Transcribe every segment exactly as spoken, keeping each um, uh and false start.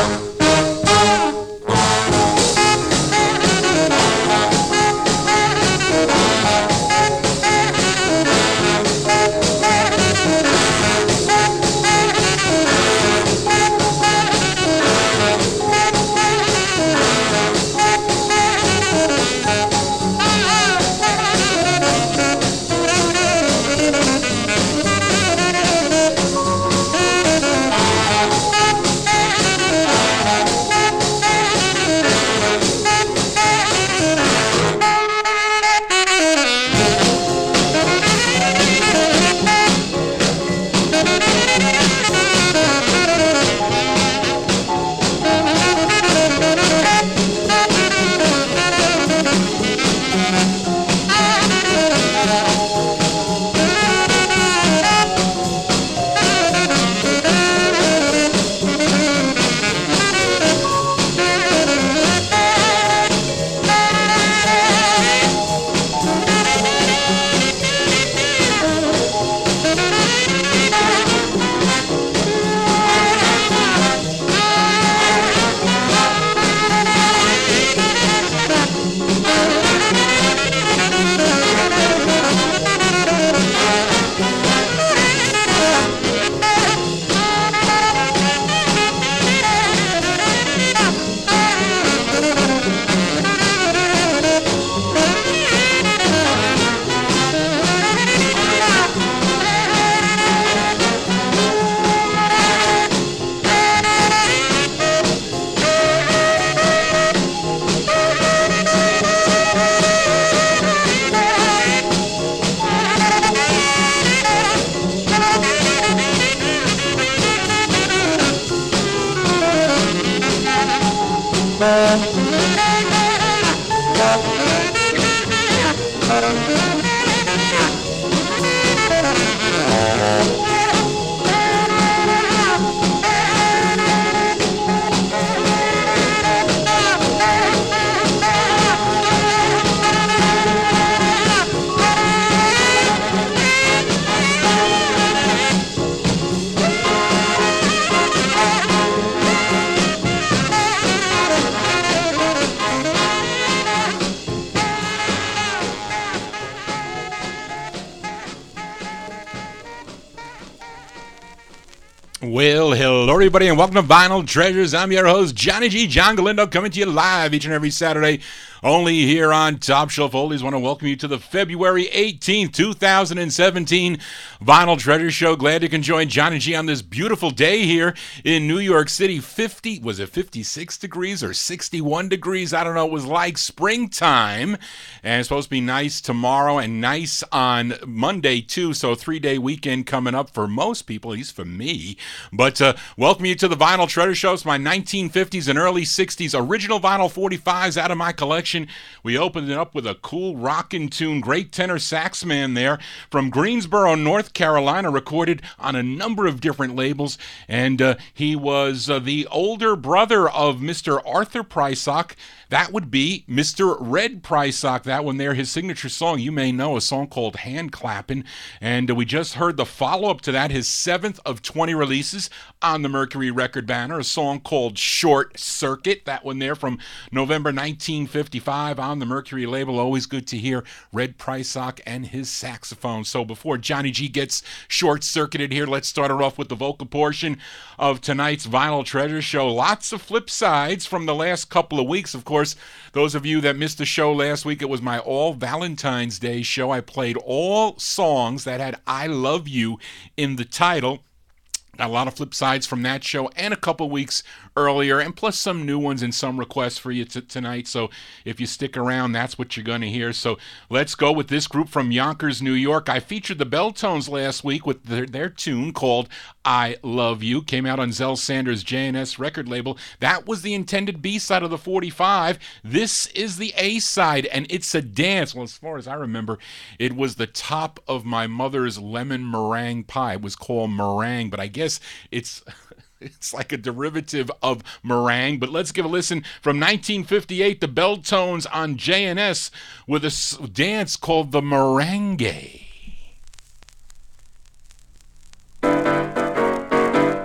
Well, hello everybody and welcome to Vinyl Treasures. I'm your host, Johnny G, John Galindo, coming to you live each and every Saturday, only here on Top Shelf Oldies. Want to welcome you to the February eighteenth, twenty seventeen Vinyl Treasure Show. Glad you can join Johnny G on this beautiful day here in New York City. fifty, was it fifty-six degrees or sixty-one degrees? I don't know. It was like springtime, and it's supposed to be nice tomorrow and nice on Monday too. So three-day weekend coming up for most people, at least for me. But uh, welcome you to the Vinyl Treasure Show. It's my nineteen fifties and early sixties original vinyl forty-fives out of my collection. We opened it up with a cool rockin' tune, great tenor sax man there from Greensboro, North Carolina, recorded on a number of different labels. And uh, he was uh, the older brother of Mister Arthur Prysock. That would be Mister Red Prysock. That one there, his signature song, you may know, a song called Hand Clappin'. And uh, we just heard the follow-up to that, his seventh of twenty releases on the Mercury record banner, a song called Short Circuit. That one there from November nineteen fifty-five on the Mercury label. Always good to hear Red Prysock and his saxophone. So before Johnny G gets short-circuited here, let's start it off with the vocal portion of tonight's Vinyl Treasure Show. Lots of flip sides from the last couple of weeks, of course. Those of you that missed the show last week, it was my all Valentine's Day show. I played all songs that had I Love You in the title. Got a lot of flip sides from that show and a couple weeks earlier, and plus some new ones and some requests for you t- tonight. So if you stick around, that's what you're going to hear. So let's go with this group from Yonkers, New York. I featured the Belltones last week with their, their tune called I Love You. Came out on Zell Sanders' J and S record label. That was the intended B-side of the forty-five. This is the A-side, and it's a dance. Well, as far as I remember, it was the top of my mother's lemon meringue pie. It was called meringue, but I guess it's... It's like a derivative of meringue, but let's give a listen from nineteen fifty-eight, the Belltones on J and S with a dance called the Merengue.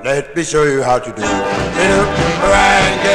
let me show you how to do merengue.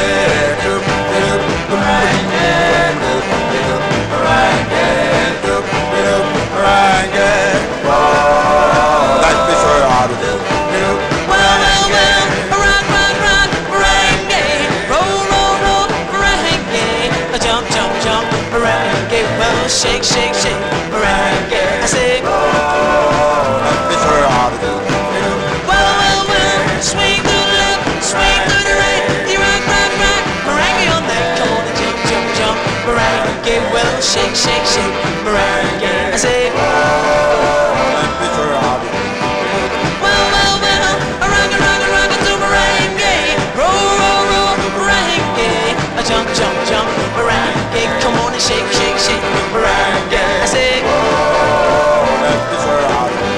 Let me show you how to do. Well, well, well, rock, rock, rock, merengue. Roll, roll, roll, merengue. Jump, jump, jump, merengue. Well, shake, shake, shake, merengue. I say, Let me show you how to do. well, well, well, swing to the left, swing to the right. You rock, rock, rock, merengue on that. Come on and jump, jump, jump, merengue. Well, shake, shake, shake, merengue. I say, Let me show you how to do. well, well, well, rock, rock, rock, to merengue. Roll, roll, roll, merengue. Jump, jump, jump, merengue. Come on and shake, shake, shake, merengue. I say, Let me show you how to do.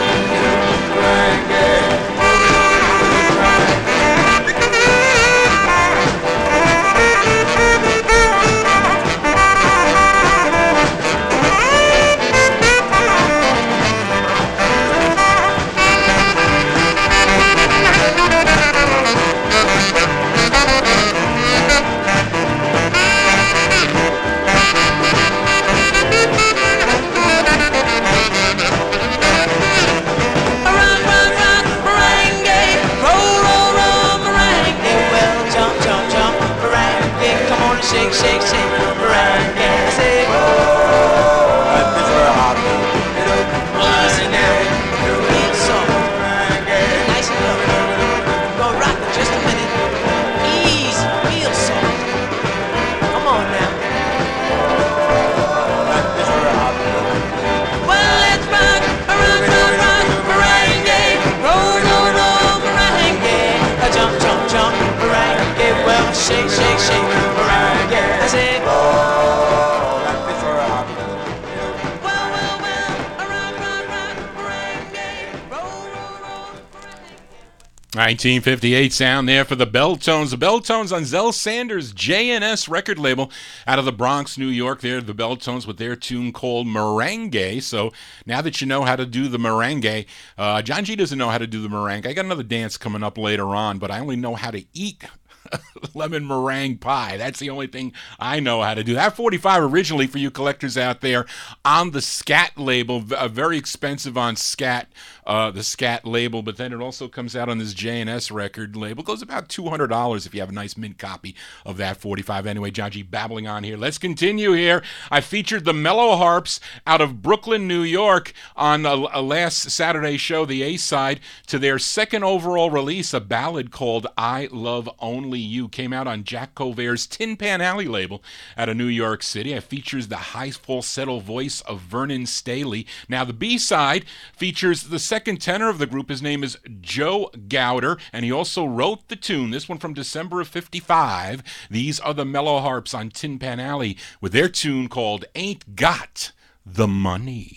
rock, rock, rock, merengue. Roll, roll, roll, merengue. Well, jump, jump, jump, merengue. Come on and shake, shake, shake, merengue. I say, Let me show you how to do. easy now, real soft, nice and low. Gonna rock it just a minute. Easy, real soft. Come on now. Let me show you how to do. Well, let's rock, rock, rock, rock, merengue. Roll, roll, roll, merengue. Jump, jump, jump, merengue. Well, shake, shake, shake, merengue. I say, Let me show you how to do. well, well, well, rock, rock, rock, merengue. Roll, roll, roll, merengue. nineteen fifty-eight sound there for the Belltones. The Belltones on Zell Sanders' J and S record label out of the Bronx, New York. They're the Belltones with their tune called Merengue. So now that you know how to do the merengue, uh, John G doesn't know how to do the merengue. I got another dance coming up later on, but I only know how to eat lemon meringue pie. That's the only thing I know how to do. That forty-five originally, for you collectors out there, on the Scat label, v- uh, very expensive on Scat, uh, the Scat label, but then it also comes out on this J and S record label. Goes about two hundred dollars if you have a nice mint copy of that forty-five. Anyway, John G babbling on here. Let's continue here. I featured the Mellow Harps out of Brooklyn, New York on a, a last Saturday show, the A-side to their second overall release, a ballad called I Love Only You. Came out on Jack Covert's Tin Pan Alley label out of New York City. It features the high falsetto voice of Vernon Staley. Now, the B-side features the second tenor of the group. His name is Joe Gowder, and he also wrote the tune. This one from December of fifty-five. These are the Mellow Harps on Tin Pan Alley with their tune called Ain't Got the Money.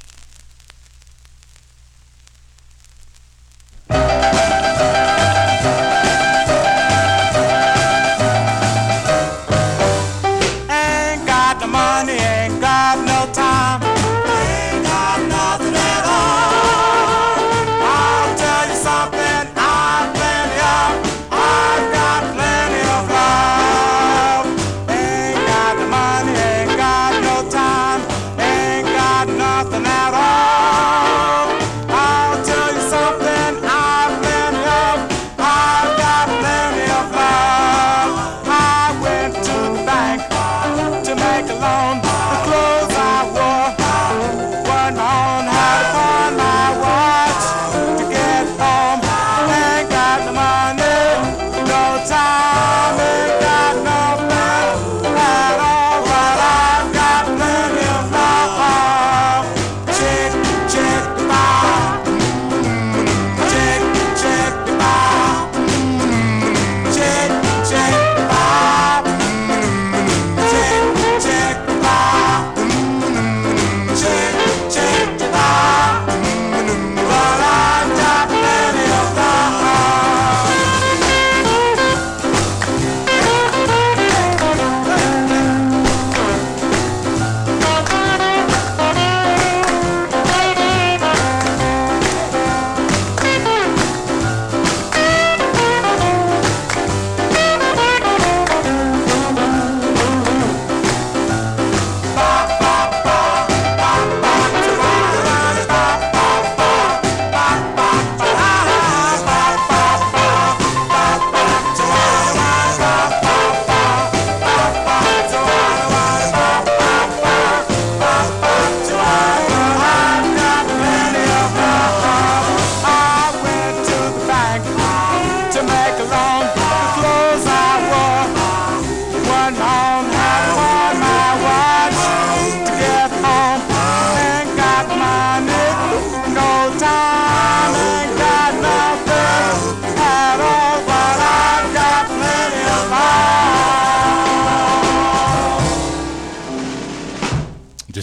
Ain't got the money, ain't got no time, ain't got nothing at all. I'll tell you something, I've plenty of, I've got plenty of love. Ain't got the money, ain't got no time, ain't got nothing at all. I'll tell you something, I've plenty of,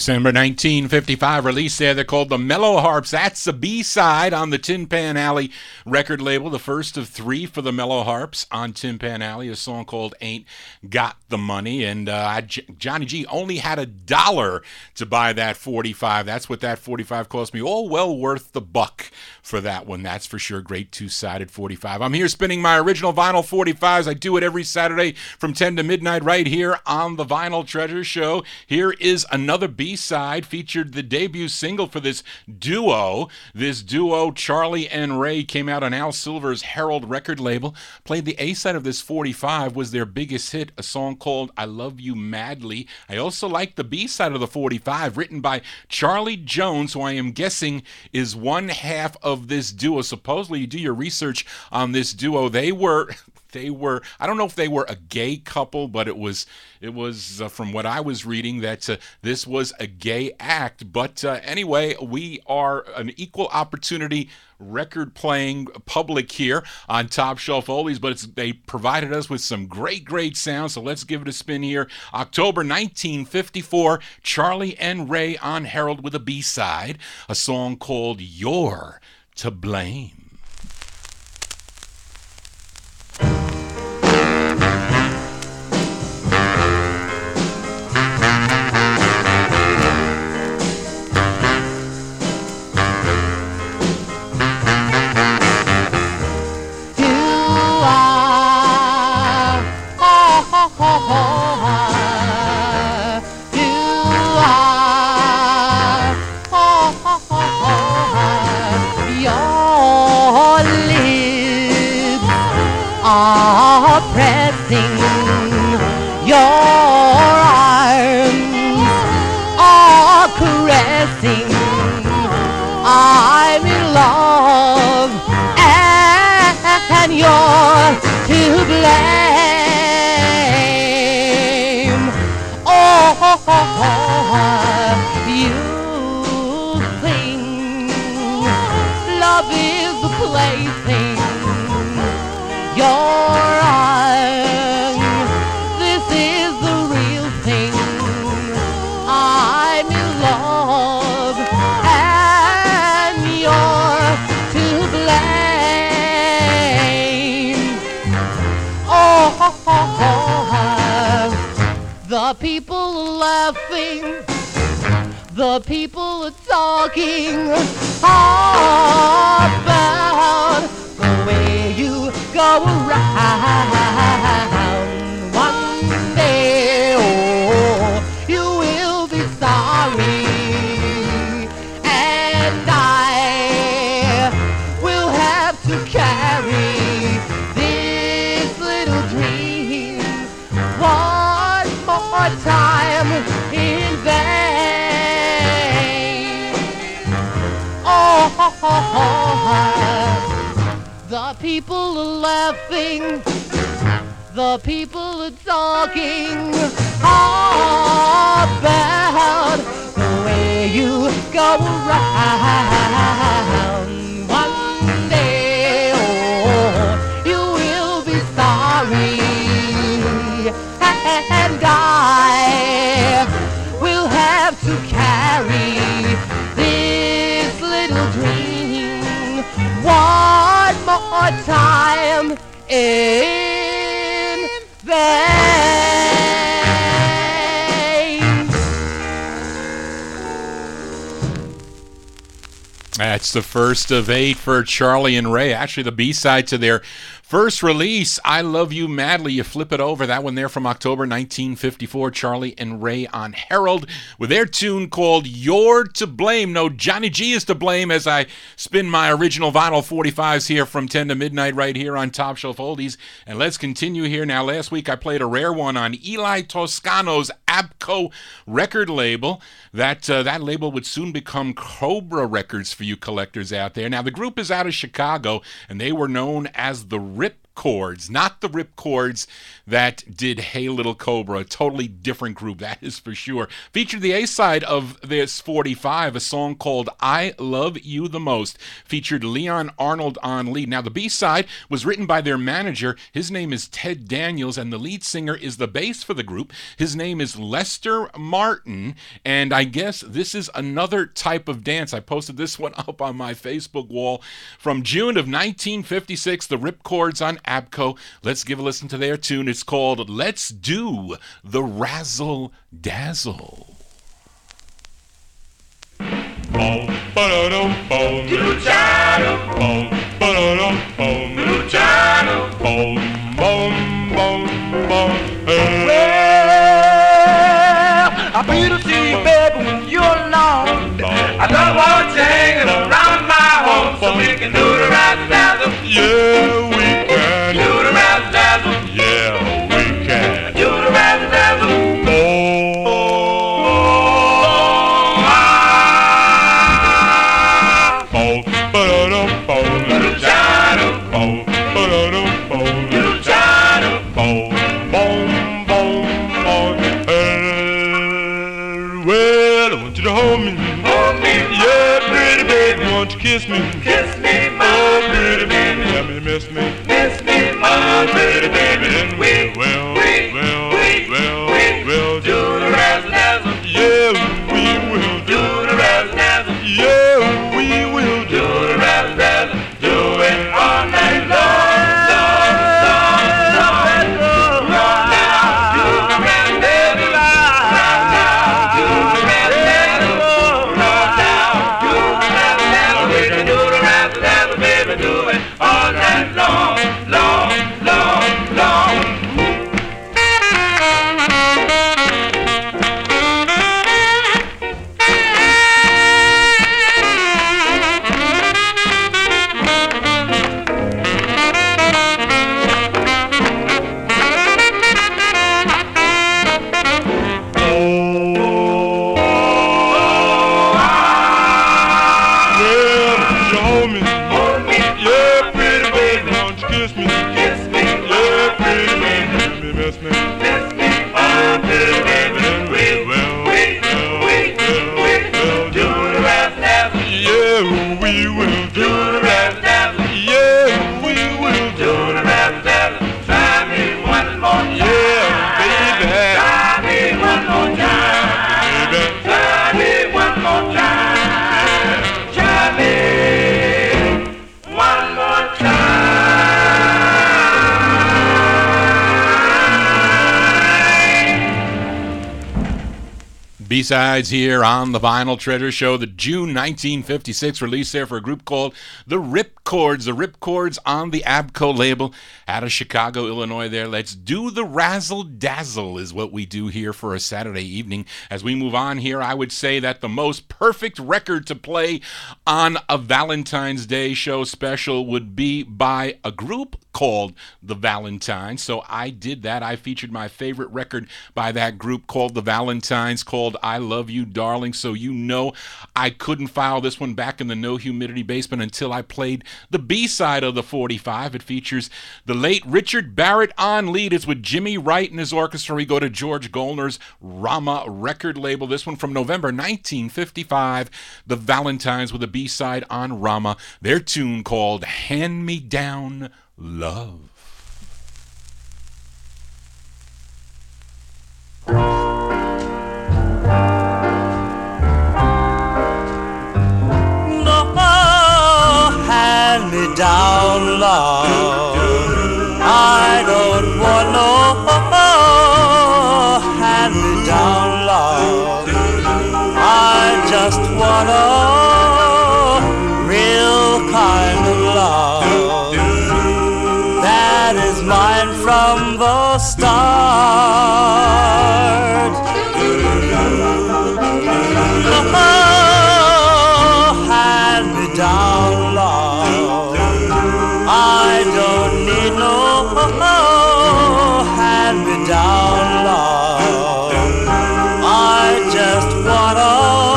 December nineteen fifty-five release there. They're called the Mellow Harps. That's the B-side on the Tin Pan Alley record label, the first of three for the Mellow Harps on Tin Pan Alley, a song called Ain't Got the Money. And uh, J- Johnny G only had a dollar to buy that forty-five. That's what that forty-five cost me. All well worth the buck for that one. That's for sure. Great two-sided forty-five. I'm here spinning my original vinyl forty-fives. I do it every Saturday from ten to midnight right here on the Vinyl Treasure Show. Here is another B-side, featured the debut single for this duo. This duo, Charlie and Ray, came out on Al Silver's Herald record label. Played the A-side of this forty-five, was their biggest hit, a song called I Love You Madly. I also like the B-side of the forty-five, written by Charlie Jones, who I am guessing is one half of this duo. Supposedly, you do your research on this duo, they were... They were, I don't know if they were a gay couple, but it was, it was uh, from what I was reading that uh, this was a gay act. But uh, anyway, we are an equal opportunity record playing public here on Top Shelf Oldies, but it's, they provided us with some great, great sound. So let's give it a spin here. October nineteen fifty-four, Charlie and Ray on Herald with a B-side, a song called You're to Blame. Pressing your arms are caressing. I'm in love and you're to blame. Oh, oh, oh, oh, you think love is the plaything. You're the people are laughing, the people are talking about the way you go around. One day, oh, you will be sorry, and I will have to carry this little dream. One more time in vain. Oh, oh, oh, oh, the people are laughing, the people are talking about the way you go around. One day, oh, you will be sorry, and I will have to carry this little dream one more time in vain. That's the first of eight for Charlie and Ray. Actually, the B-side to their first release, I Love You Madly. You flip it over, that one there from October nineteen fifty-four, Charlie and Ray on Herald with their tune called You're to Blame. No, Johnny G is to blame as I spin my original vinyl forty-fives here from ten to midnight right here on Top Shelf Oldies. And let's continue here. Now, last week I played a rare one on Eli Toscano's Abco record label. That, uh, that label would soon become Cobra Records for you collectors out there. Now, the group is out of Chicago, and they were known as the Rip Ripcords, not the Ripcords that did Hey Little Cobra, a totally different group, that is for sure. Featured the A-side of this forty-five, a song called I Love You the Most. Featured Leon Arnold on lead. Now, the B-side was written by their manager. His name is Ted Daniels, and the lead singer is the bass for the group. His name is Lester Martin, and I guess this is another type of dance. I posted this one up on my Facebook wall from June of nineteen fifty-six, the Ripcords on ABCO. Let's give a listen to their tune. It's called Let's Do the Razzle Dazzle. Boom, ba-da-dum, boom, Luciano. Boom, ba-da-dum, boom, Luciano. Boom, boom, boom, boom. Well, I feel to see you, baby, when you're alone. I don't want you hanging around my home, so we can do the razzle dazzle. Yeah, we can. Do the razzle dazzle. Yeah, we can. Do the razzle dazzle. Boom. Boom, ba-da-dum, boom, Luciano. boom, ba-da-dum, boom, Luciano. boom, boom, boom, boom. Uh, well, I want you to hold me. Hold me, Yeah, pretty baby, won't you kiss me? kiss me, my Oh, pretty baby, let me miss me. miss me, my Oh, pretty baby, then we we, will, we, will, we, will, we will do the razzle dazzle. Yeah, we will Do the razzle dazzle. Yeah, we will Do the razzle dazzle. Do it all night long, long, long, long. Right now, do the razzle dazzle. Right now, do the razzle dazzle. Right now, do the razzle dazzle. We can do the razzle dazzle, baby. Do it all night long, long, long, long. Well, you hold me. Hold me, Yeah, pretty baby, won't you kiss me? kiss me, Yeah, pretty baby, let me miss me. miss me, oh, pretty baby. Then We, will, we, will, we, will, we will do the razzle dazzle. Yeah, we will Do the razzle dazzle. Yeah, we will Do the razzle dazzle. Try me one more time. Yeah, baby. Try me one more time. Baby. Try me one more time. Try me one more time. B-sides here on the Vinyl Treasure Show, the June nineteen fifty-six release there for a group called the Ripcords. The Ripcords on the ABCO label out of Chicago, Illinois there. Let's do the razzle dazzle is what we do here for a Saturday evening. As we move on here, I would say that the most perfect record to play on a Valentine's Day show special would be by a group called The Valentines. So I did that. I featured my favorite record by that group called The Valentines, called I Love You, Darling. So you know I couldn't file this one back in the No Humidity basement until I played the B-side of the forty-five. It features the late Richard Barrett on lead. It's with Jimmy Wright and his orchestra. We go to George Goldner's Rama record label. This one from November nineteen fifty-five. The Valentines with a B-side on Rama. Their tune called Hand Me Down Love. Hand me down love. I don't want no hand me down love. I just want a real kind of love that is mine from the start. Oh, hand me down love. I don't need no hand me down love. I just want a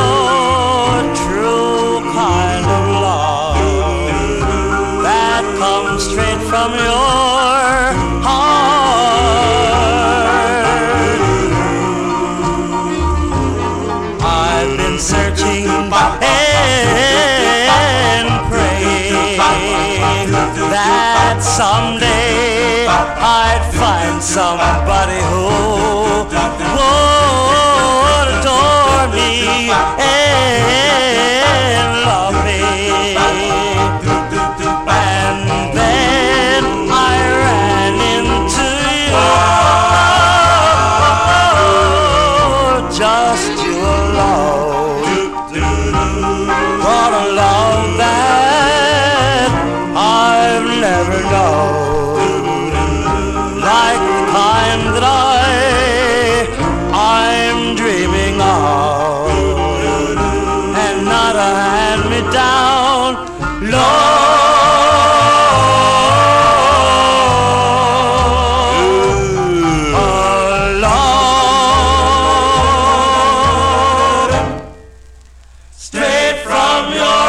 true kind of love that comes straight from your someday I'd find somebody who would adore me and love me. And then I ran into you, just you alone. What a love that I've never known, like the kind that I, I'm dreaming of, and not a hand-me-down love. Straight from your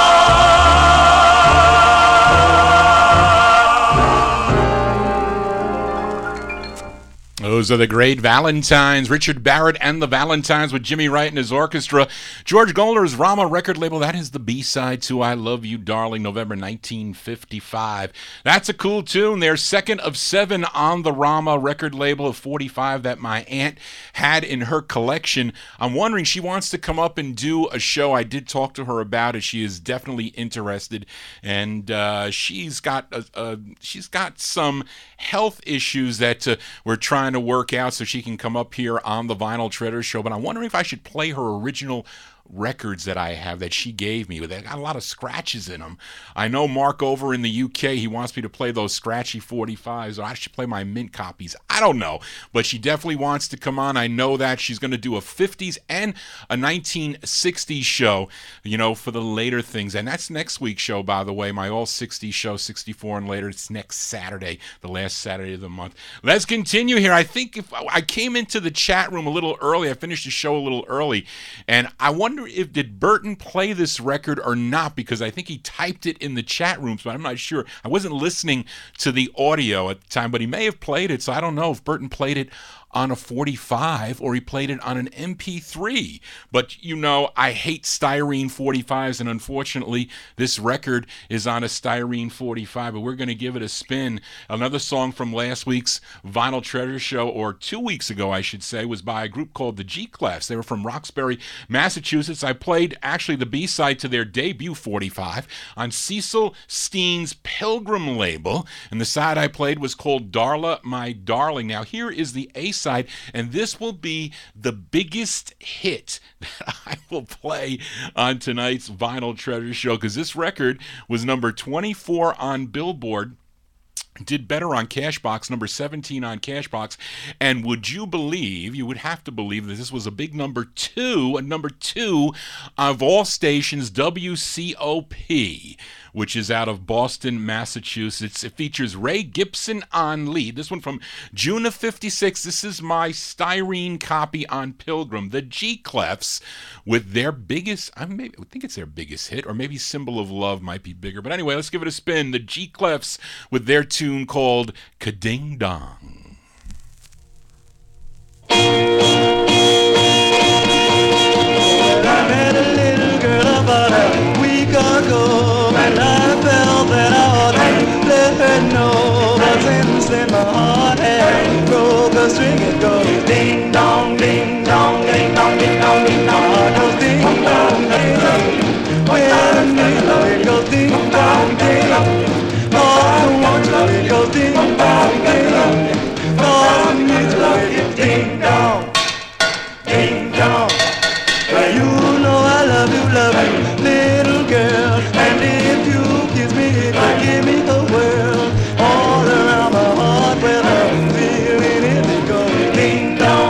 Those are the great Valentines, Richard Barrett and the Valentines with Jimmy Wright and his orchestra. George Golder's Rama record label, that is the B-side to I Love You Darling, November nineteen fifty-five. That's a cool tune. They're second of seven on the Rama record label of forty-five that my aunt had in her collection. I'm wondering, she wants to come up and do a show. I did talk to her about it. She is definitely interested, and uh, she's got a, a, she's got some health issues that uh, we're trying to work out so she can come up here on the Vinyl Treasure Show. But I'm wondering if I should play her original records that I have that she gave me. They got a lot of scratches in them. I know Mark over in the U K, he wants me to play those scratchy forty-fives, or I should play my mint copies. I don't know, but she definitely wants to come on. I know that she's going to do a fifties and a nineteen sixties show, you know, for the later things. And that's next week's show, by the way, my all sixties show, sixty-four and later. It's next Saturday, the last Saturday of the month. Let's continue here. I think if I came into the chat room a little early, I finished the show a little early, and I wonder if did Burton play this record or not, because I think he typed it in the chat rooms, but I'm not sure. I wasn't listening to the audio at the time, but he may have played it, so I don't know if Burton played it on a forty-five or he played it on an M P three. But you know, I hate styrene forty-fives, and unfortunately this record is on a styrene forty-five, but we're going to give it a spin. Another song from last week's Vinyl Treasure Show, or two weeks ago I should say, was by a group called the G-Clefs. They were from Roxbury, Massachusetts. I played actually the B-side to their debut forty-five on Cecil Steen's Pilgrim label, and the side I played was called Darla My Darling. Now here is the A-side, and this will be the biggest hit that I will play on tonight's Vinyl Treasure Show, because this record was number twenty-four on Billboard, did better on Cashbox, number seventeen on Cashbox, and would you believe, you would have to believe that this was a big number two, a number two of all stations, W C O P, which is out of Boston, Massachusetts. It features Ray Gibson on lead. This one from June of fifty-six. This is my styrene copy on Pilgrim. The G-Clefs with their biggest, I, maybe, I think it's their biggest hit, or maybe Symbol of Love might be bigger. But anyway, let's give it a spin. The G-Clefs with their tune called Ka-Ding Dong. I met a little girl about a week ago, and I felt that I ought to let her know. But since then my heart had broke a string, it goes ding dong, ding dong, ding dong, ding dong, ding dong. My heart goes ding dong, ding dong. When you know it goes ding dong, ding dong. Oh, won't you know it goes ding dong, ding dong. Oh, you know it ding dong, ding dong. Well, you know I love you, love you, little girl. And if you kiss me, it will give me the world. All around my heart, where I'm feeling it, it goes ding dong.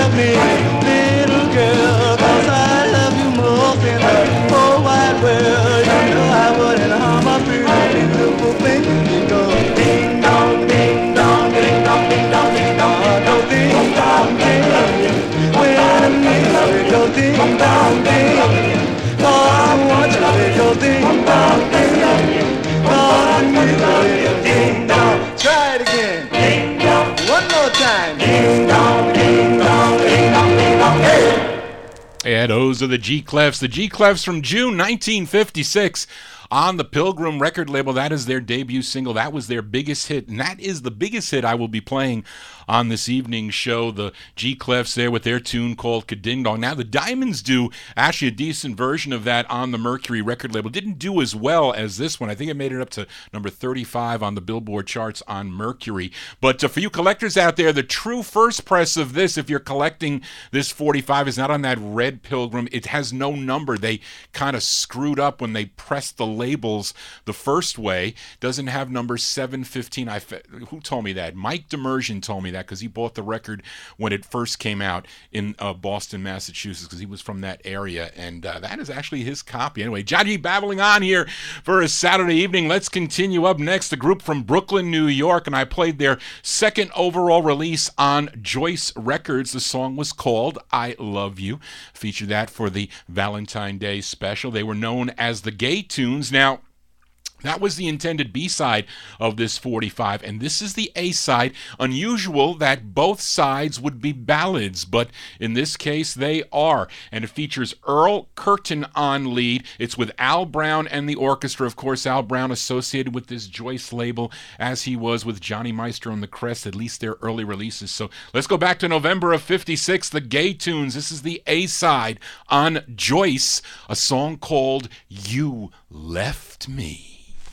love me, little girl, 'cause I love you most in the whole wide world. You know I wouldn't harm a pretty beautiful thing. It goes ding dong, ding dong, ding dong, ding dong, ding dong. It goes ding dong, ding. When I need love, it goes ding dong, ding. Lord, I want you, it goes ding dong, ding. Lord, I need love, it goes ding dong. Try it again. Ding dong. One more time. Ding dong, ding dong, ding dong, ding dong. Hey. Yeah, those are the G-Clefs. The G-Clefs from June nineteen fifty-six on the Pilgrim record label. That is their debut single. That was their biggest hit, and that is the biggest hit I will be playing on this evening's show. The G-Clefs there with their tune called Ka-Ding Dong. Now, the Diamonds do actually a decent version of that on the Mercury record label. Didn't do as well as this one. I think it made it up to number thirty-five on the Billboard charts on Mercury. But uh, for you collectors out there, the true first press of this, if you're collecting this forty-five, is not on that red Pilgrim. It has no number. They kind of screwed up when they pressed the labels the first way. Doesn't have number seven fifteen. I who told me that? Mike Demersion told me that because he bought the record when it first came out in uh, Boston, Massachusetts, because he was from that area, and uh, that is actually his copy. Anyway, Johnny babbling on here for a Saturday evening. Let's continue. Up next, the group from Brooklyn, New York, and I played their second overall release on Joyce Records. The song was called I Love You. Featured that for the Valentine Day special. They were known as the Gay Tunes. Now, that was the intended B-side of this forty-five, and this is the A-side. Unusual that both sides would be ballads, but in this case they are. And it features Earl Curtin on lead. It's with Al Brown and the orchestra. Of course, Al Brown associated with this Joyce label as he was with Johnny Meister on the Crest, at least their early releases. So let's go back to November of fifty-six, the Gay Tunes. This is the A-side on Joyce, a song called You Left Me.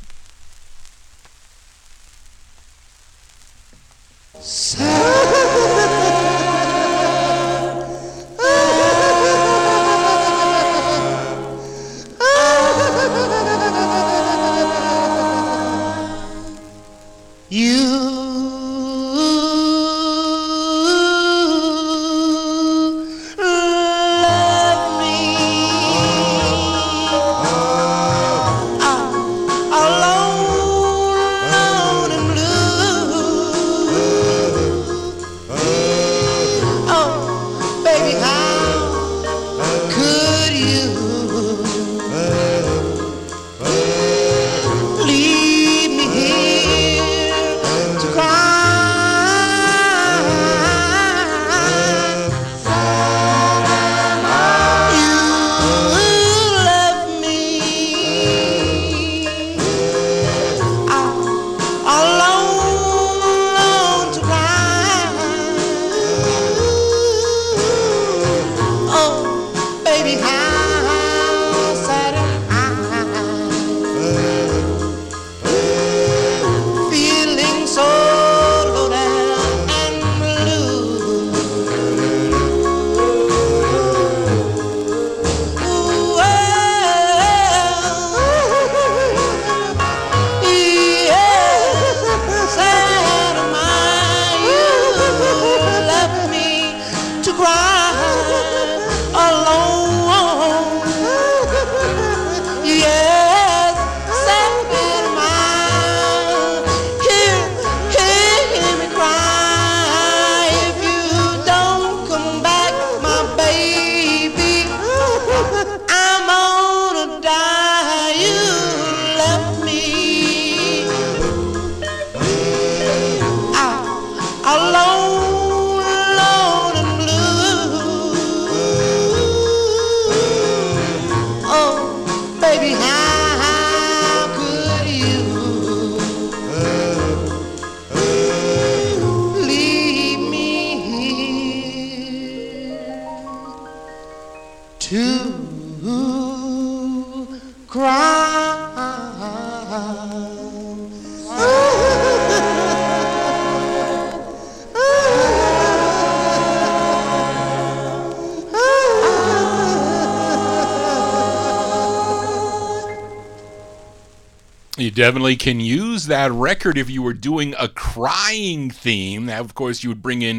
You definitely can use that record if you were doing a crying theme. Now, of course, you would bring in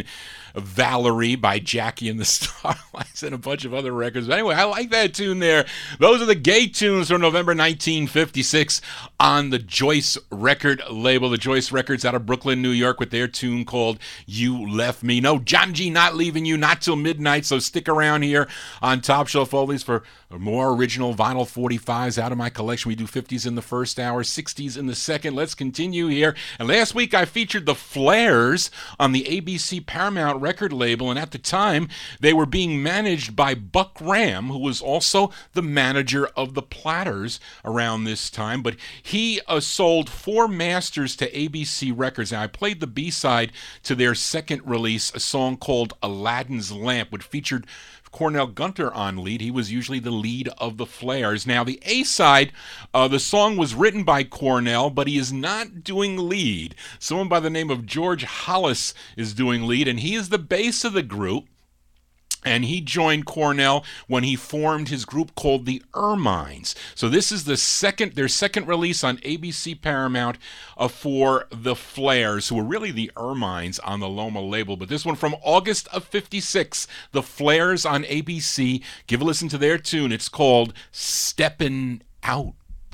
Valerie by Jackie and the Starlights and a bunch of other records. But anyway, I like that tune there. Those are the gay tunes from November nineteen fifty-six on the Joyce record label. The Joyce Records out of Brooklyn, New York, with their tune called You Left Me. No, Johnny G not leaving you, not till midnight, so stick around here on Top Shelf Oldies for more original vinyl forty-fives out of my collection. We do fifties in the first hour, sixties in the second. Let's continue here. And last week I featured the Flares on the A B C Paramount record label, and at the time they were being managed by Buck Ram, who was also the manager of the Platters around this time. But he uh, sold four masters to A B C Records. Now I played the B-side to their second release, a song called Aladdin's Lamp, which featured Cornell Gunter on lead. He was usually the lead of the Flares. Now, the A-side, uh, the song was written by Cornell, but he is not doing lead. Someone by the name of George Hollis is doing lead, and he is the bass of the group. And he joined Cornell when he formed his group called the Ermines. So this is the second, their second release on A B C Paramount uh, for the Flares, who were really the Ermines on the Loma label. But this one from August of fifty-six, the Flares on A B C. Give a listen to their tune. It's called Steppin' Out.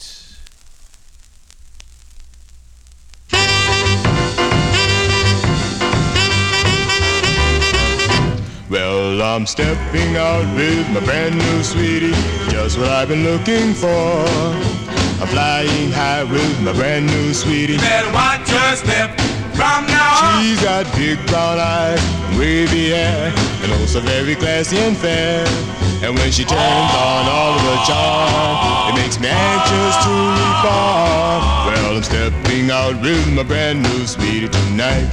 Well, I'm stepping out with my brand new sweetie, just what I've been looking for. I'm flying high with my brand new sweetie. Better watch your step from now on. She's got big brown eyes, wavy hair, and also very classy and fair. And when she turns on all of her charm, it makes me anxious to reform. Well, I'm stepping out with my brand new sweetie tonight.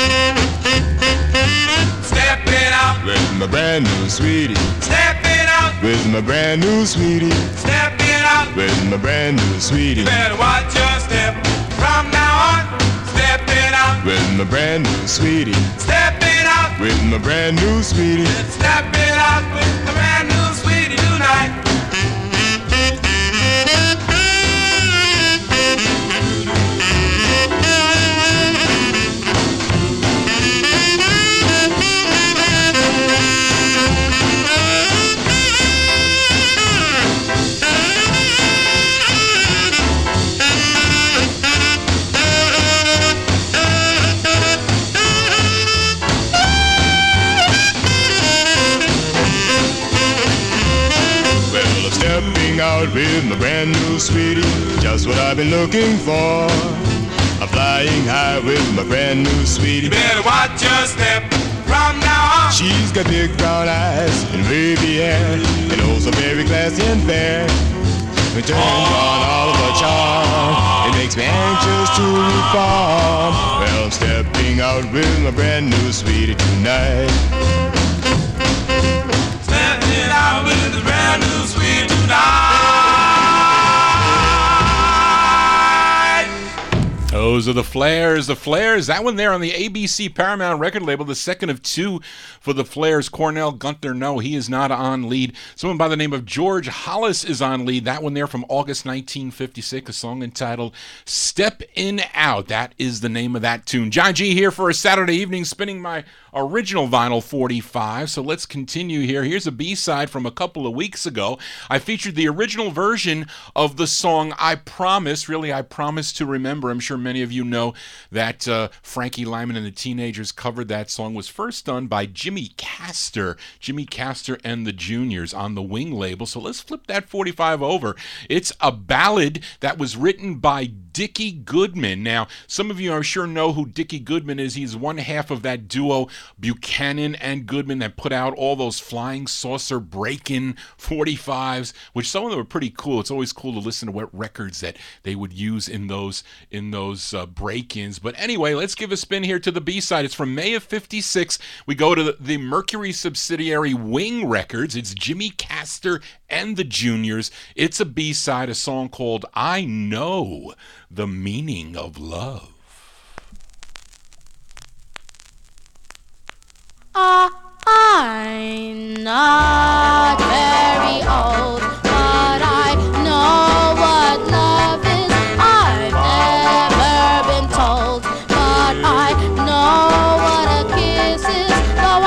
Stepping out With my brand new sweetie. Stepping out With my brand new sweetie. Stepping out With my brand new sweetie. Better watch your step from now on. Stepping out With my brand new sweetie. Stepping out With my brand new sweetie. Stepping out with the brand new sweetie tonight. Stepping out with my brand new sweetie, just what I've been looking for. I'm flying high with my brand new sweetie. Better watch your step from now on. She's got big brown eyes and wavy hair, and also very classy and fair. It turns on all of her charm, it makes me anxious to reform. Well, I'm stepping out with my brand new sweetie tonight. Stepping out with the brand new sweetie tonight. Those are the Flares. The Flares, that one there on the A B C Paramount record label, the second of two for the Flares. Cornell Gunter, no, he is not on lead. Someone by the name of George Hollis is on lead. That one there from August nineteen fifty-six, a song entitled Step In Out. That is the name of that tune. John G here for a Saturday evening, spinning my original vinyl forty-five. So let's continue here. Here's a B-side from a couple of weeks ago. I featured the original version of the song I Promise. Really, I Promise to Remember. I'm sure many of you know that uh, Frankie Lyman and the Teenagers covered that song. Was first done by Jimmy Castor. Jimmy Castor and the Juniors on the Wing label. So let's flip that forty-five over. It's a ballad that was written by Dickie Goodman. Now, some of you I'm sure know who Dickie Goodman is. He's one half of that duo Buchanan and Goodman that put out all those flying saucer break-in forty-fives, which some of them were pretty cool. It's always cool to listen to what records that they would use in those in those uh, break-ins. But anyway, let's give a spin here to the B-side. It's from May of fifty-six. We go to the, the Mercury subsidiary Wing Records. It's Jimmy Castor and the Juniors. It's a B-side, a song called I Know the Meaning of Love. Uh, I'm not very old, but I know what love is. I've never been told, but I know what a kiss is. Though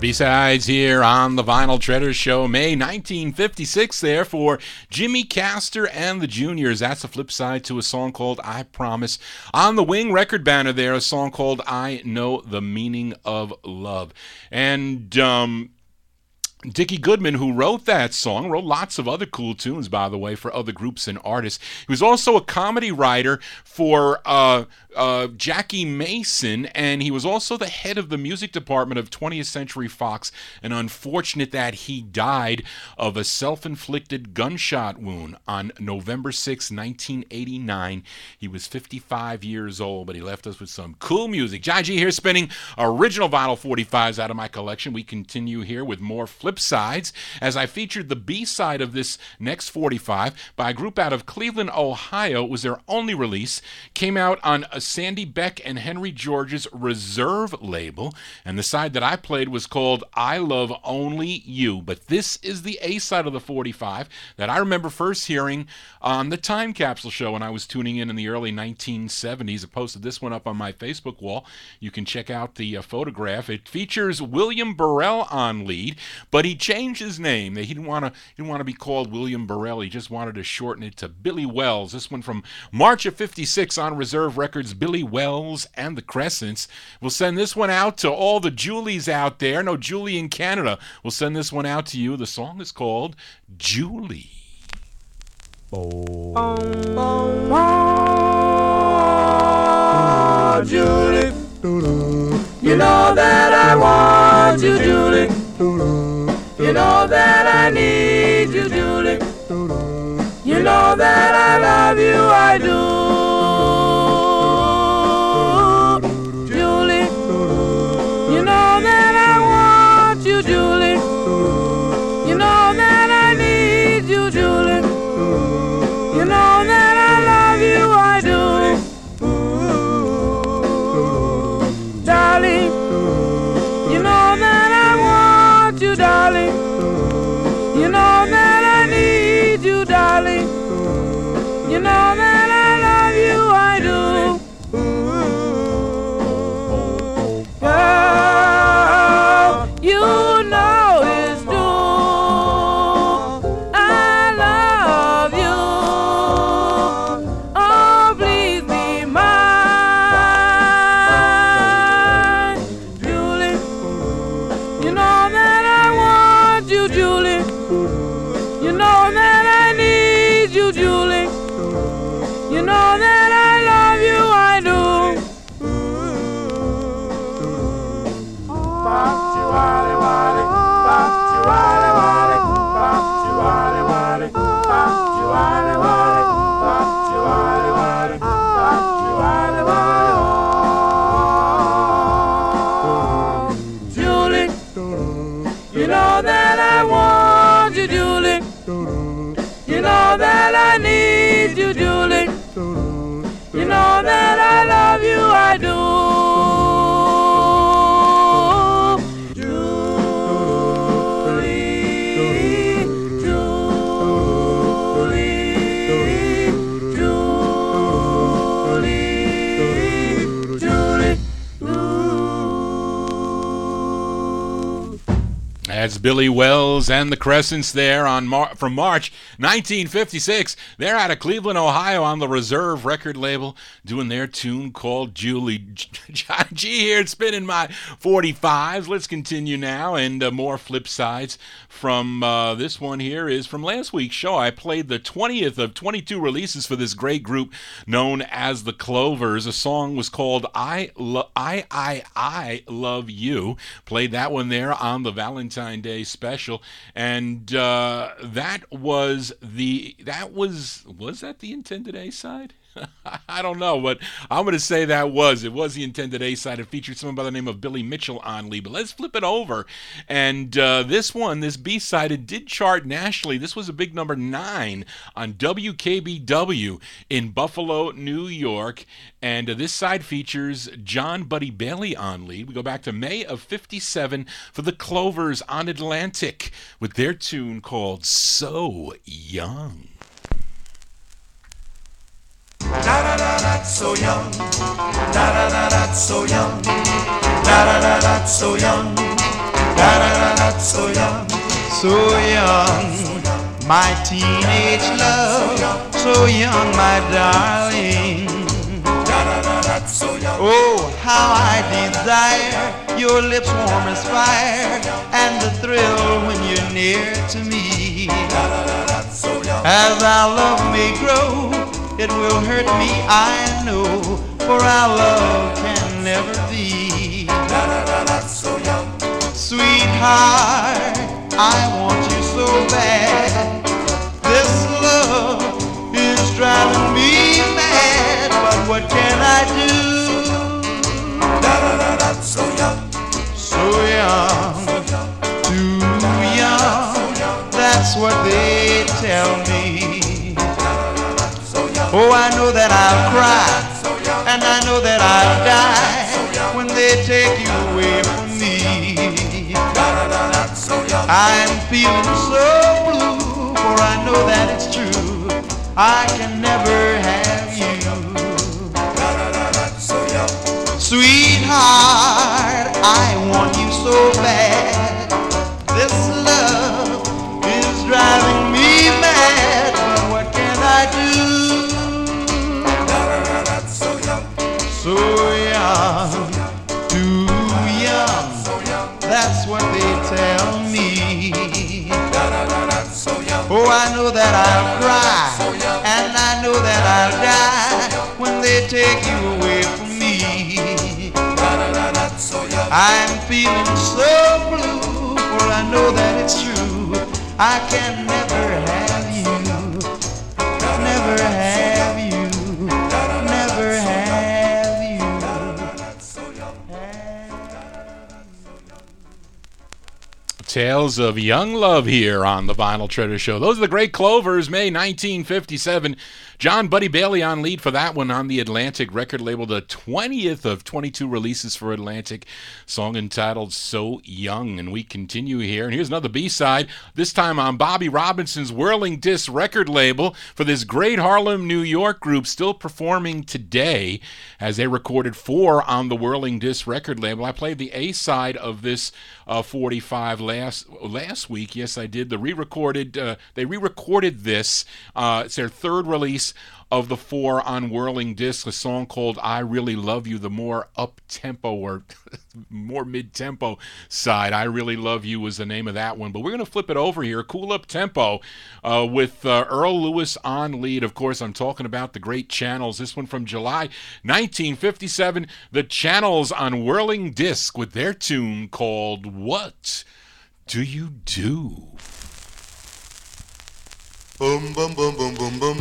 B-sides here on the Vinyl Treasure Show, May nineteen fifty-six there for Jimmy Castor and the Juniors. That's the flip side to a song called I Promise. On the Wing record banner there, a song called I Know the Meaning of Love. And, um... Dickie Goodman, who wrote that song, wrote lots of other cool tunes, by the way, for other groups and artists. He was also a comedy writer for uh, uh, Jackie Mason, and he was also the head of the music department of twentieth Century Fox. And unfortunate that he died of a self-inflicted gunshot wound on November sixth, nineteen eighty-nine. He was fifty-five years old, but he left us with some cool music. Johnny G here spinning original vinyl forty-fives out of my collection. We continue here with more flip sides as I featured the B-side of this next forty-five by a group out of Cleveland, Ohio. It was their only release. Came out on a Sandy Beck and Henry George's Reserve label, and the side that I played was called I Love Only You. But this is the A-side of the forty-five that I remember first hearing on the Time Capsule show when I was tuning in in the early nineteen seventies. I posted this one up on my Facebook wall. You can check out the uh, photograph. It features William Burrell on lead, but he changed his name. He didn't want to didn't want to be called William Burrell. He just wanted to shorten it to Billy Wells. This one from March of fifty-six on Reserve Records, Billy Wells and the Crescents. We'll send this one out to all the Julies out there. No, Julie in Canada. We'll send this one out to you. The song is called Julie. Oh, oh, Julie, you know that I want you, Julie. You know that I need you, Julie. You know that I love you, I do. Julie, you know that I want you, Julie. You know that I need you, Julie. You know that I love you, I do. Darling, you know that I want you, darling. You know that I need you, darling. You know that I love you, I do. Girl, you know it's true. I love you. Oh, please be mine, Julie. You know that I want you, Julie. You know that I need you, Julie. You know that I love you, I do. Bop-chee-wally, wally, bop-chee-wally, wally, bop-chee-wally, wally, bop-chee-wally, wally, bop-chee-wally, wally, bop-chee-wally, wally, oh. Julie, you know that I want you, Julie. You know that I need you, Julie. You know that I love you, I do. Julie, Julie, Julie, Julie. That's Billy Wells and the Crescents there on Mar- from March nineteen fifty-six. They're out of Cleveland, Ohio on the Reserve record label doing their tune called Julie. John G here spinning my forty-fives. Let's continue now, and uh, more flip sides from uh, this one here is from last week's show. I played the twentieth of twenty-two releases for this great group known as the Clovers. A song was called I, Lo- I, I, I Love You. Played that one there on the Valentine Day special, and uh, that was the that was was that the intended A side? I don't know, but I'm going to say that was. It was the intended A-side. It featured someone by the name of Billy Mitchell on lead. But let's flip it over. And uh, this one, this B-side, it did chart nationally. This was a big number nine on W K B W in Buffalo, New York. And uh, this side features John Buddy Bailey on lead. We go back to May of fifty-seven for the Clovers on Atlantic with their tune called So Young. Da da da da, so young. Da da da da, so young. Da da da da, so young. Da-da-da-da, so young, so young. My teenage love, so young, my darling. Oh, how I desire your lips warm as fire, and the thrill when you're near to me. As our love may grow, it will hurt me, I know, for our love can never be. Sweetheart, I want you so bad. This love is driving me mad, but what can I do? So young, so young, too young, that's what they tell me. Oh, I know that I'll cry, and I know that I'll die when they take you away from me. I'm feeling so blue, for I know that it's true, I can never have you. Sweetheart, I want you so bad. This love is driving me mad, but what can I do? So young, too young, that's what they tell me. Oh, I know that I'll cry, and I know that I'll die when they take you away from me. I'm feeling so blue, for I know that it's true, I can never have you, never have you, never have you. Tales of young love here on the Vinyl Treasure Show. Those are the Great Clovers, May nineteen fifty-seven. John Buddy Bailey on lead for that one on the Atlantic record label, the twentieth of twenty-two releases for Atlantic, song entitled So Young. And we continue here, and here's another B-side, this time on Bobby Robinson's Whirling Disc record label for this great Harlem, New York group, still performing today as they recorded four on the Whirling Disc record label. I played the A-side of this uh, forty-five last last week. Yes, I did. The re-recorded, uh, they re-recorded this. Uh, it's their third release of the four on Whirling Disc, a song called I Really Love You, the more up-tempo or more mid-tempo side. I Really Love You was the name of that one. But we're going to flip it over here, cool up-tempo, uh, with uh, Earl Lewis on lead. Of course, I'm talking about the great Channels. This one from July nineteen fifty-seven, the Channels on Whirling Disc with their tune called What Do You Do? Boom, boom, boom, boom, boom, boom.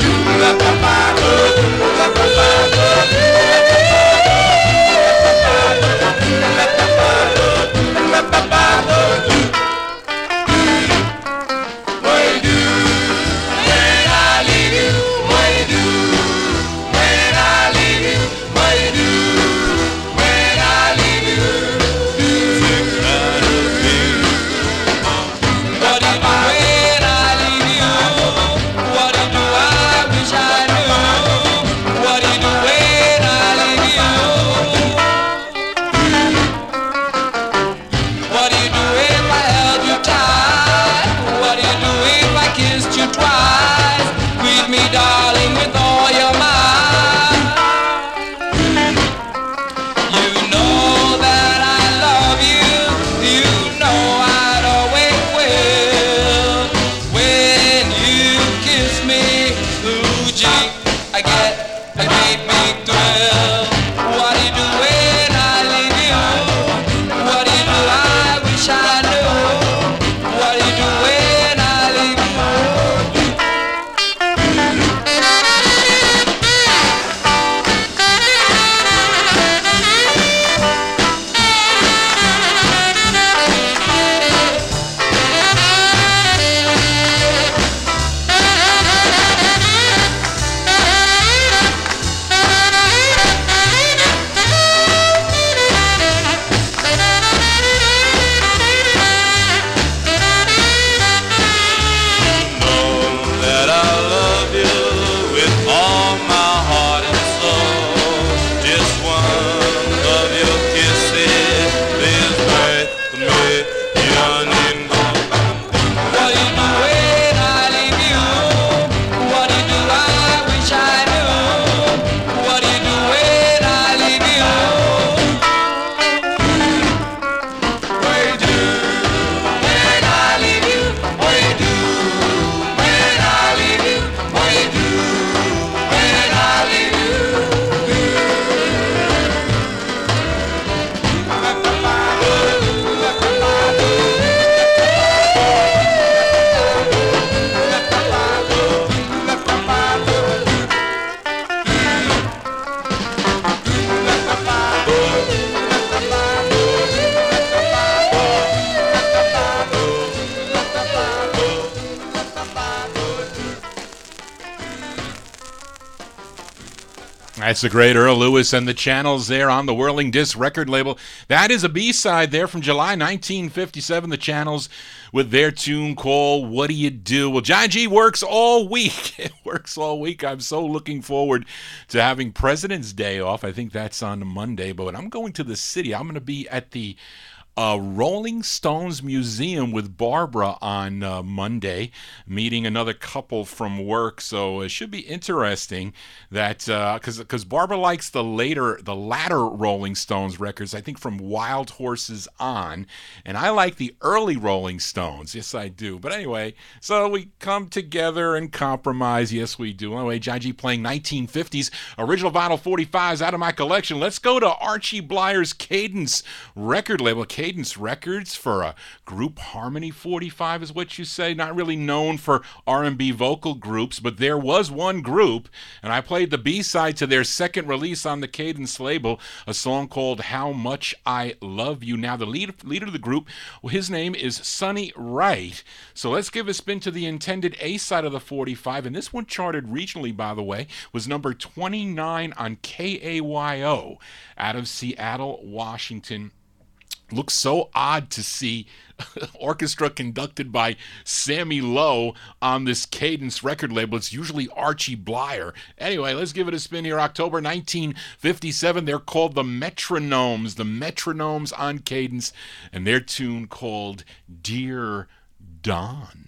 That's the great Earl Lewis and the Channels there on the Whirling Disc record label. That is a B-side there from July nineteen fifty-seven, the Channels with their tune called What Do You Do? Well, Johnny G works all week. It works all week. I'm so looking forward to having President's Day off. I think that's on Monday, but I'm going to the city. I'm going to be at the Uh, Rolling Stones Museum with Barbara on uh, Monday, meeting another couple from work. So it should be interesting that because uh, because Barbara likes the later the latter Rolling Stones records, I think from Wild Horses on, and I like the early Rolling Stones. Yes, I do. But anyway, so we come together and compromise. Yes, we do. Anyway, Johnny G playing nineteen fifties original vinyl forty-fives out of my collection. Let's go to Archie Blier's Cadence record label. Cadence Records for a group harmony forty-five is what you say. Not really known for R and B vocal groups, but there was one group, and I played the B-side to their second release on the Cadence label, a song called How Much I Love You. Now, the lead, leader of the group, well, his name is Sonny Wright. So let's give a spin to the intended A-side of the forty-five, and this one charted regionally, by the way, was number twenty-nine on K A Y O out of Seattle, Washington. Looks so odd to see orchestra conducted by Sammy Lowe on this Cadence record label. It's usually Archie Blier. Anyway, let's give it a spin here. October nineteen fifty-seven. They're called the Metronomes. The Metronomes on Cadence, and their tune called Dear Don.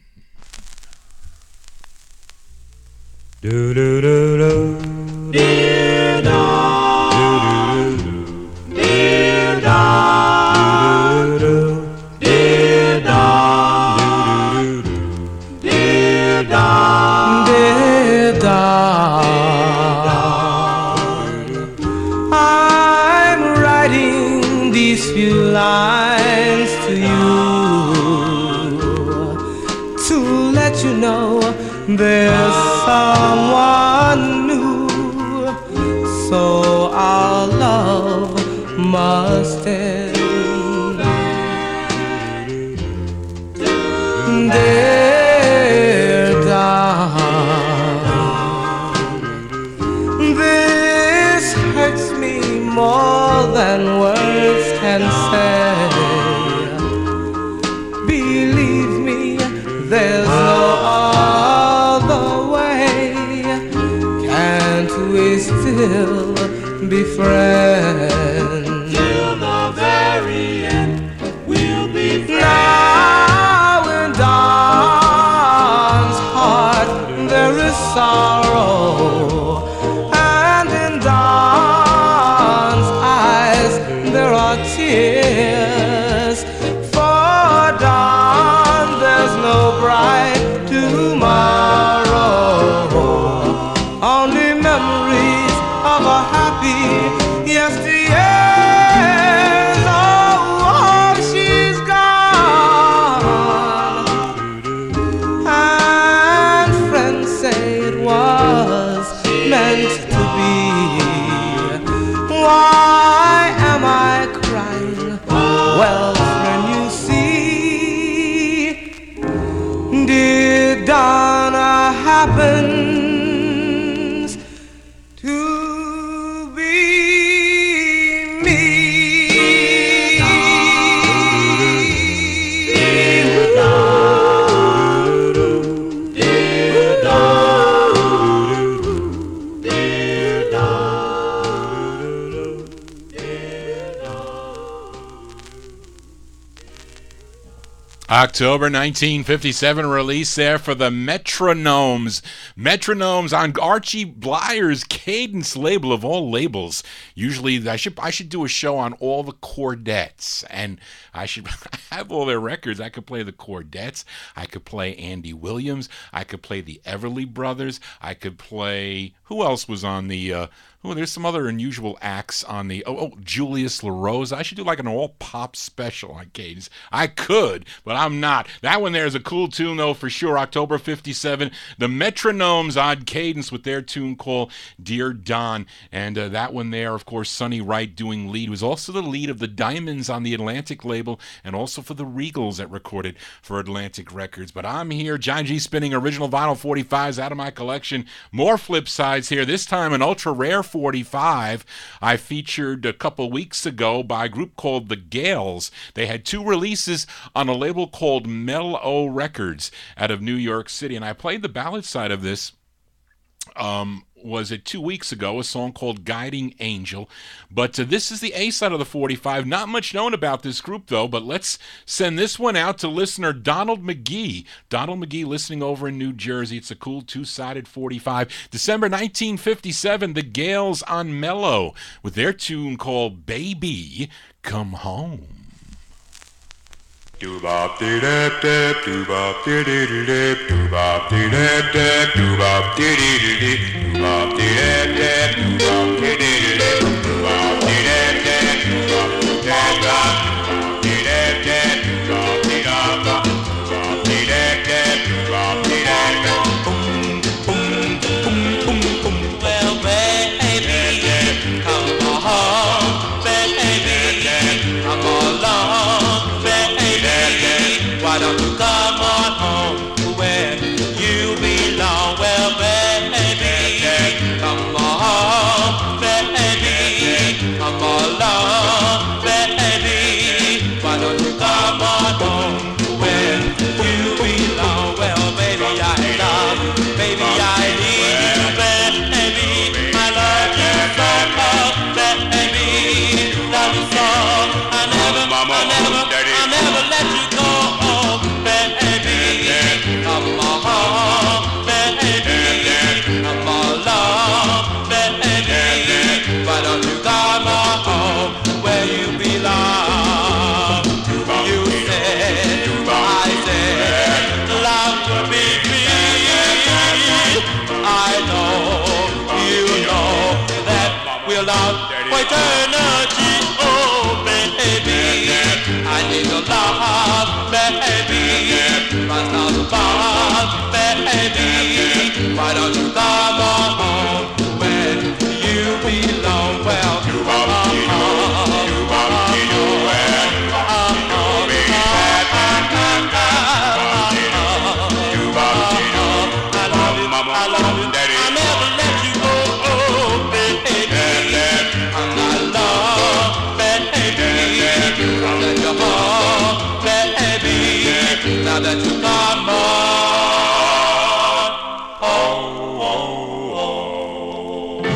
Do do do do. Dear Don. Do do do. Dear Don. Dear Don, dear Don, dear Don, I'm writing these few lines to you to let you know there's someone new, so our love must end. Dear Don, this hurts me more than words can say. Believe me, there's no other way. Can't we still be friends? Till the very end, we'll be friends. Now in Don's heart there is sorrow, and in Don's eyes there are tears. For Don there's no bright tomorrow, only memories of a happy yesterday. Why am I crying? Well, friend, you see, dear Donna happens to be me. Dear Donna, dear Donna, dear Donna. October nineteen fifty-seven release there for the Metronomes. Metronomes on Archie Blier's Cadence label, of all labels. Usually I should I should do a show on all the Chordettes, and I should have all their records. I could play the Chordettes, I could play Andy Williams, I could play the Everly Brothers, I could play, who else was on the uh oh, there's some other unusual acts on the, oh, oh Julius LaRose. I should do like an all-pop special on Cadence. I could, but I'm not. That one there is a cool tune, though, for sure. October fifty-seven, the Metronomes on Cadence with their tune called Dear Don. And uh, that one there, of course, Sonny Wright doing lead. He was also the lead of the Diamonds on the Atlantic label, and also for the Regals that recorded for Atlantic Records. But I'm here, Johnny G, spinning original vinyl forty-fives out of my collection. More flip sides here, this time an ultra-rare forty-five I featured a couple weeks ago by a group called The Gales. They had two releases on a label called Mel-O Records out of New York City, and I played the ballad side of this. Um, was it two weeks ago, a song called Guiding Angel. But uh, this is the A side of the forty-five. Not much known about this group, though, but let's send this one out to listener Donald McGee. Donald McGee listening over in New Jersey. It's a cool two-sided forty-five. December nineteen fifty-seven, The Gales on Mel-O with their tune called Baby Come Home. Doo-bop dee-dap dap, doo-bop dee-dee-dee-dip, doo-bop dee-dap dap, doo-bop dee-dee-dee-dip, doo-bop dee-dap dap, doo-bop dee-dee-dee-dip, doo-bop dee-dap dap, doo-bop dee-dap dap, dee-dap dap, doo-bop dee-dap dap, doo-bop dee-dap dap, doo-bop dee-dap dap. Boom, boom, boom, boom, boom. Well, baby, come on, baby, come along. Why don't you come on home where you belong? Well, baby, come on, baby, come along, baby. Why don't you come on home where you belong? Well, baby, I love, baby, I need you, baby. I love you so, baby, love you so. I never, I never, I never let you go. Come on, baby, come along, baby. Why don't you come on home where you belong? You said, I said, love will be free. I know, you know that we'll love for eternity. Oh, baby, I need your love, baby. Right now the bar, baby. Why don't you come on home where you belong? Well, you come on, you come on, you where you be I love you, I love you, I never let you go, oh, baby. I'm not love, baby. I'm at your home, baby. Now that you come on, oh, oh,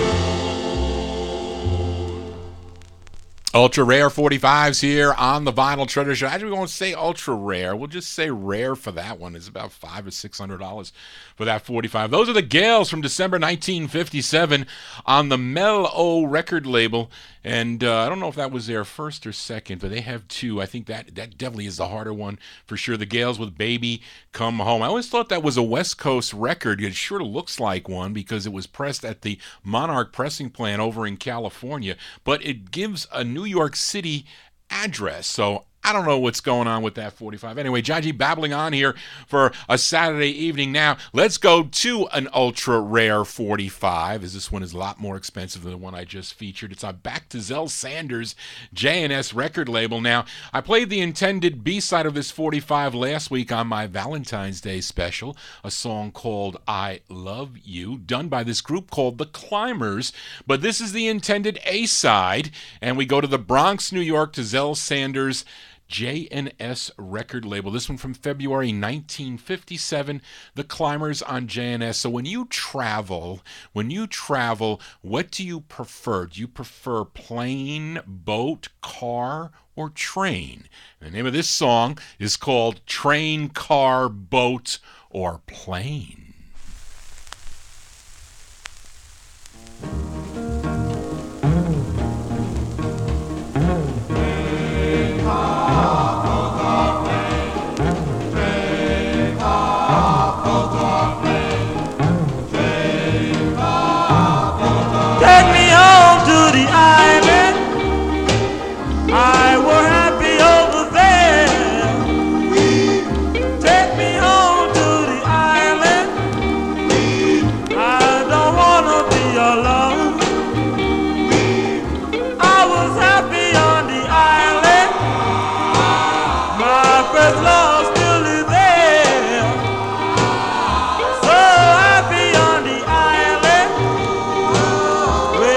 oh. Ultra rare forty-fives here on the Vinyl Treasure Show. Actually, we won't say ultra rare. We'll just say rare for that one. It's about five or six hundred dollars for that forty-five. Those are the Gales from December nineteen fifty-seven on the Mel-O record label. And uh, I don't know if that was their first or second, but they have two. I think that that definitely is the harder one for sure. The Gales with Baby Come Home. I always thought that was a West Coast record. It sure looks like one because it was pressed at the Monarch pressing plant over in California. But it gives a New York City address. So I don't know what's going on with that forty-five. Anyway, John G babbling on here for a Saturday evening. Now, let's go to an ultra rare forty-five, as this one is a lot more expensive than the one I just featured. It's on Back to Zell Sanders' J and S record label. Now, I played the intended B-side of this forty-five last week on my Valentine's Day special, a song called I Love You, done by this group called The Climbers. But this is the intended A-side, and we go to the Bronx, New York, to Zell Sanders' J and S record label. This one from February nineteen fifty-seven, The Climbers on J and S. So when you travel, when you travel, what do you prefer? Do you prefer plane, boat, car, or train? The name of this song is called Train, Car, Boat, or Plane. Take me home to the island. I were happy over there. Take me home to the island. I don't wanna be alone. I was happy on the island. My first love still is there. So happy on the island.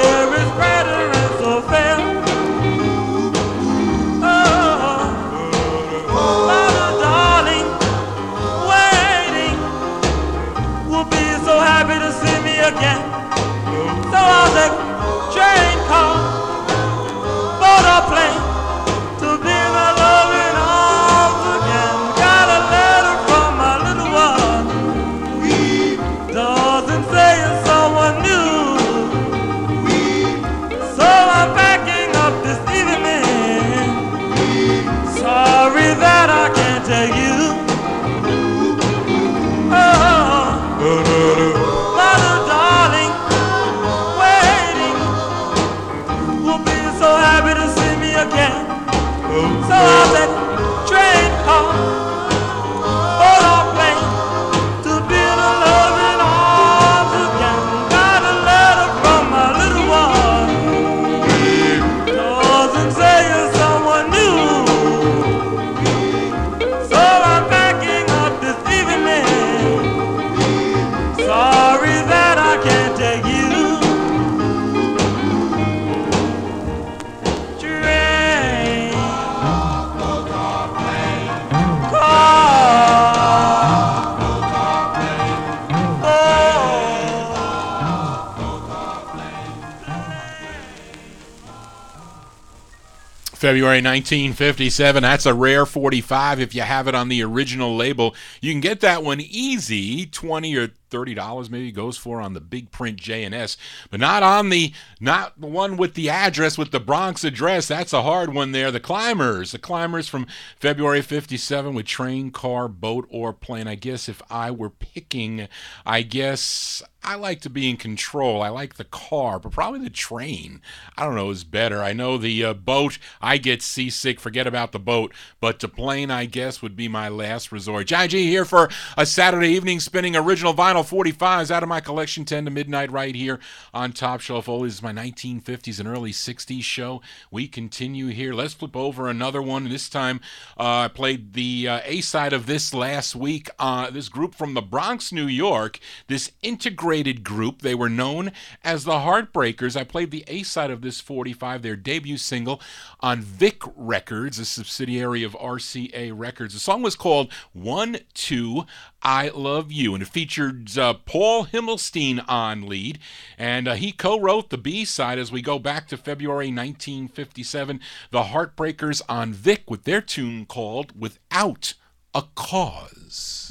February nineteen fifty-seven. That's a rare forty-five if you have it on the original label. You can get that one easy, twenty or thirty dollars maybe goes for on the big print J and S, but not on the not the one with the address, with the Bronx address. That's a hard one there. The Climbers, the Climbers from February fifty-seven with Train, Car, Boat, or Plane. I guess if I were picking, I guess I like to be in control. I like the car, but probably the train, I don't know, is better. I know the uh, boat, I get seasick, forget about the boat, but the plane, I guess, would be my last resort. Johnny G here for a Saturday evening spinning original vinyl forty-fives out of my collection, ten to midnight, right here on Top Shelf Oldies. This is my nineteen fifties and early sixties show. We continue here. Let's flip over another one. This time uh, I played the uh, A-side of this last week. Uh, this group from the Bronx, New York, this integrated group. They were known as the Heartbreakers. I played the A-side of this forty-five, their debut single on Vic Records, a subsidiary of R C A Records. The song was called One, Two, I Love You, and it featured uh, Paul Himmelstein on lead, and uh, he co-wrote the B-side as we go back to February nineteen fifty-seven. The Heartbreakers on Vic with their tune called Without a Cause.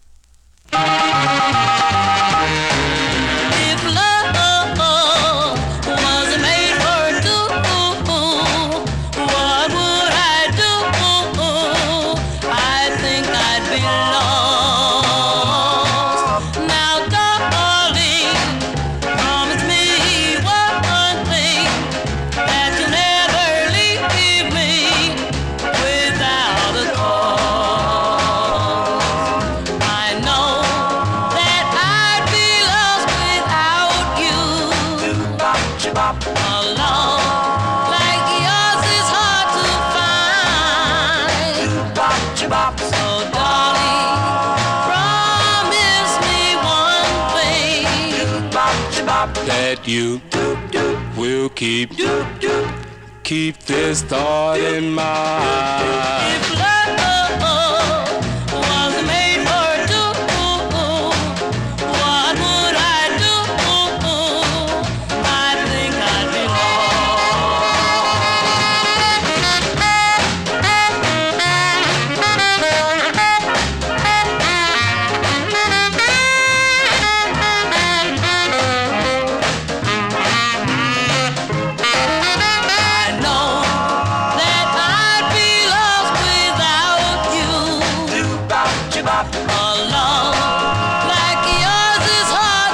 If love was made for two, what would I do? I think I'd be lost. Now, darling, promise me one thing, that you'll never leave me without a cause. I know that I'd be lost without you. A love like yours is hard to find. So darling, promise me one thing, that you will keep keep this thought in mind. if love was made for two, what would I do? I think I'd be I know that I'd be lost without you. A love like yours is hard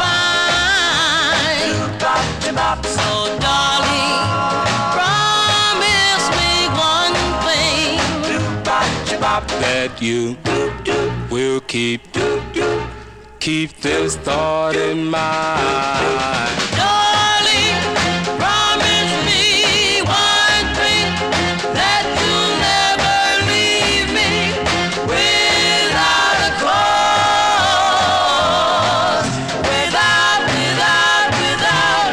to find. So darling, promise me one thing, That you will keep keep this thought in mind. darling, promise me one thing, that you'll never leave me without a cause, without, without, without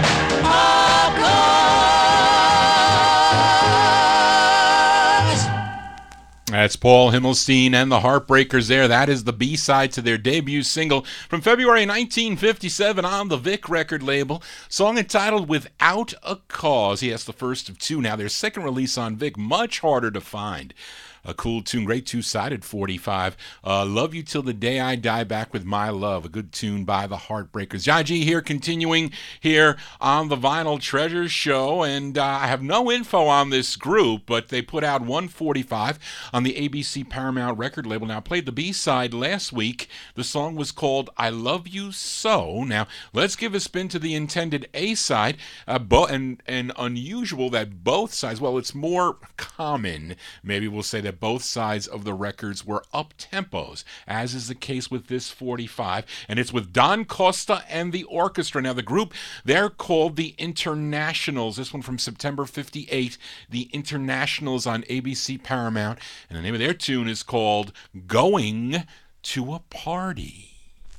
a cause. That's Paul Himmelstein and the Heartbreakers there. That is the B-side to their debut single from February nineteen fifty-seven on the Vic record label. Song entitled Without a Cause. Yes, the first of two. Now, their second release on Vic, much harder to find. A cool tune, great two-sided forty-five. Uh, Love You Till the Day I Die, Back with My Love. A good tune by the Heartbreakers. Johnny G here, continuing here on the Vinyl Treasure Show. And uh, I have no info on this group, but they put out one forty-five on the A B C Paramount record label. Now, I played the B-side last week. The song was called I Love You So. Now, let's give a spin to the intended A-side. Uh, bo- and, and unusual that both sides, well, it's more common, maybe we'll say, that both sides of the records were up tempos, as is the case with this forty-five, and it's with Don Costa and the orchestra. Now, the group, they're called the Internationals. This one from September fifty-eight, the Internationals on A B C Paramount, and the name of their tune is called Going to a Party.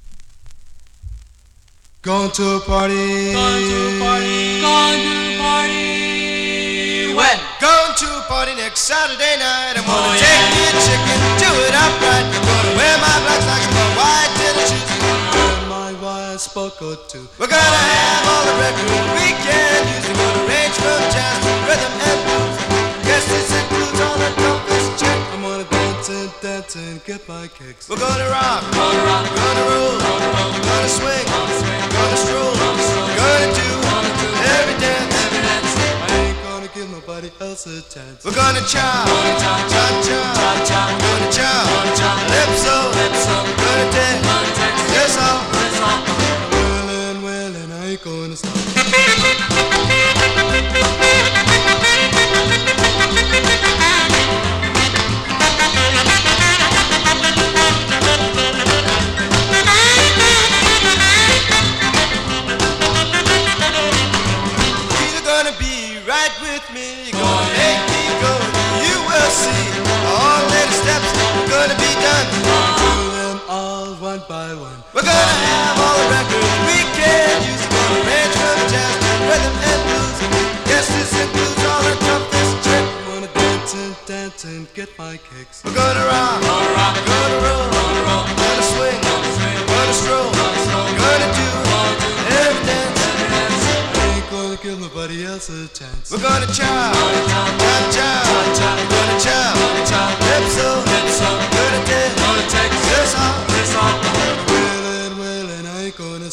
Going to a party. Going to a party, going to a party, when? Going to a party next Saturday night. I'm gonna Oh, take yeah. me a chicken, do it upright. I'm gonna wear my black slacks and my white tennis shoes. And my white sport coat too. We're gonna have all the records we can use. We're gonna range from jazz to rhythm and blues. my kicks. We're gonna rock, gonna rock, gonna roll, gonna, roll, gonna swing, gonna, swing, gonna stroll, gonna, stroll, gonna do, gonna do every dance, every dance. I ain't gonna give nobody else a chance. We're gonna chow, gonna chow, chow, chow, chow, chow. Gonna chow, gonna chow, lipso, lipso. Gonna dance, gonna dance, yes all, yes all. Willin', willin', I ain't gonna stop. We're gonna have all the records we can use. We're gonna range from jazz to rhythm and blues. Yes, this includes all the toughest trip. I'm gonna dance and dance and get my kicks. We're gonna rock, gonna rock, gonna roll, gonna, roll, gonna swing, gonna, swing, gonna stroll, gonna, stroll, gonna do, gonna do every dance, every dance. I ain't gonna give nobody else a chance. We're gonna chow, chow, chow, chow, gonna chow, chow, lipso, lipso, gonna dance, gonna take this off, this off. Gonna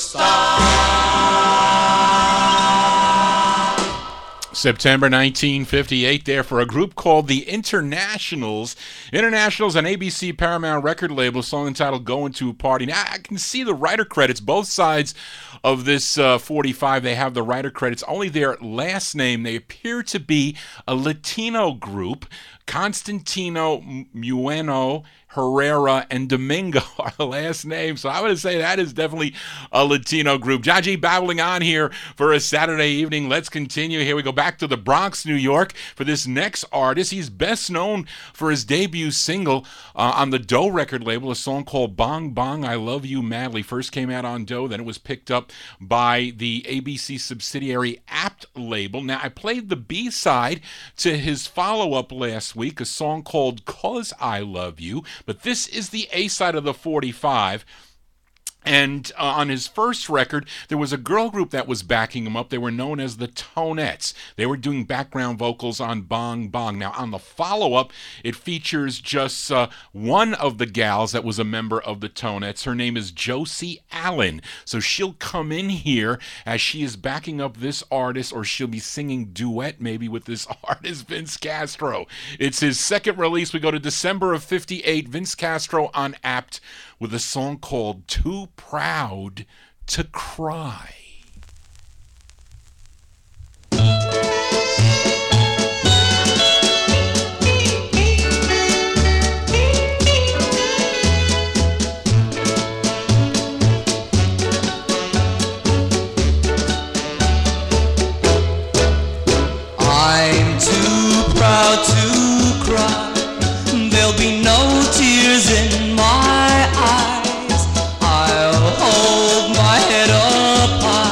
stop. September nineteen fifty-eight there for a group called the Internationals. Internationals, an A B C Paramount record label, song entitled Going to a Party. Now, I can see the writer credits. Both sides of this uh, forty-five, they have the writer credits. Only their last name, they appear to be a Latino group. Constantino Mueno Herrera and Domingo are the last names. So I would say that is definitely a Latino group. John G babbling on here for a Saturday evening. Let's continue. Here we go back to the Bronx, New York for this next artist. He's best known for his debut single uh, on the Doe record label, a song called Bong Bong, I Love You Madly. First came out on Doe, then it was picked up by the A B C subsidiary Apt label. Now, I played the B-side to his follow-up last week, a song called 'Cause I Love You. But this is the A side of the forty-five. And uh, on his first record, there was a girl group that was backing him up. They were known as the Tonettes. They were doing background vocals on Bong Bong. Now, on the follow-up, it features just uh, one of the gals that was a member of the Tonettes. Her name is Josie Allen. So she'll come in here as she is backing up this artist, or she'll be singing duet maybe with this artist, Vince Castro. It's his second release. We go to December of fifty-eight. Vince Castro on Apt with a song called Too Proud to Cry. I'm too proud to cry. There'll be no tears in my eyes. I'll hold my head up high.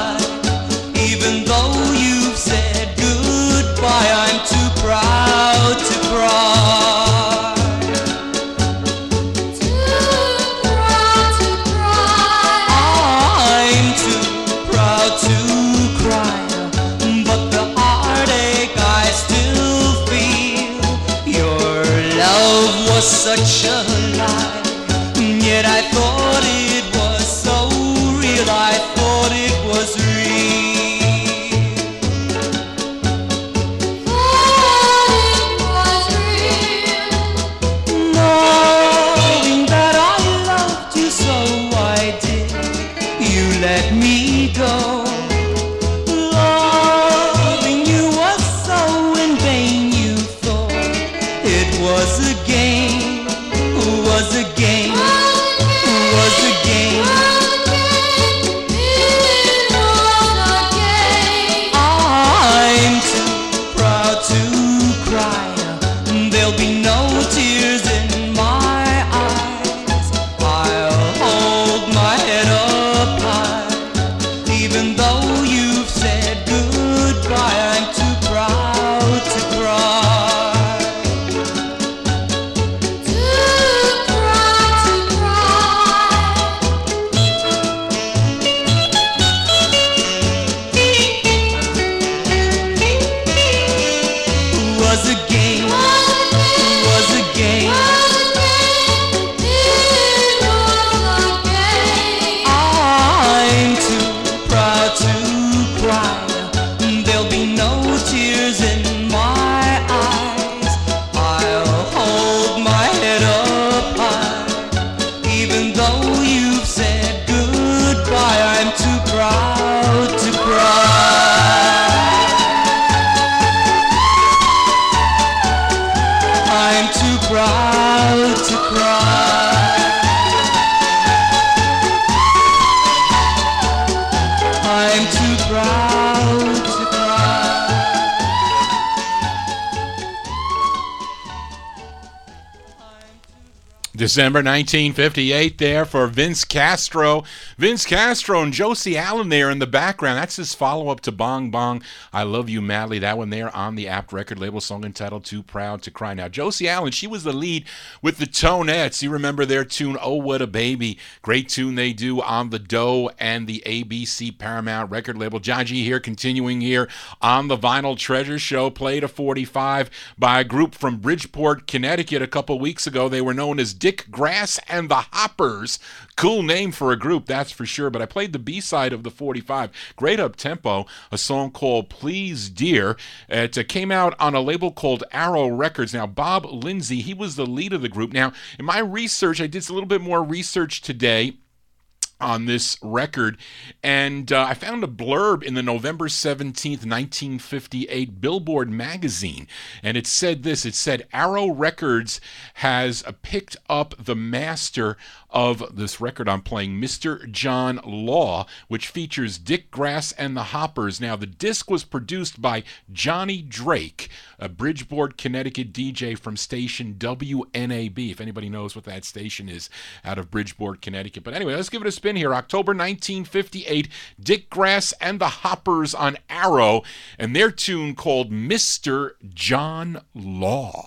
December nineteen fifty-eight there for Vince Castro. Vince Castro and Josie Allen there in the background. That's his follow-up to Bong Bong, I Love You Madly. That one there on the Apt record label, song entitled Too Proud to Cry. Now, Josie Allen, she was the lead with the Tonettes. You remember their tune, Oh What a Baby. Great tune they do on the Doe and the A B C Paramount record label. John G here, continuing here on the Vinyl Treasure Show. Played a forty-five by a group from Bridgeport, Connecticut a couple weeks ago. They were known as Dick Grass and the Hoppers. Cool name for a group, that's for sure. But I played the B-side of the forty-five. Great up-tempo, a song called Please Dear. It uh, came out on a label called Arrow Records. Now, Bob Lindsay, he was the lead of the group. Now, in my research, I did a little bit more research today on this record, and uh, I found a blurb in the November seventeenth, nineteen fifty-eight Billboard magazine, and it said this. It said, Arrow Records has uh, picked up the master of this record I'm playing, Mister John Law, which features Dick Grass and the Hoppers. Now, the disc was produced by Johnny Drake, a Bridgeport, Connecticut D J from station W N A B, if anybody knows what that station is out of Bridgeport, Connecticut. But anyway, let's give it a spin here. October nineteen fifty-eight, Dick Grass and the Hoppers on Arrow, and their tune called Mister John Law.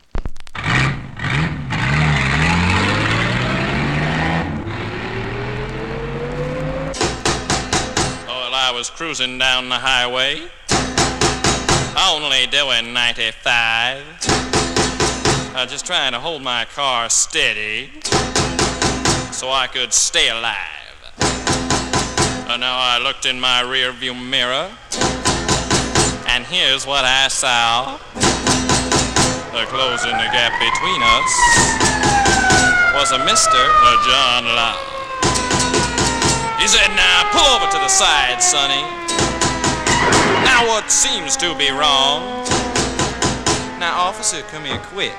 I was cruising down the highway, only doing ninety-five, uh, just trying to hold my car steady so I could stay alive. Uh, now I looked in my rear view mirror, and here's what I saw. Uh, closing the gap between us was a Mister Uh, John Law. He said, now pull over to the side, sonny. Now what seems to be wrong? Now, officer, come here quick.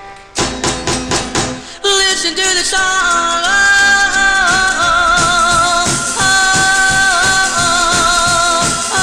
Listen to the song. Oh, oh, oh, oh,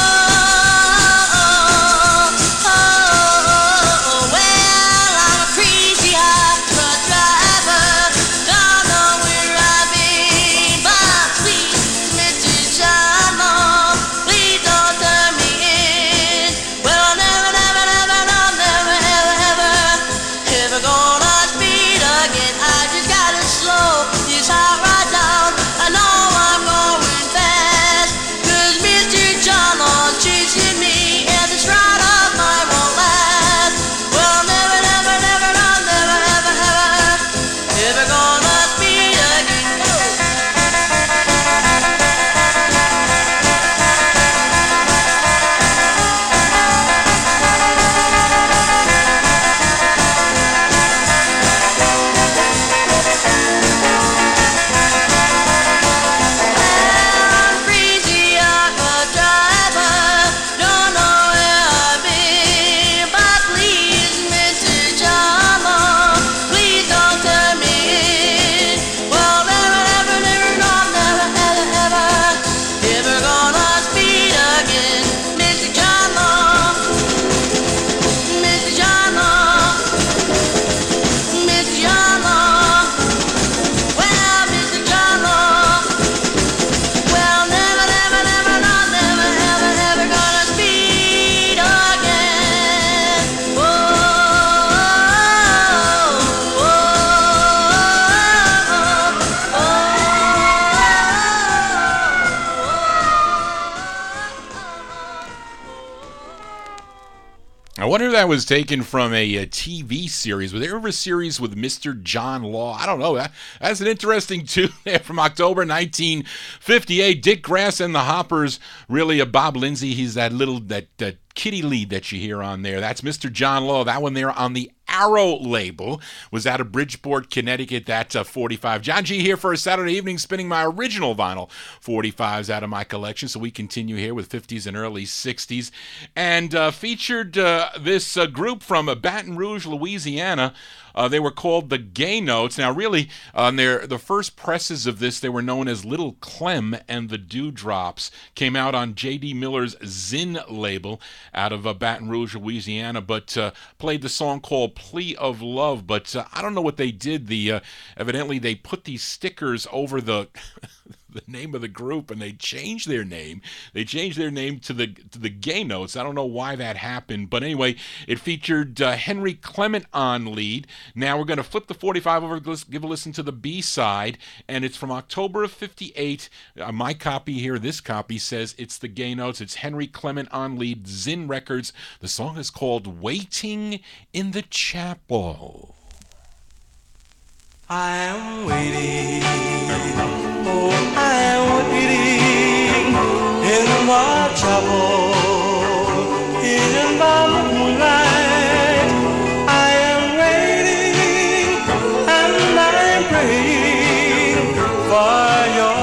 oh, oh. Well, I'm a crazy hot truck driver. Don't know where I've been, but please, Mister John Law, please don't turn me in. Well, never, never, never, no, never, ever, ever, ever gonna speed again. I just gotta slow this heart right down. I know I'm going fast, 'cause Mister John Law's chasing me, and this ride of mine won't last. Well, never, never, never, no, never, ever, ever, ever gonna speed again. I'm crazy, I'm a driver, don't know where I've been, but please, Mister John Law, please don't turn me in. Well, never, never, never, no, never, ever, ever, ever gonna speed again. Mister John Law, Mister John Law, Mister John Law. Well, Mister John Law, well, never, never, never, no, never, ever, ever gonna speed again. Whoa, whoa, I wonder if that was taken from a, a T V series. Was there ever a series with Mister John Law? I don't know. That, that's an interesting tune there from October nineteen fifty-eight. Dick Grass and the Hoppers. Really, a Bob Lindsay. He's that little, that, that kitty lead that you hear on there. That's Mister John Law. That one there on the Arrow label was out of Bridgeport, Connecticut. That's a forty-five. John G here for a Saturday evening, spinning my original vinyl forty-fives out of my collection. So we continue here with fifties and early sixties, and uh, featured uh, this uh, group from uh, Baton Rouge, Louisiana. Uh, they were called the Gay Notes. Now, really, on their the first presses of this, they were known as Little Clem and the Dewdrops. Came out on J D Miller's Zinn label out of uh, Baton Rouge, Louisiana, but uh, played the song called Plea of Love, but uh, I don't know what they did. The uh, evidently they put these stickers over the the name of the group, and they changed their name. They changed their name to the to the Gay Notes. I don't know why that happened, but anyway, it featured uh, Henry Clement on lead. Now we're going to flip the forty-five over, give a listen to the B-side, and it's from October of fifty-eight. Uh, my copy here, this copy says it's the Gay Notes. It's Henry Clement on lead, Zinn Records. The song is called Waiting in the Chapel. I am waiting, oh, I am waiting in the chapel, in the moonlight. I am waiting and I'm praying for your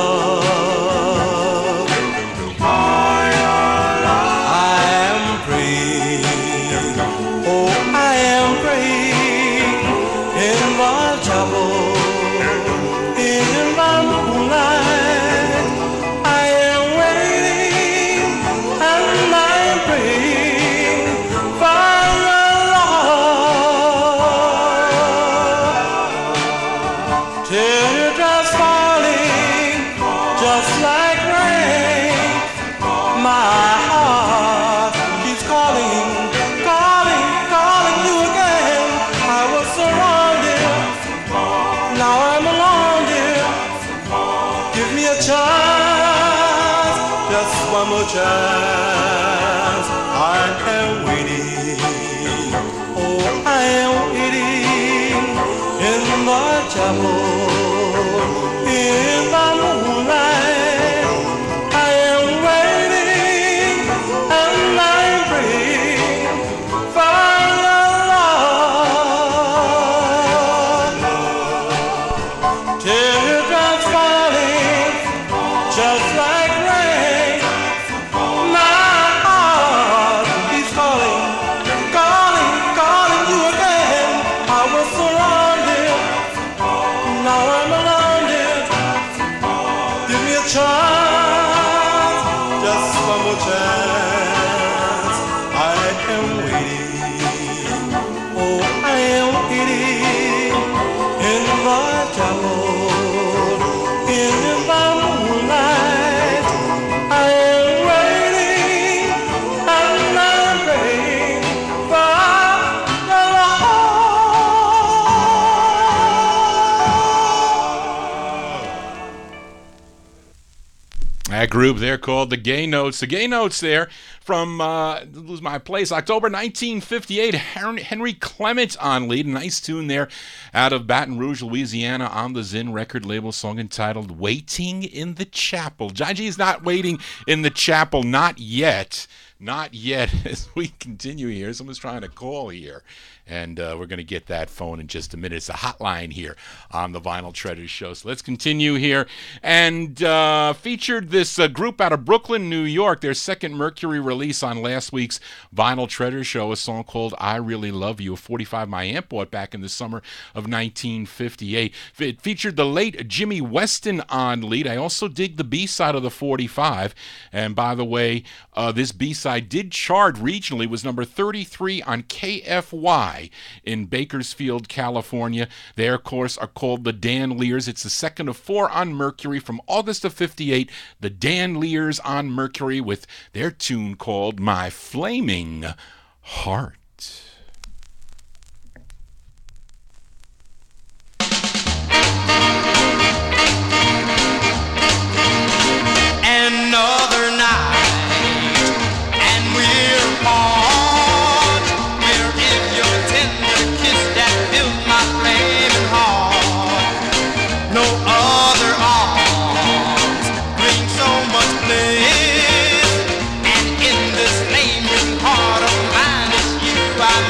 love, for your love. I am praying, oh, I am praying in the chapel, in the moonlight. I am waiting and I'm praying for your love. Teardrops falling just like rain. My heart keeps calling, calling, calling you again. I was surrounded, now I'm alone, dear. Give me a chance, just one more chance. I am waiting, oh, I am waiting in the chapel, in the moonlight. I am waiting and I'm praying for your love. Teardrops falling just like rain. My heart keeps calling, calling, calling you again. I was surrounded, now I'm alone, dear. Give me a chance, just one more chance. I am waiting, oh, I am waiting in the chapel, in the moonlight. I am waiting and I'm praying for the Lord. That group there called the Gay Notes. The Gay Notes there from, uh, lose my place, October nineteen fifty-eight. Henry Clement on lead. A nice tune there out of Baton Rouge, Louisiana on the Zinn record label, song entitled Waiting in the Chapel. John G is not waiting in the chapel, not yet. Not yet. As we continue here, someone's trying to call here, and uh, we're going to get that phone in just a minute. It's a hotline here on the Vinyl Treasures show. So let's continue here. And uh, featured this uh, group out of Brooklyn, New York, their second Mercury release on last week's Vinyl Treasures show, a song called I Really Love You, a forty-five my amp bought back in the summer of nineteen fifty-eight. It featured the late Jimmy Weston on lead. I also dig the B-side of the forty-five. And by the way, uh, this B-side did chart regionally, was number thirty-three on K F Y in Bakersfield, California. They, of course, are called the Dan Lears. It's the second of four on Mercury from August of fifty-eight. The Dan Lears on Mercury with their tune called My Flaming Heart. Another night, and we're apart. Where is your tender kiss that fills my flaming heart? No other arms bring so much bliss, and in this flaming heart of mine, it's you I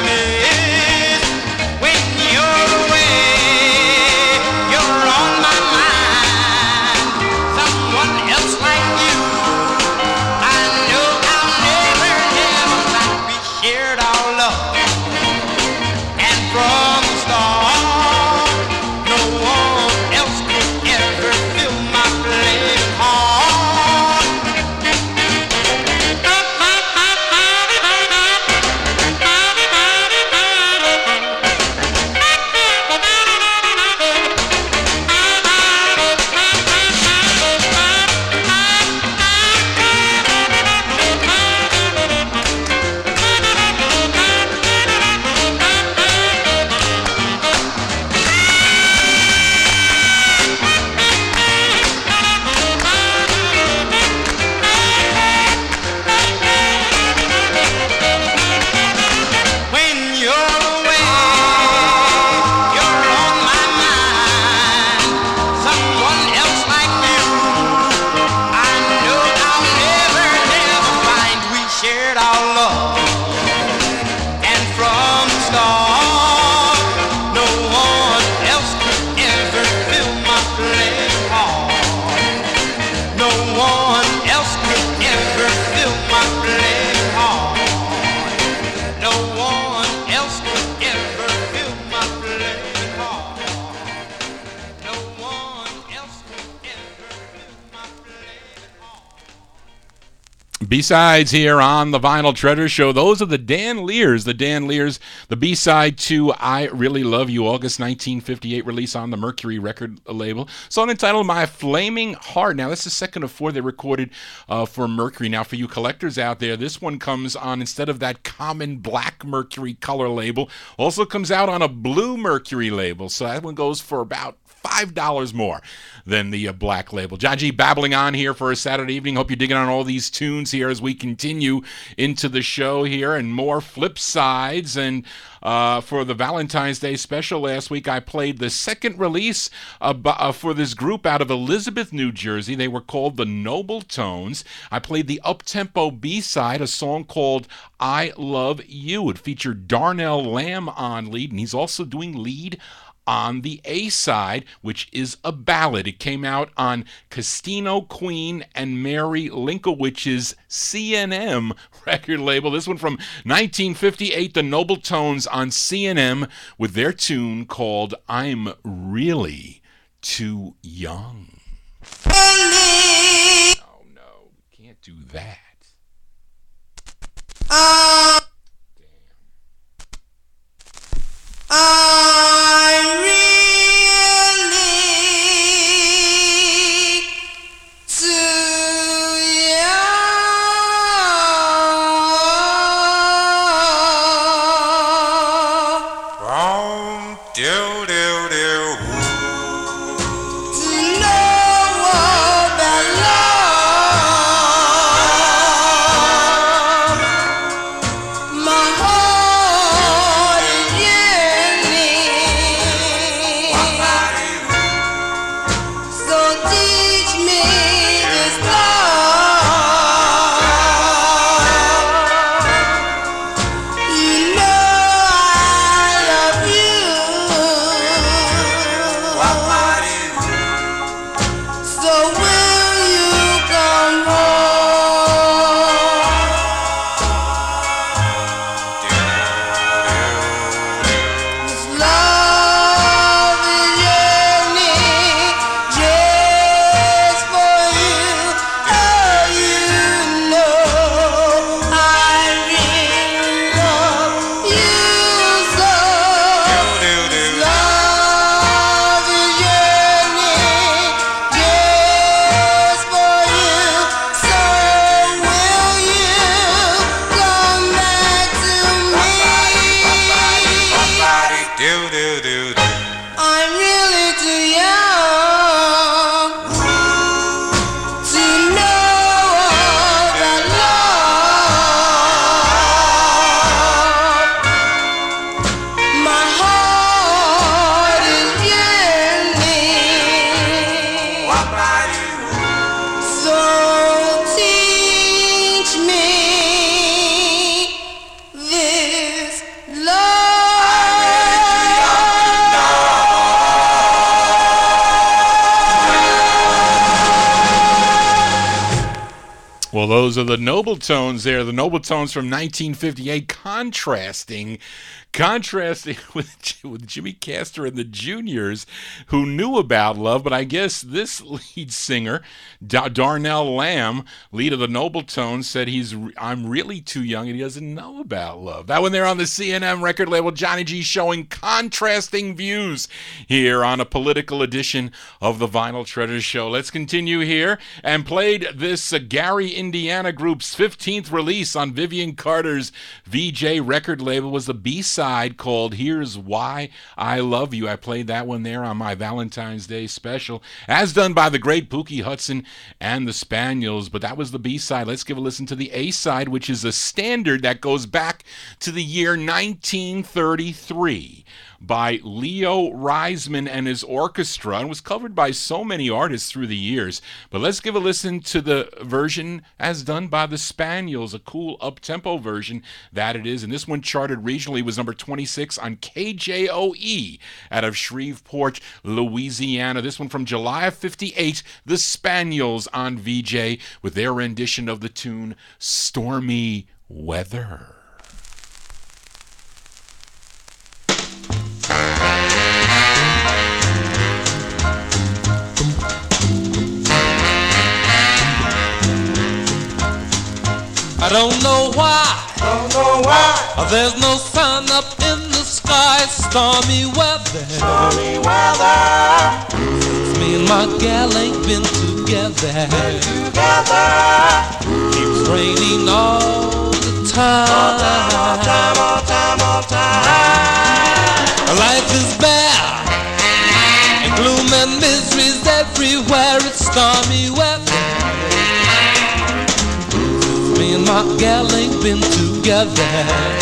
love. And from the start, no one else could ever fill my playing heart. No one else could ever fill my playing heart. No one else could ever fill my playing heart. No one else could ever fill my playing heart. B-sides here on the Vinyl Treasure Show. Those are the Dan Lears. The Dan Lears, the B-side to I Really Love You, August nineteen fifty-eight release on the Mercury record label. Song entitled My Flaming Heart. Now, that's the second of four they recorded uh, for Mercury. Now, for you collectors out there, this one comes on, instead of that common black Mercury color label, also comes out on a blue Mercury label. So that one goes for about five dollars more than the uh, black label. John G babbling on here for a Saturday evening. Hope you're digging on all these tunes here as we continue into the show here, and more flip sides. And uh, for the Valentine's Day special last week, I played the second release uh, uh, for this group out of Elizabeth, New Jersey. They were called the Noble Tones. I played the up-tempo B-side, a song called I Love You. It featured Darnell Lamb on lead, and he's also doing lead on the A-side, which is a ballad. It came out on Castino Queen and Mary Linkowich's C and M record label. This one from nineteen fifty-eight, the Noble Tones on C and M with their tune called I'm Really Too Young. Oh no, can't do that. Uh, I'm really too young. Wrong, do, do, do. To know about love. My heart is yearning. So teach me this love. You know I love you. So will you come home? This love is yearning just for you. Oh, you know I really love you so. This love is yearning just for you. So will you come back to me? Do, do, do, do. I'm really too young to know about love. My heart is yearning. So teach me this Well, those are the Noble Tones there. The Noble Tones from nineteen fifty-eight, contrasting, contrasting with, with Jimmy Castor and the Juniors, who knew about love. But I guess this lead singer, da- Darnell Lamb, lead of the Noble Tones, said he's I'm really too young and he doesn't know about love. That one there on the C and M record label. Johnny G showing contrasting views here on a political edition of the Vinyl Treasure Show. Let's continue here, and played this uh, Gary, Indiana group's fifteenth release on Vivian Carter's V J record label was the B-side called Here's Why I Love You. I played that one there on my Valentine's Day special, as done by the great Pookie Hudson and the Spaniels, but that was the B-side. Let's give a listen to the A-side, which is a standard that goes back to the year nineteen thirty-three. by Leo Reisman and his orchestra and was covered by so many artists through the years. But let's give a listen to the version as done by the Spaniels, a cool up-tempo version that it is. And this one charted regionally, was number twenty-six on K J O E out of Shreveport, Louisiana. This one from July of fifty-eight, the Spaniels on V J with their rendition of the tune Stormy Weather. I don't know why, Don't know why. there's no sun up in the sky. Stormy weather, Stormy weather. since me and my gal ain't been together. Together. Keeps raining all the time. All time, all time, all time. Life is bare, and gloom and misery's everywhere. It's stormy weather. Me and my gal ain't been together.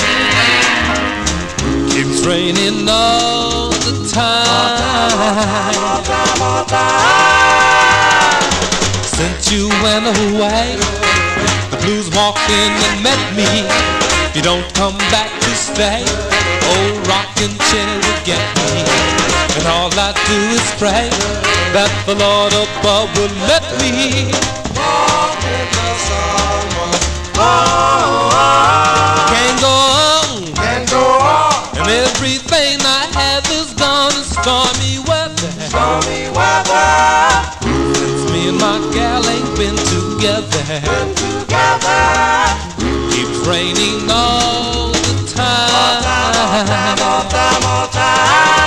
Keeps raining all the time. All time, all time. Since you went away, the blues walked in and met me. You don't come back to stay. Old rocking chair will get me. And all I do is pray that the Lord above will let me Walk into someone. Oh, oh, oh. Can't go on, Can't go on. and everything I have is gone in stormy weather. Stormy weather. Since me and my gal ain't been together. Been together. Keeps raining all the time. All time, all time, all time.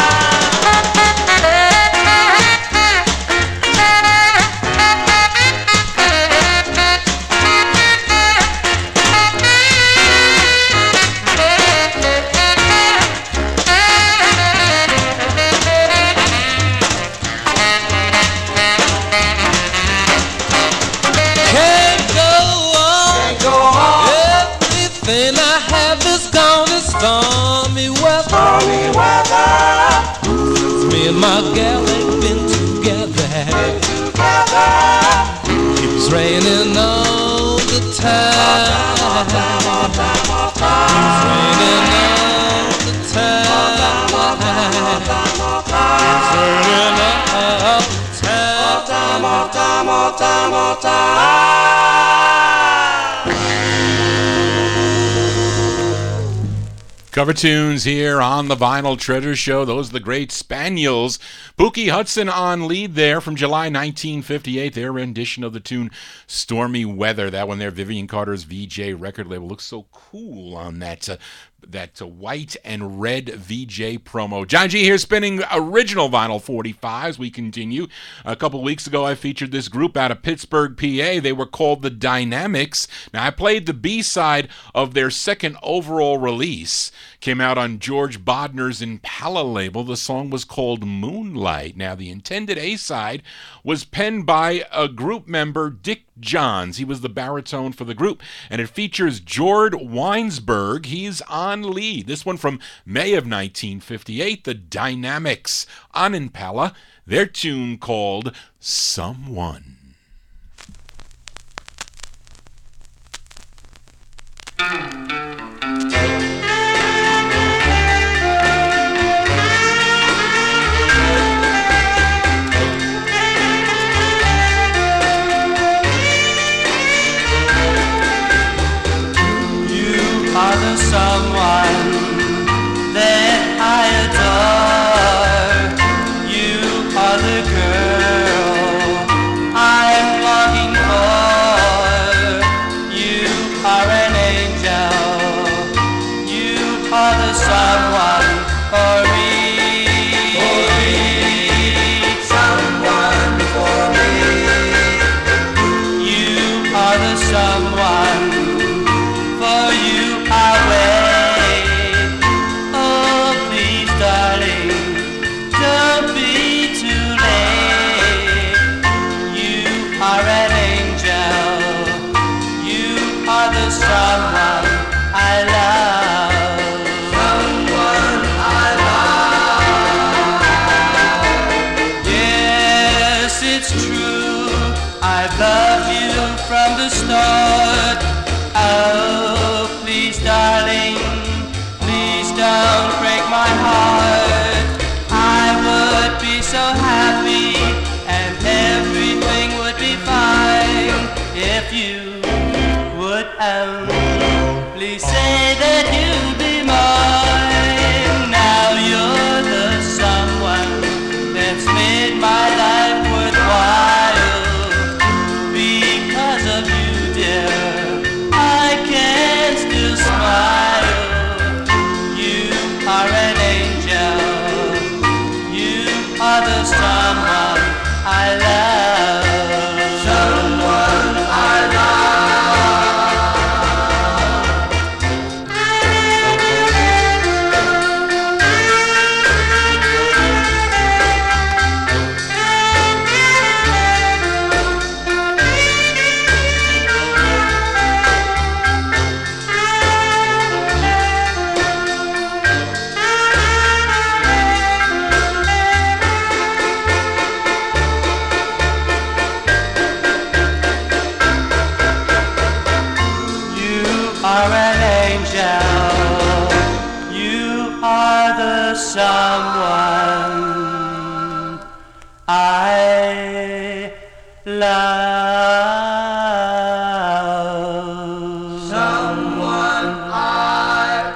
Can't go on. Can't go on. Everything I have is gone in stormy weather. Stormy weather. Since me and my gal ain't been together. Been together. Keeps raining all the time. All time, all time, all Keeps time. raining all the time. All time, all time, all time. Keeps raining all the All time. time, all time, all time, all time. Cover tunes here on the Vinyl Treasure Show. Those are the great Spaniels. Pookie Hudson on lead there from July nineteen fifty-eight. Their rendition of the tune Stormy Weather. That one there, Vivian Carter's V J record label. Looks so cool on that uh, that uh, white and red V J promo. John G here spinning original Vinyl forty-fives. We continue. A couple weeks ago, I featured this group out of Pittsburgh, P A. They were called the Dynamics. Now, I played the B-side of their second overall release. Came out on George Bodner's Impala label. The song was called Moonlight. Now, the intended A-side was penned by a group member, Dick Johns. He was the baritone for the group, and it features Jord Weinsberg. He's on lead. This one from May of nineteen fifty-eight, the Dynamics on Impala, their tune called Someone. Are the someone that I adore? You are the girl I'm longing for. You are an angel. You are the someone for me. For me, someone for me. You are the someone. For you I wait. Oh, please, darling, don't be too late. You are an angel. You are the someone darling, please don't break my heart. I would be so happy and everything would be fine if you would only say that you'd be mine. Now you're the someone that's made my life worthwhile. Because of you, dear, I can still smile. You are an angel. You are the someone I love. Someone I are an angel. You are the someone I love. Someone I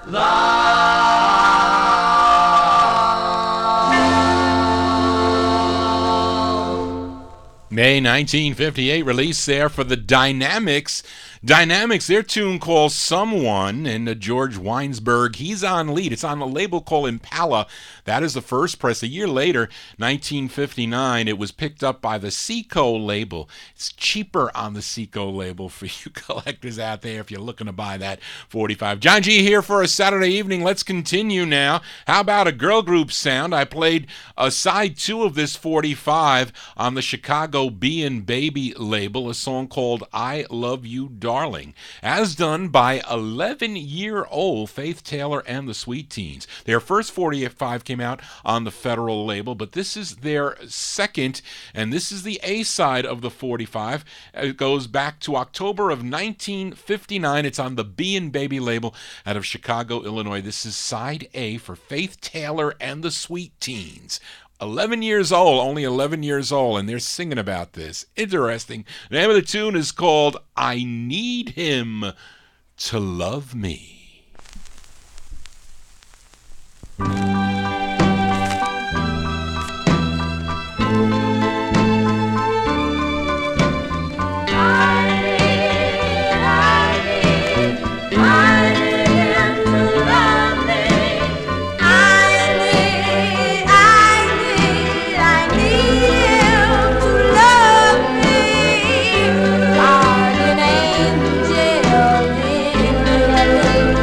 love. May nineteen fifty-eight, release there for the Dynamics. Dynamics, their tune called Someone, and uh, George Weinsberg, he's on lead. It's on a label called Impala. That is the first press. A year later, nineteen fifty-nine, it was picked up by the Seco label. It's cheaper on the Seco label for you collectors out there if you're looking to buy that forty-five. John G here for a Saturday evening. Let's continue now. How about a girl group sound? I played a side two of this forty-five on the Chicago B and Baby label, a song called I Love You, Darling, as done by eleven-year-old Faith Taylor and the Sweet Teens. Their first forty-five came out on the Federal label, but this is their second, and this is the A side of the forty-five. It goes back to October of nineteen fifty-nine. It's on the B and Baby label out of Chicago, Illinois. This is side A for Faith Taylor and the Sweet Teens. eleven years old, only eleven years old, and they're singing about this. Interesting. The name of the tune is called I Need Him to Love Me. Angel in heaven.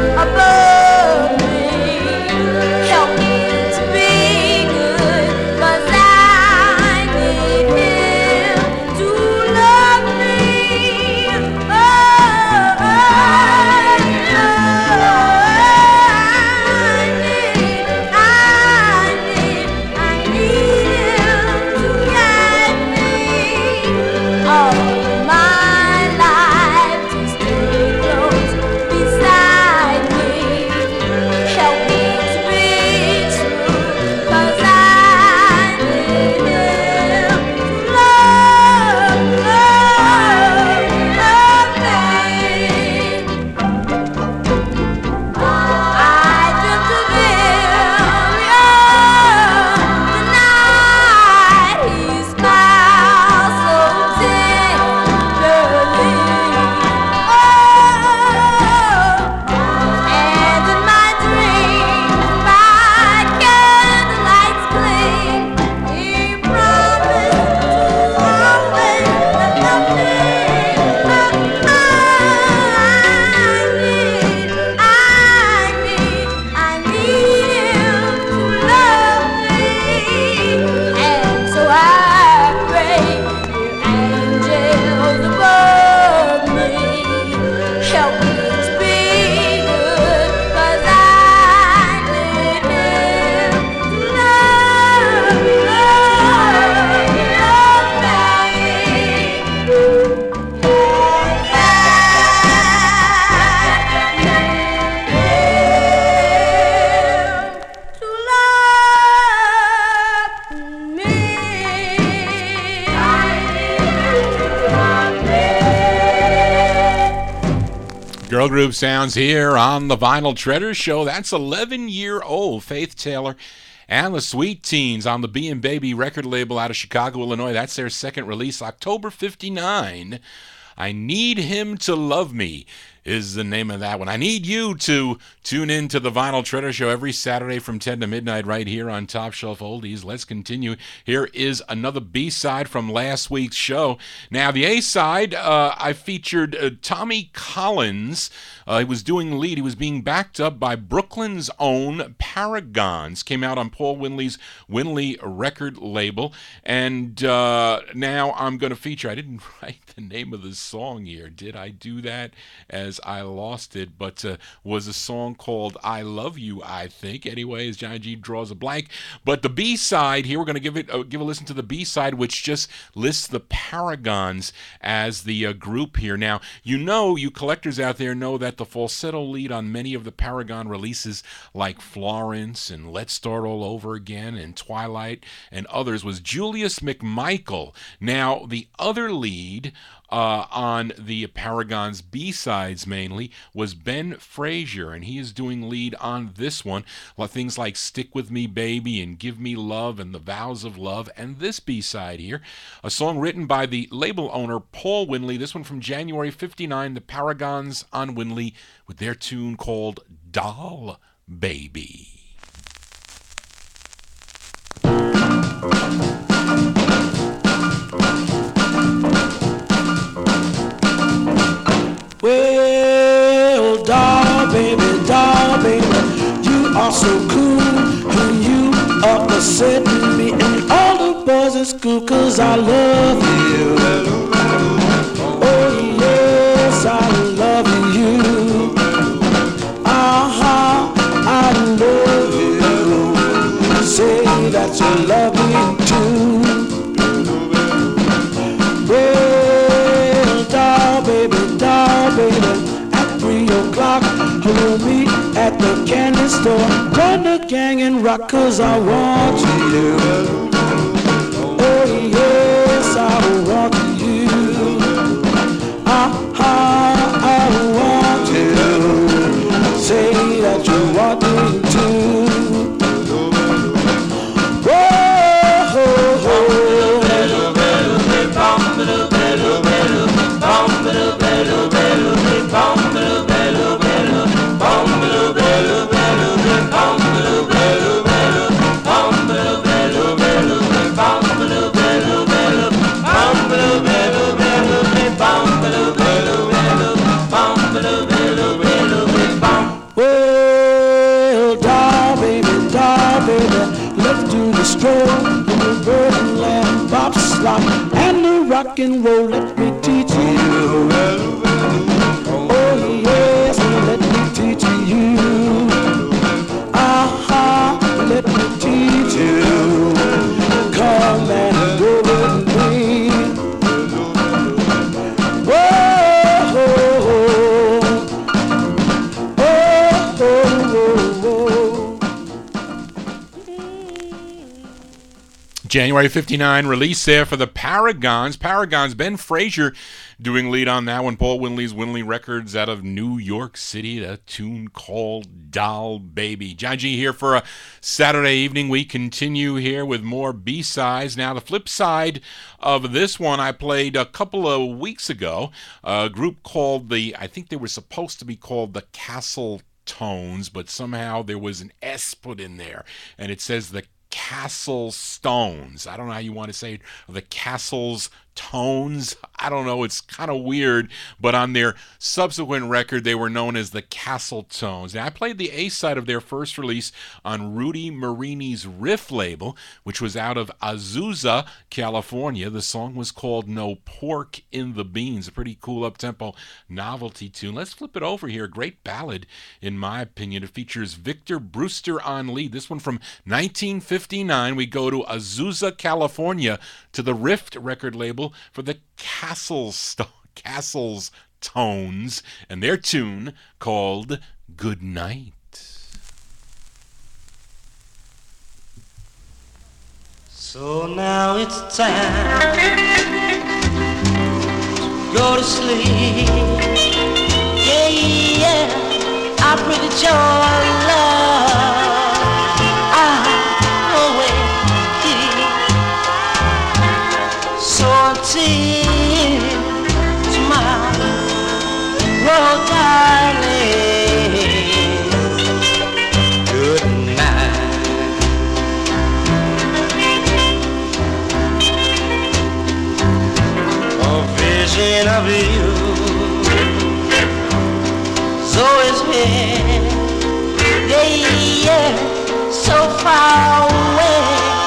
Girl group sounds here on the Vinyl Treasure Show. That's eleven-year-old Faith Taylor and the Sweet Teens on the B and Baby record label out of Chicago, Illinois. That's their second release, October fifty-nine. I Need Him to Love Me is the name of that one. I need you to tune in to the Vinyl Treasure Show every Saturday from ten to midnight right here on Top Shelf Oldies. Let's continue. Here is another B-side from last week's show. Now, the A-side, uh, I featured uh, Tommy Collins. Uh, he was doing lead. He was being backed up by Brooklyn's own Paragons. Came out on Paul Winley's Winley record label. And uh, now I'm going to feature, I didn't write the name of the song here. Did I do that? As I lost it, but uh, was a song called I Love You, I think. Anyway, as Johnny G draws a blank. But the B-side here, we're going to give it uh, give a listen to the B-side, which just lists the Paragons as the uh, group here. Now, you know, you collectors out there know that the falsetto lead on many of the Paragon releases, like Florence and Let's Start All Over Again and Twilight and others, was Julius McMichael. Now, the other lead Uh, on the Paragons B-sides mainly was Ben Frazier, and he is doing lead on this one. Well, things like Stick With Me Baby and Give Me Love and The Vows of Love, and this B-side here, a song written by the label owner Paul Winley. This one from January fifty-nine, the Paragons on Winley with their tune called Doll Baby. Well, doll baby, doll baby, you are so cool, and you upsetting me and all the boys at school, 'cause I love you. Oh yes, I love you. Uh-huh, I love you. Say that you love me too. Well, doll baby, doll baby, at three o'clock we'll meet at the candy store. Join the gang and rock, 'cause I want you. Oh yes, I want you. Uh-huh, I want you. Say that you want me too. Well, doll baby, doll baby, let's do the stroll, the birdland bop slop, and the rock and roll. Let me teach you. Oh yes, let me teach you. Aha, uh-huh, let me teach you. Come and go with me. Whoa, oh, oh, oh, oh. January fifty-nine release there for the Paragons. Paragons, Ben Frazier doing lead on that one. Paul Winley's Winley Records out of New York City. A tune called Doll Baby. John G here for a Saturday evening. We continue here with more B-sides. Now, the flip side of this one I played a couple of weeks ago. A group called the, I think they were supposed to be called the Castle Tones, but somehow there was an S put in there, and it says the Castle Stones. I don't know how you want to say it. The Castle's Tones. I don't know. It's kind of weird. But on their subsequent record, they were known as the Castle Tones. Now, I played the A side of their first release on Rudy Marini's Riff label, which was out of Azusa, California. The song was called No Pork in the Beans. A pretty cool up-tempo novelty tune. Let's flip it over here. A great ballad, in my opinion. It features Victor Brewster on lead. This one from nineteen fifty-nine. We go to Azusa, California, to the Rift record label for the Castles, Castles Tones and their tune called Good Night. So now it's time to go to sleep. Yeah, with your love, I'll always keep. So until tomorrow, darling, good night. A vision of you is always here, yeah, yeah, so far away,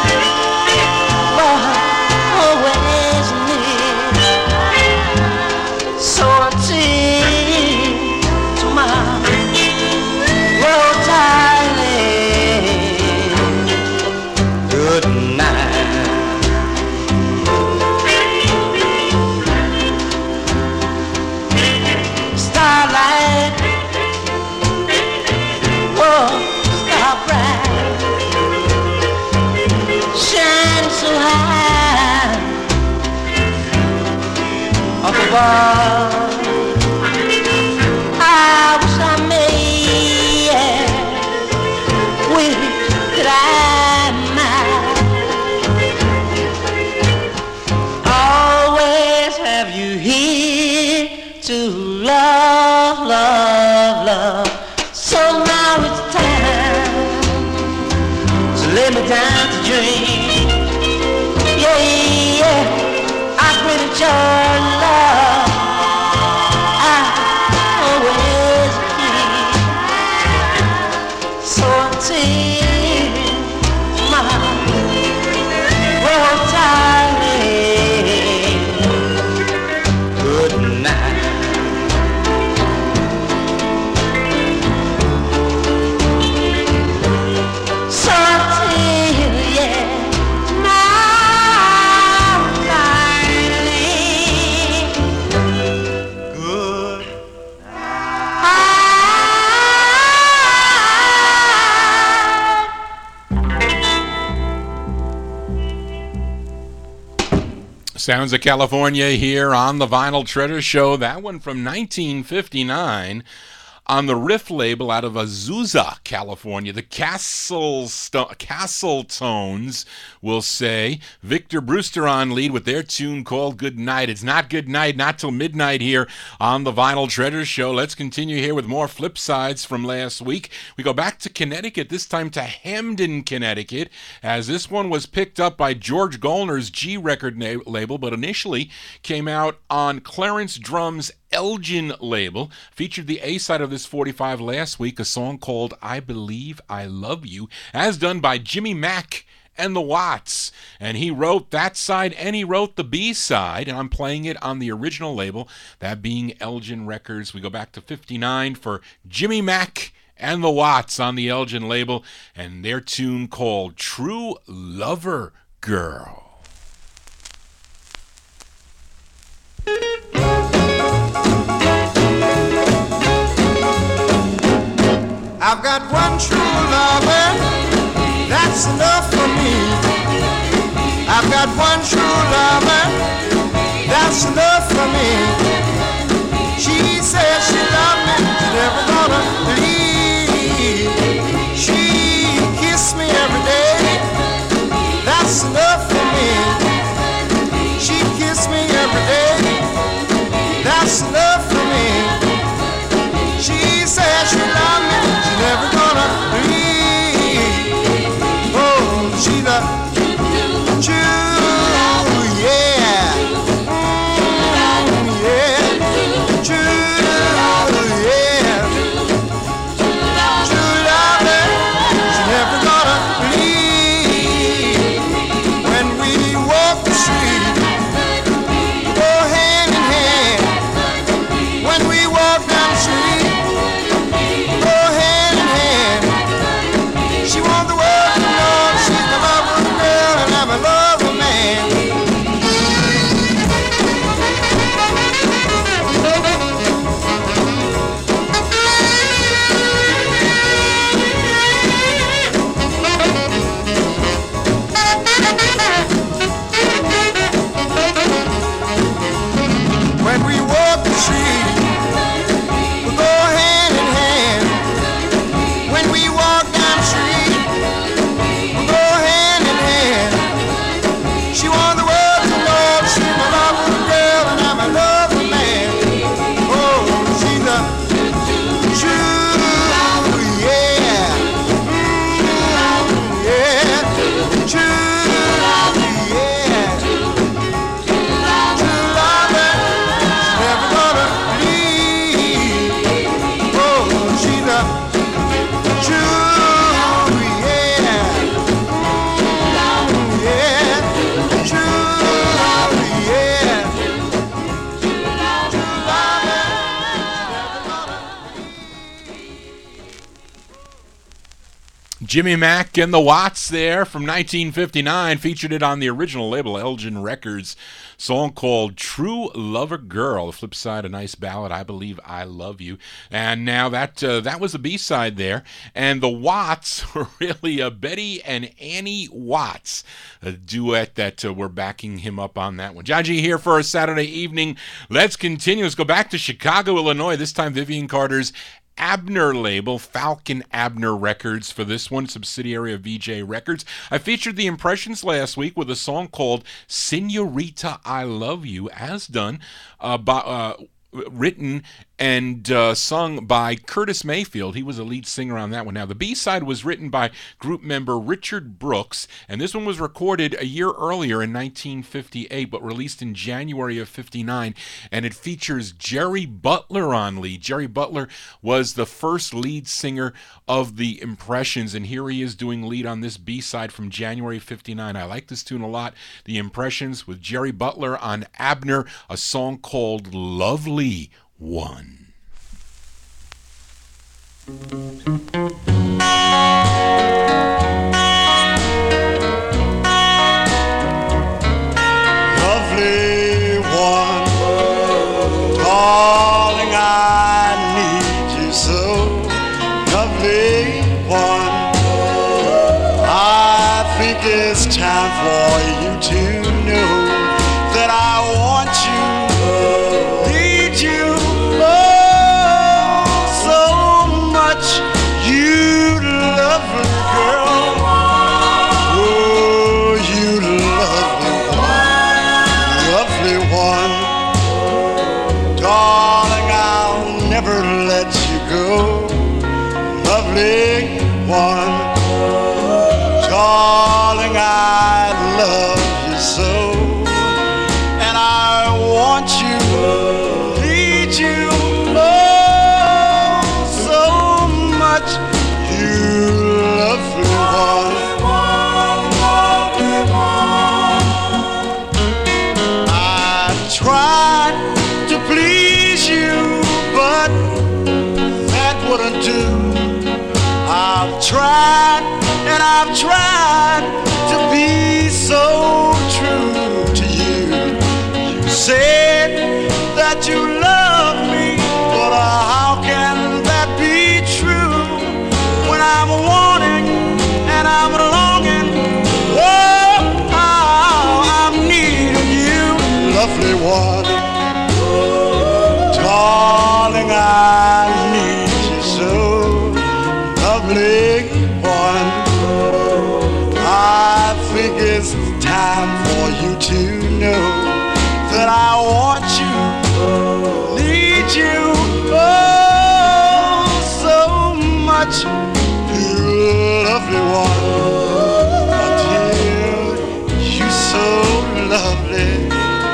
but always near. So until tomorrow, darling, good night. Starlight, whoa, star bright, shine so high up above. I wish I may, yeah, wish that I might always have you here to love, love, love. So now it's time to lay me down to dream. Yeah, yeah, I pray that your love I always keep. So until tomorrow, darling, good night. So until, yeah, tomorrow, darling, good Sounds of California here on the Vinyl Treasure Show. That one from nineteen fifty-nine on the Riff label out of Azusa, California. The Castle Sto- Castle Tones will say. Victor Brewster on lead with their tune called Good Night. It's not good night, not till midnight here on the Vinyl Treasure Show. Let's continue here with more flip sides from last week. We go back to Connecticut, this time to Hamden, Connecticut, as this one was picked up by George Gollner's G record na- label, but initially came out on Clarence Drum's Elgin label. Featured the A-side of this forty-five last week, a song called I Believe I Love You, as done by Jimmy Mack and the Watts. And he wrote that side and he wrote the B-side, and I'm playing it on the original label, that being Elgin Records. We go back to fifty-nine for Jimmy Mack and the Watts on the Elgin label, and their tune called True Lover Girl. I've got one true lover, that's enough for me. I've got one true lover, that's enough for me. She said she loved me, she never gonna leave. She kissed me every day, that's enough for me. She kissed me every day, that's enough for me. She said she loved me, she never gonna leave. Oh, she's a Jew, yeah, mm, yeah. Jimmy Mack and the Watts there from nineteen fifty-nine featured it on the original label, Elgin Records, song called True Lover Girl. The flip side, a nice ballad, I Believe I Love You. And now that uh, that was the B-side there. And the Watts were really uh, Betty and Annie Watts, a duet that uh, were backing him up on that one. John G here for a Saturday evening. Let's continue. Let's go back to Chicago, Illinois. This time Vivian Carter's Abner label, Falcon Abner Records for this one, subsidiary of V J Records. I featured the Impressions last week with a song called Senorita I Love You, as done uh, by, uh, written and uh, sung by Curtis Mayfield. He was a lead singer on that one. Now, the B-side was written by group member Richard Brooks, and this one was recorded a year earlier in nineteen fifty-eight, but released in January of fifty-nine, and it features Jerry Butler on lead. Jerry Butler was the first lead singer of the Impressions, and here he is doing lead on this B-side from January fifty-nine. I like this tune a lot. The Impressions with Jerry Butler on Abner, a song called Lovely One. Lovely one, darling, I need you so. Lovely one, I think it's time for you to know that I want you, need you, oh, so much. You lovely girl, oh, you lovely one, lovely one, darling, I'll never let you go. Lovely one, darling, I love you so, and I want you, need you, oh, so much. You lovely one, I tried to please you, but that wouldn't do. I've tried and I've tried to be so true to you. You said that you love me, but uh, how can that be true when I'm wanting and I'm longing? Oh, how I'm needing you, lovely one, darling, I need you so. Lovely one, I think it's time for you to know that I want you, need you, oh, so much. You lovely one, my dear, you so lovely.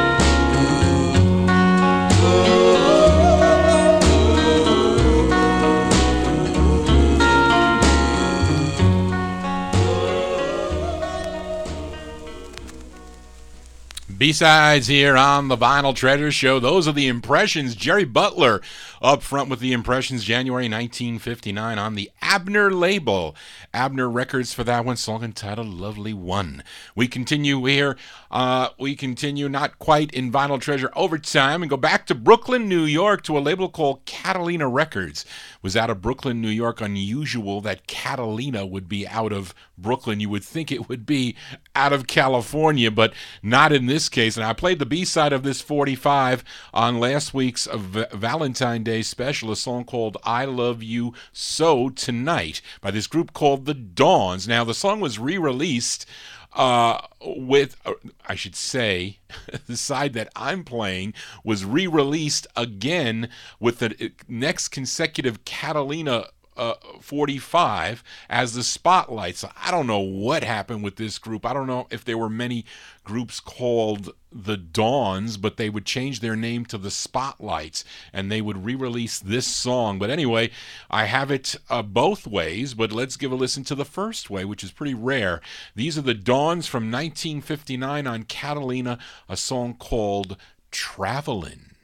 B-sides here on the Vinyl Treasure Show. Those are the Impressions. Jerry Butler up front with the Impressions, January nineteen fifty-nine on the Abner label. Abner Records for that one, song entitled Lovely One. We continue here. Uh, we continue not quite in Vinyl Treasure overtime and go back to Brooklyn, New York to a label called Catalina Records. It was out of Brooklyn, New York. Unusual that Catalina would be out of Brooklyn. You would think it would be out of California, but not in this case. And I played the B-side of this forty-five on last week's v- Valentine Day special, a song called I Love You So Tonight by this group called The Dawns. Now, the song was re-released uh, with, uh, I should say, the side that I'm playing was re-released again with the next consecutive Catalina Uh, forty-five as the spotlight. So I don't know what happened with this group. I don't know if there were many groups called the Dawns, but they would change their name to the Spotlights and they would re-release this song. But anyway, I have it uh, both ways, but let's give a listen to the first way, which is pretty rare. These are the Dawns from nineteen fifty-nine on Catalina, a song called Travelin'.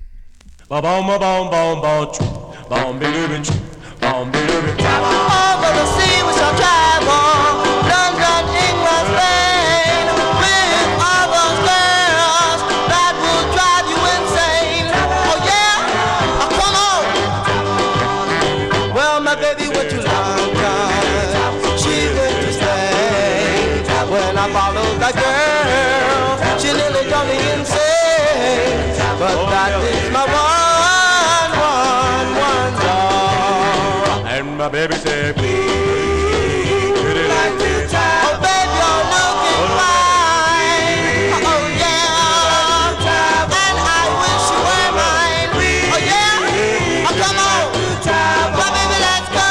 Over the sea we shall travel. my baby said, please, pretty lady. Oh, baby, you're looking fine. Oh, yeah. And I wish you were mine. Oh, yeah. Oh, come on. My baby, let's go.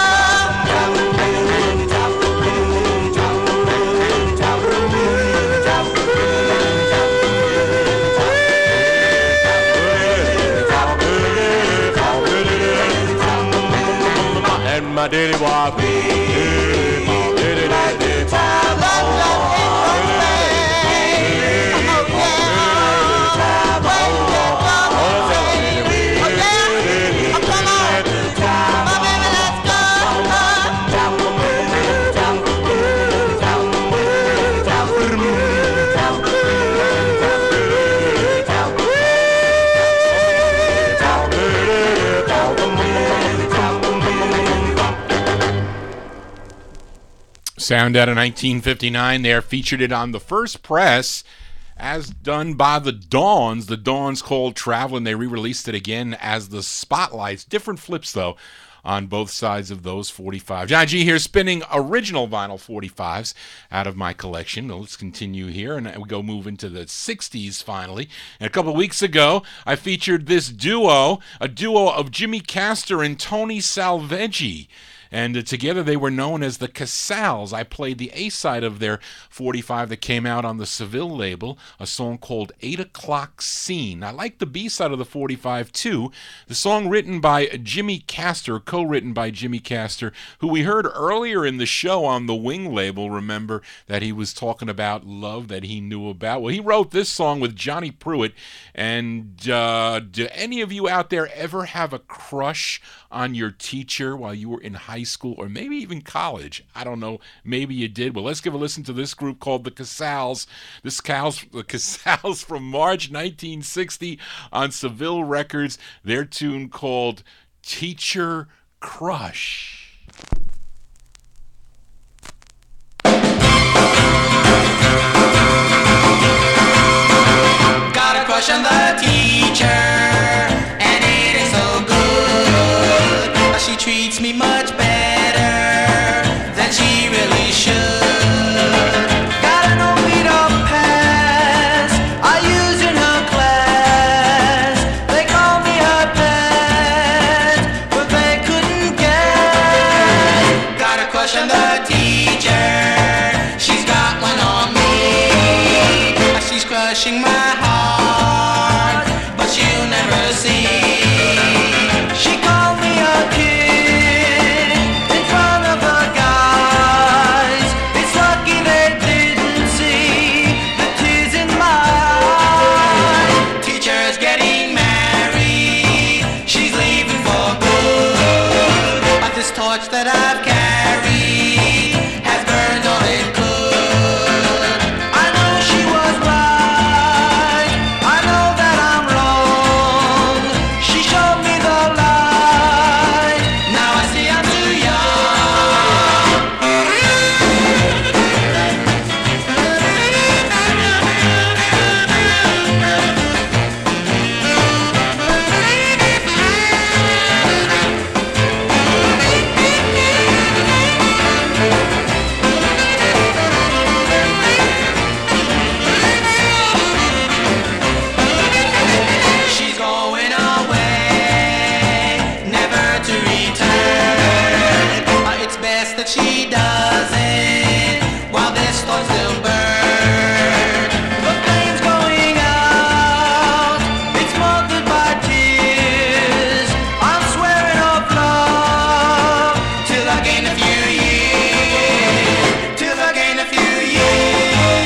And my daddy was pretty, my daddy, daddy. Love, love, ain't no pain. Oh, yeah. When you're gone away. Oh, yeah. Oh, come on. My baby, let's go. Sound out of nineteen fifty-nine there, featured it on the first press as done by the Dawns. The Dawns called Travelin'. They re-released it again as the Spotlights. Different flips, though, on both sides of those forty-fives. Johnny G here spinning original vinyl forty-fives out of my collection. Well, let's continue here, and we go move into the sixties finally. And a couple weeks ago, I featured this duo, a duo of Jimmy Castor and Tony Salveggi. And uh, together they were known as the Casals. I played the A side of their forty-five that came out on the Seville label, a song called eight o'clock Scene. I like the B side of the forty-five too. The song written by Jimmy Castor, co-written by Jimmy Castor, who we heard earlier in the show on the Wing label. Remember that he was talking about love that he knew about? Well, he wrote this song with Johnny Pruitt. And uh, do any of you out there ever have a crush on your teacher while you were in high school or maybe even college? I don't know. Maybe you did. Well, let's give a listen to this group called the Casals. This Casals, the Casals from March nineteen sixty on Seville Records. Their tune called Teacher Crush. Got a crush on the teacher, and it is so good. She treats me much better than she really should. Got an old beat up pass I use in her class. They call me her pet, but they couldn't guess. Got a crush on the teacher, she's got one on me. She's crushing my heart, but you'll never see. She called me a kid in front of the guys. It's lucky they didn't see the tears in my eyes. Teacher's getting married, she's leaving for good. But this torch that I've carried has burned all it could. I know she was right, I know that I'm wrong. She showed me the light, now I see I'm too She's going away, never to return. Uh, It's best that she doesn't while this thought still burns. The flame's going out, it's smothered by tears. I'm swearing off love till I gain a few years, till I gain a few years.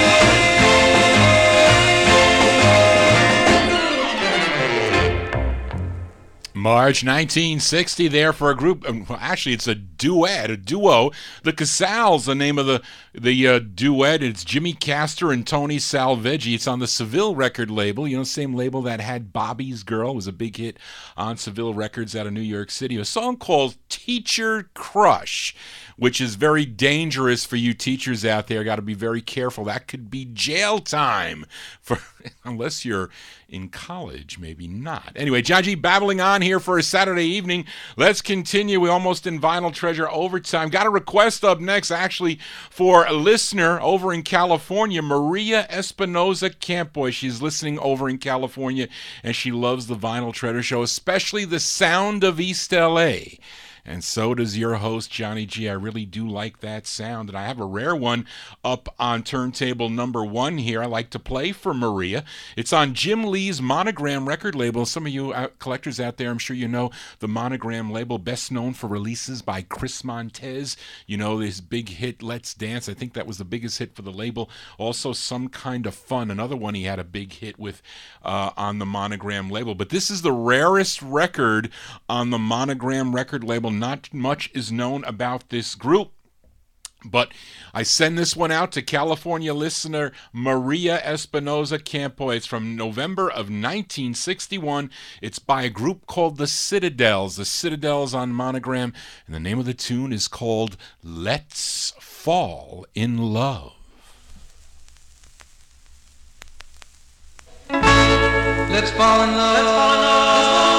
March nineteen sixty there for a group. um, well, Actually, it's a duet, a duo. The Casals, the name of the the uh, duet. It's Jimmy Castor and Tony Salveggi. It's on the Seville record label. You know, same label that had Bobby's Girl. It was a big hit on Seville Records out of New York City. A song called Teacher Crush. which is very dangerous for you teachers out there. Got to be very careful. That could be jail time for unless you're in college, maybe not. Anyway, John G babbling on here for a Saturday evening. Let's continue. We almost in Vinyl Treasure overtime. Got a request up next, actually, for a listener over in California, Maria Espinoza Campoy. She's listening over in California, and she loves the Vinyl Treasure show, especially the sound of East L A. And so does your host, Johnny G. I really do like that sound. And I have a rare one up on turntable number one here I like to play for Maria. It's on Jim Lee's Monogram record label. Some of you out, collectors out there, I'm sure you know the Monogram label, best known for releases by Chris Montez. You know, his big hit, Let's Dance. I think that was the biggest hit for the label. Also, Some Kind of Fun, another one he had a big hit with uh, on the Monogram label. But this is the rarest record on the Monogram record label. Not much is known about this group, but I send this one out to California listener Maria Espinoza Campoy. It's from November of nineteen sixty-one. It's by a group called the Citadels. The Citadels on Monogram, and the name of the tune is called Let's Fall in Love. Let's fall in love. Let's fall in love.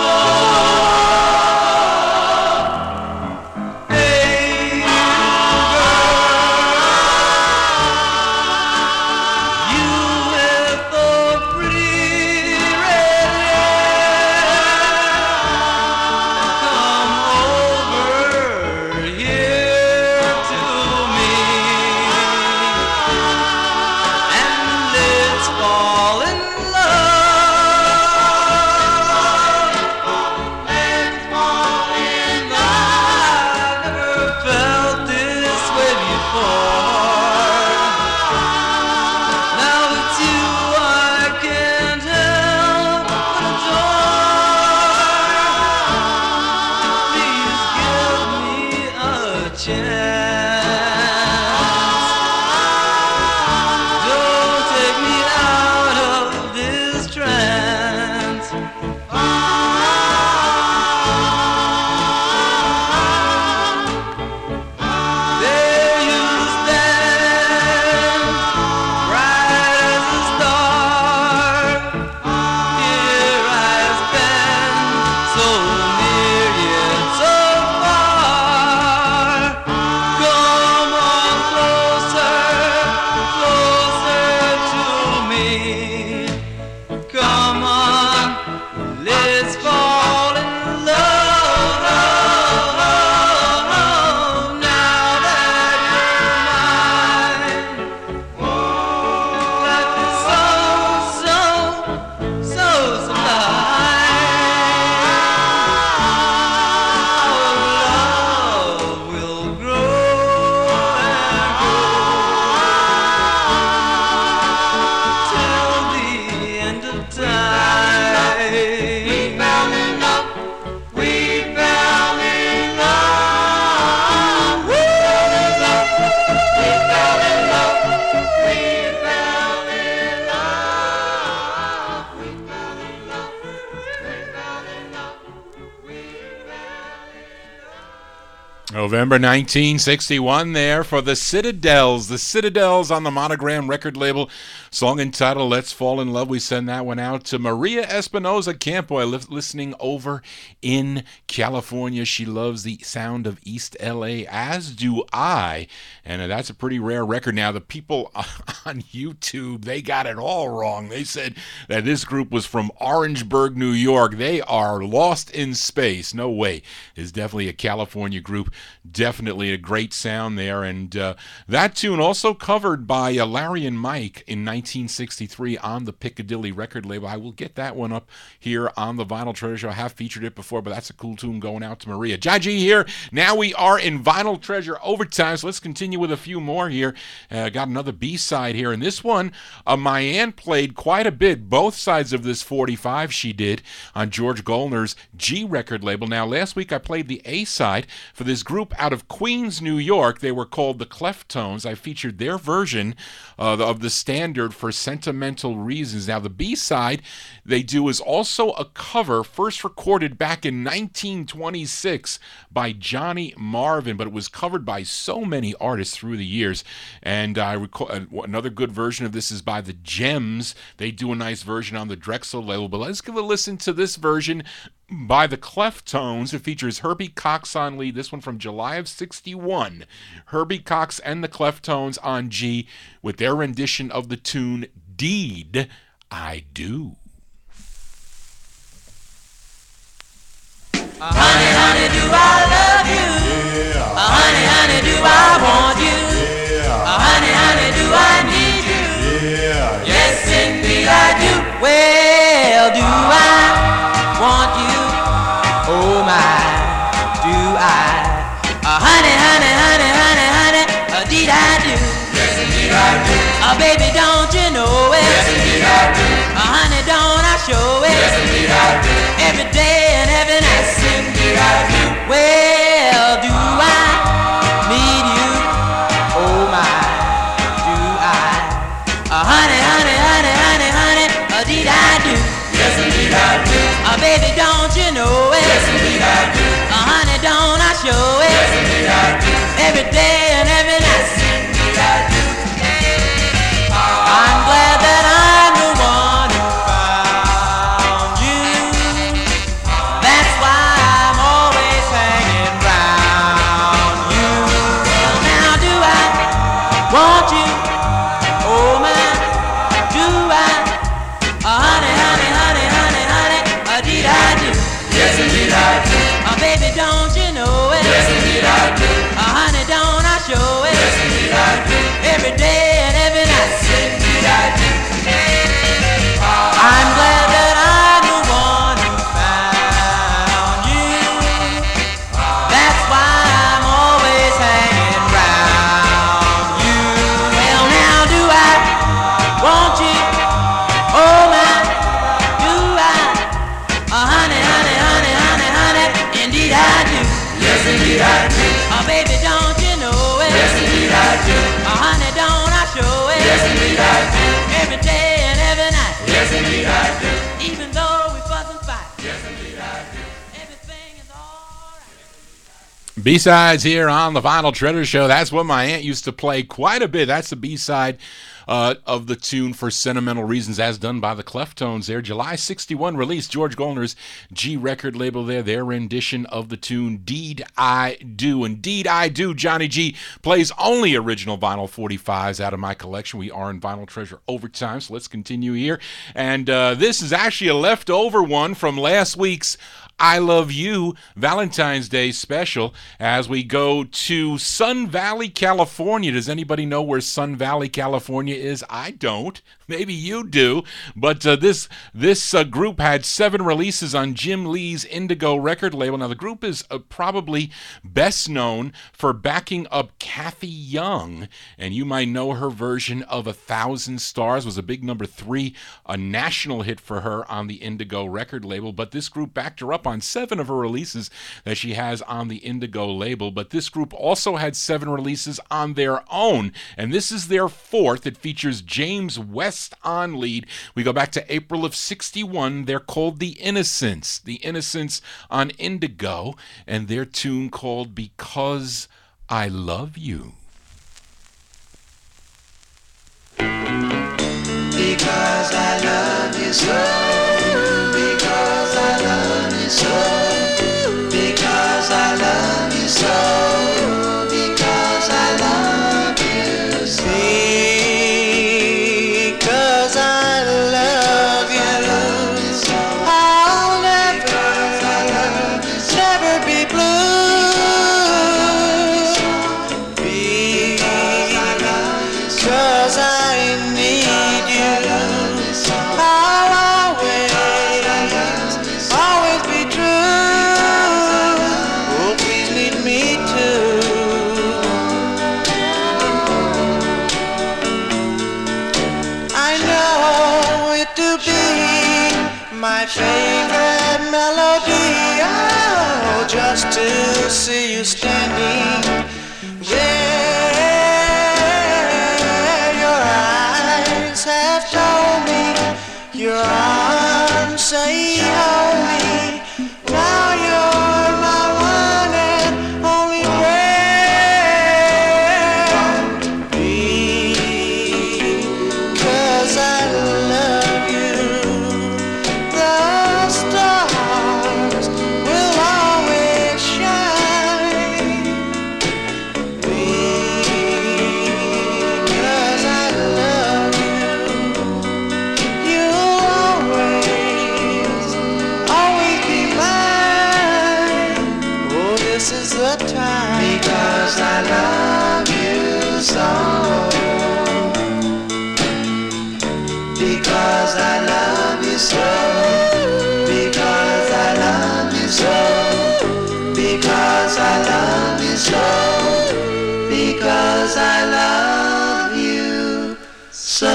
November nineteen sixty-one there for the Citadels. The Citadels on the Monogram record label. Song entitled Let's Fall in Love. We send that one out to Maria Espinoza Campoy, li- listening over in California. She loves the sound of East L A, as do I. And uh, that's a pretty rare record. Now, the people on YouTube, they got it all wrong. They said that this group was from Orangeburg, New York. They are lost in space. No way. It's definitely a California group. Definitely a great sound there. And uh, that tune also covered by uh, Larry and Mike in nineteen sixty-three on the Piccadilly record label. I will get that one up here on the Vinyl Treasure Show. I have featured it before, but that's a cool tune going out to Maria. J G here. Now we are in Vinyl Treasure overtime, so let's continue with a few more here. Uh, got another B-side here, and this one, uh, my aunt played quite a bit. Both sides of this forty-five she did on George Gollner's G record label. Now, last week I played the A-side for this group out of Queens, New York. They were called the Cleftones. I featured their version uh, of the standard for Sentimental Reasons. Now, the B-side they do is also a cover first recorded back in nineteen twenty-six by Johnny Marvin, but it was covered by so many artists through the years. And I record another good version of this is by the Gems. They do a nice version on the Drexel label, but let's give a listen to this version by the Cleftones. It features Herbie Cox on lead. This one from July of sixty-one. Herbie Cox and the Cleftones on G with their rendition of the tune Deed I Do. Uh, honey, honey, do I love you? Yeah. Uh, honey, honey, do I want you? Yeah. Uh, honey, honey, do I need you? Yeah. Yes, indeed I do. Well, do I want you? Oh my, do I? Uh, honey, honey, honey, honey, honey, uh, indeed I do. Yes, indeed I do. Uh, baby, don't you know it? Yes, indeed I do. Uh, honey, don't I show it? Yes, indeed I do. Every day and every night. Yes, indeed I do. Well, do I need you? Oh my, do I? Uh, honey, honey, honey, honey, honey, uh, indeed I do. Yes, indeed I do. Uh, baby, don't you know it? Yes, indeed I do. Uh, honey, don't I show it? Yes, indeed I do. Every day and every night. Yes, indeed I do. I'm glad that I'm the one who found you. That's why I'm always hanging round you. Well, now do I want you? Oh my, do I? Uh, honey, honey, honey, honey, honey, uh, indeed I do. Yes, indeed I do. Uh, baby, don't you know it? Yes, indeed I do. Uh, honey, don't I show it? Yes, indeed I do. Every day and every night. Yes, indeed I do. I'm glad that I'm the one who found you. That's why I'm always hanging round you. Well, now do I want you? Oh my, do I? Uh, honey, honey, honey, honey, honey, indeed I do. Yes, indeed I do. Uh, baby, don't you know it? Yes, indeed I do. Uh, honey, don't I show it? Yes, indeed I do. Every day and every night. Yes, indeed I do. Even though we fuss and fight. Yes, indeed I do. Everything is all right. B-sides here on the Vinyl Treasure Show. That's what my aunt used to play quite a bit. That's the B-side uh, of the tune for Sentimental Reasons, as done by the Cleftones there. July sixty-one release, George Goldner's G record label there, their rendition of the tune Deed I Do. And Deed I Do, Johnny G plays only original vinyl forty-fives out of my collection. We are in Vinyl Treasure overtime, so let's continue here. And uh, this is actually a leftover one from last week's I Love You Valentine's Day special as we go to Sun Valley, California. Does anybody know where Sun Valley, California is? I don't. Maybe you do. But uh, this this uh, group had seven releases on Jim Lee's Indigo record label. Now, the group is uh, probably best known for backing up Kathy Young, and you might know her version of A Thousand Stars was a big number three, a national hit for her on the Indigo record label. But this group backed her up on seven of her releases that she has on the Indigo label. But this group also had seven releases on their own, and this is their fourth. It features James West on lead. We go back to April of sixty-one. They're called The Innocents. The Innocents on Indigo, and their tune called Because I Love You. Because I love you so, because I love you so, because I love you so, because I love you so, because I love you so, I'll never, never be blue, because I need you. I'll always, always be true. Oh, please lead me to. I know it to be my favorite melody. Oh, just to see you standing there. Your eyes have told me your arms say hold me. Now you're my one and only friend. Because I love you, the stars will always shine. Because I love you, you'll always, always be mine. Oh, this is the time. Because I love you so. Because I love you so. Because I love you so. Because I love you so. Because I love you so.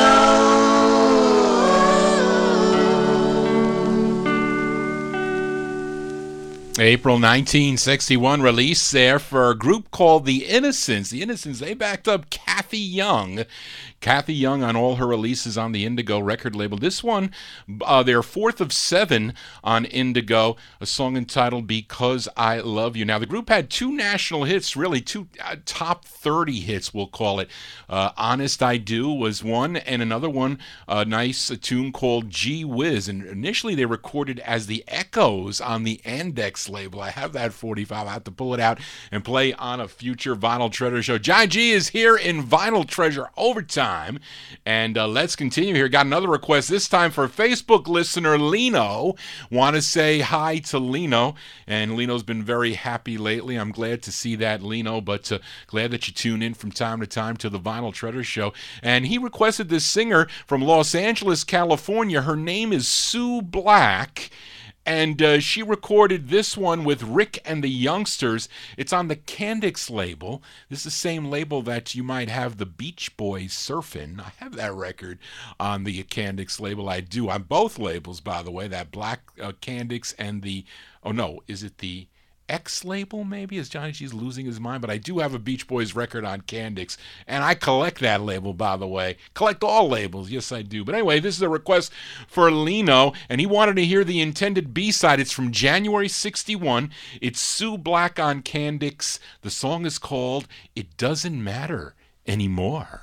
April nineteen sixty-one release there for a group called The Innocents. The Innocents, they backed up Kathy Young. Kathy Young on all her releases on the Indigo record label. This one, uh, their fourth of seven on Indigo, a song entitled Because I Love You. Now, the group had two national hits, really two uh, top thirty hits, we'll call it. Uh, Honest I Do was one, and another one, a nice a tune called Gee Whiz. And initially they recorded as the Echoes on the Andex label. I have that forty-five. I have to pull it out and play on a future Vinyl Treasure show. Johnny G is here in Vinyl Treasure Overtime. And uh, let's continue here. Got another request, this time for Facebook listener Lino. Want to say hi to Lino. And Lino's been very happy lately. I'm glad to see that, Lino. But uh, glad that you tune in from time to time to the Vinyl Treasure show. And he requested this singer from Los Angeles, California. Her name is Sue Black. And uh, she recorded this one with Rick and the Youngsters. It's on the Candix label. This is the same label that you might have the Beach Boys surfing. I have that record on the Candix label. I do. On both labels, by the way. That black uh, Candix and the... Oh, no. Is it the X label, maybe? Is Johnny G's losing his mind? But I do have a Beach Boys record on Candix. And I collect that label, by the way. Collect all labels. Yes, I do. But anyway, this is a request for Lino. And he wanted to hear the intended B-side. It's from January sixty-one. It's Sue Black on Candix. The song is called It Doesn't Matter Anymore.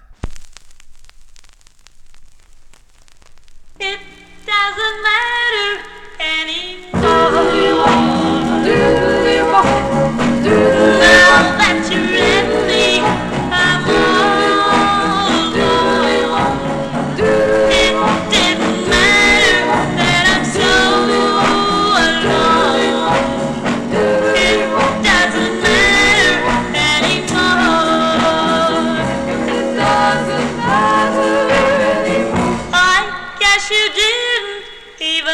It doesn't matter anymore. Now that you let me, I'm all alone. It didn't matter that I'm so alone. It doesn't matter anymore. It doesn't matter anymore. I guess you didn't even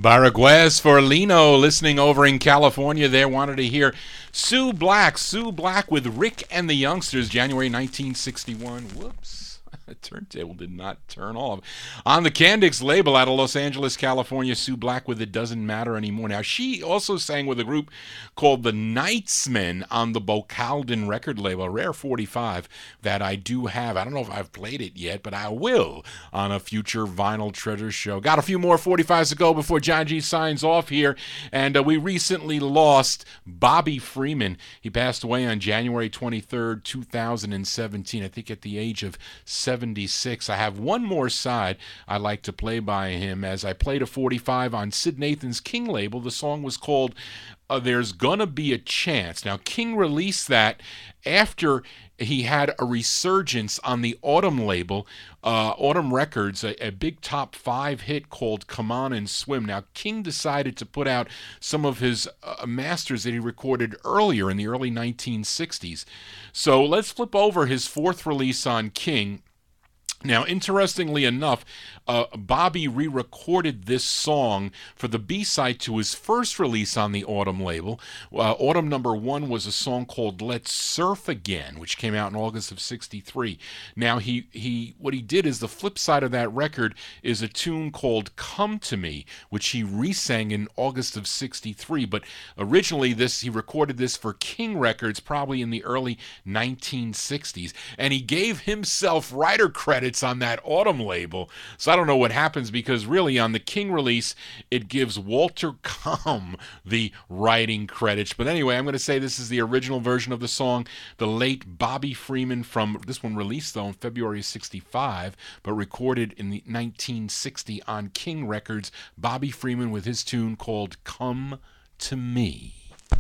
Baraguez for Lino, listening over in California there, wanted to hear Sue Black. Sue Black with Rick and the Youngsters, January nineteen sixty-one. Whoops. The turntable did not turn off. On the Candix label out of Los Angeles, California, Sue Black with It Doesn't Matter Anymore. Now, she also sang with a group called the Knightsmen on the Bocalden record label, a rare forty-five that I do have. I don't know if I've played it yet, but I will on a future Vinyl Treasure show. Got a few more forty-fives to go before John G signs off here, and uh, we recently lost Bobby Freeman. He passed away on January twenty-third, two thousand seventeen, I think at the age of seventy-six. I have one more side I like to play by him, as I played a forty-five on Sid Nathan's King label. The song was called uh, There's Gonna Be a Chance. Now, King released that after he had a resurgence on the Autumn label, uh, Autumn Records, a, a big top five hit called Come On and Swim. Now, King decided to put out some of his uh, masters that he recorded earlier in the early nineteen sixties. So let's flip over his fourth release on King. Now, interestingly enough, uh, Bobby re-recorded this song for the B-side to his first release on the Autumn label. Uh, Autumn number one was a song called Let's Surf Again, which came out in August of sixty-three. Now, he, he what he did is the flip side of that record is a tune called Come to Me, which he re-sang in August of sixty-three. But originally, this he recorded this for King Records probably in the early nineteen sixties. And he gave himself writer credits on that Autumn label. So I don't know what happens, because really on the King release it gives Walter Combe the writing credits. But anyway, I'm going to say this is the original version of the song. The late Bobby Freeman, from this one released though in February of sixty-five, but recorded in the nineteen sixty on King Records. Bobby Freeman with his tune called Come to Me.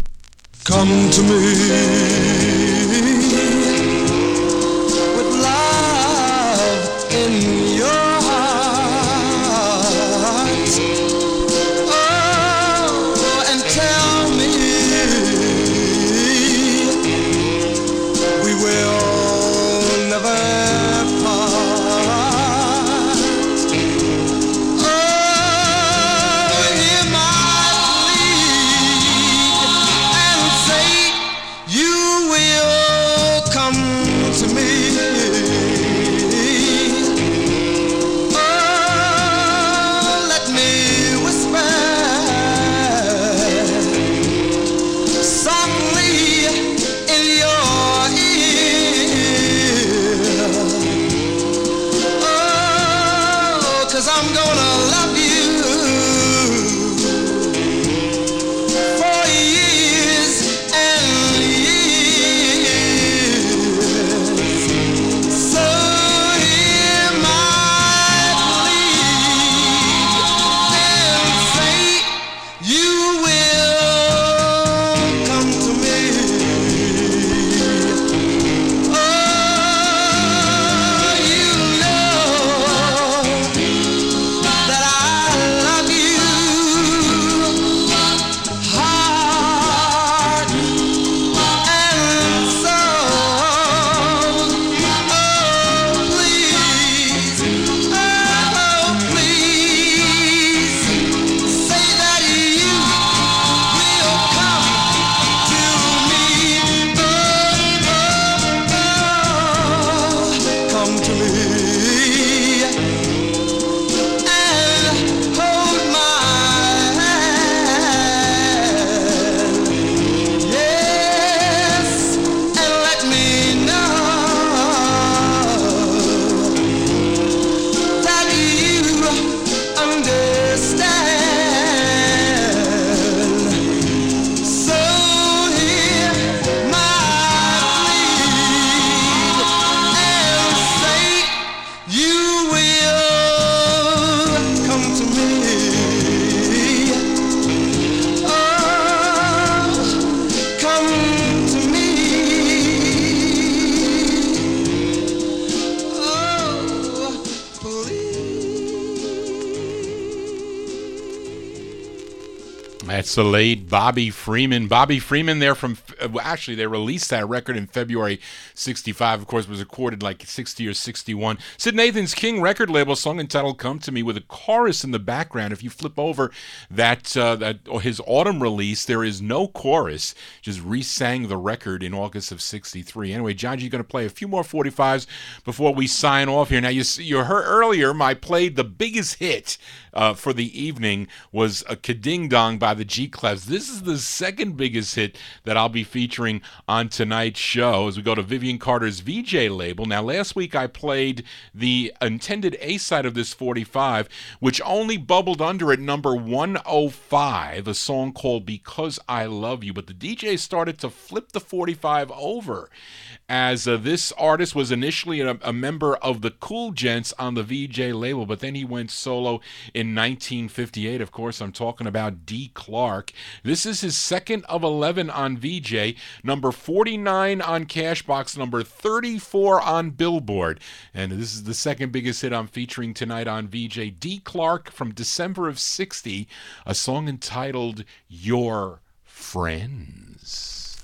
Come to me with love in your heart. Oh, and tell me we will never part. Oh, hear my plea and say you will That's the late Bobby Freeman. Bobby Freeman there from, well, actually, they released that record in February sixty-five. Of course, it was recorded like sixty or sixty-one. Sid Nathan's King record label, song entitled Come to Me, with a chorus in the background. If you flip over that, uh, that or his autumn release, there is no chorus. Just re-sang the record in August of sixty-three. Anyway, John G, going to play a few more forty-fives before we sign off here. Now, you, you heard earlier, I played the biggest hit uh, for the evening was a Kading Dong by the G-Clefs. This is the second biggest hit that I'll be featuring on tonight's show as we go to Vivian Carter's V J label. Now, last week I played the intended A-side of this forty-five, which only bubbled under at number one oh five, a song called Because I Love You. But the D J started to flip the forty-five over, as uh, this artist was initially a, a member of the Cool Gents on the V J label, but then he went solo in nineteen fifty-eight. Of course, I'm talking about D. Clark. This is his second of eleven on V J, number forty-nine on Cashbox, number thirty-four on Billboard. And this is the second biggest hit I'm featuring tonight on V J. D. Clark from December of sixty, a song entitled Your Friends.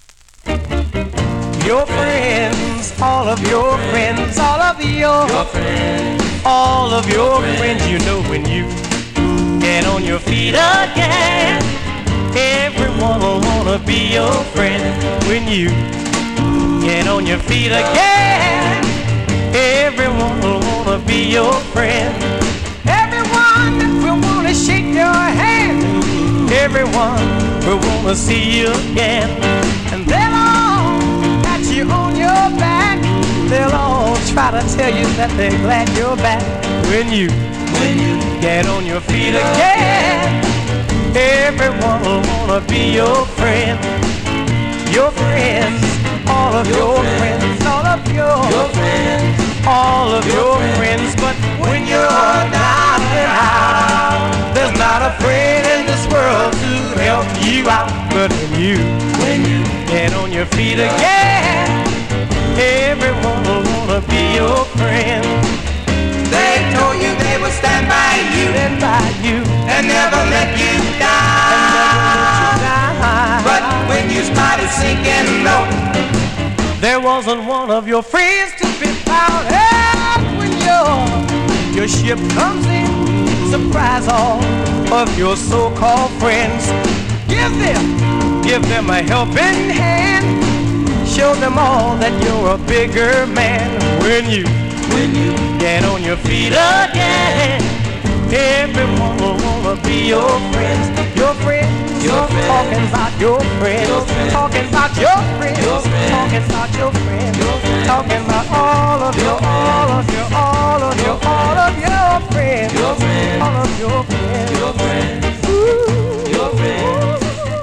Your friends, all of your friends, all of your, your friends, all of your friends, you know when you get on your feet again, everyone will wanna be your friend. When you get on your feet again, everyone will wanna be your friend. Everyone will wanna shake your hand, everyone will wanna see you again, and they'll all pat you on your back, they'll all try to tell you that they're glad you're back. When you, when you get on your feet again, everyone will wanna be your friend. Your friends, all of your friends, all of your, your friends, all of your friends. But when you're down and out, there's not a friend in this world to help you out. But when you, when you get on your feet again, everyone will wanna be your friend. They told you they would stand by you, stand by you, and never let you down. But when you started sinking low, there wasn't one of your friends to be found. And when your your ship comes in, surprise all of your so-called friends. Give them, give them a helping hand. Show them all that you're a bigger man. When you, when you get on your feet again, everyone will wanna be your friends. Your friends, your friends. Talking about your friends, your friends. Talking about your friends, your friends. Talking about your friends, your friends. Talking about all of your, all of your, all of your, all of your friends, your friends. All of your friends, your friends. Ooh. Your friends.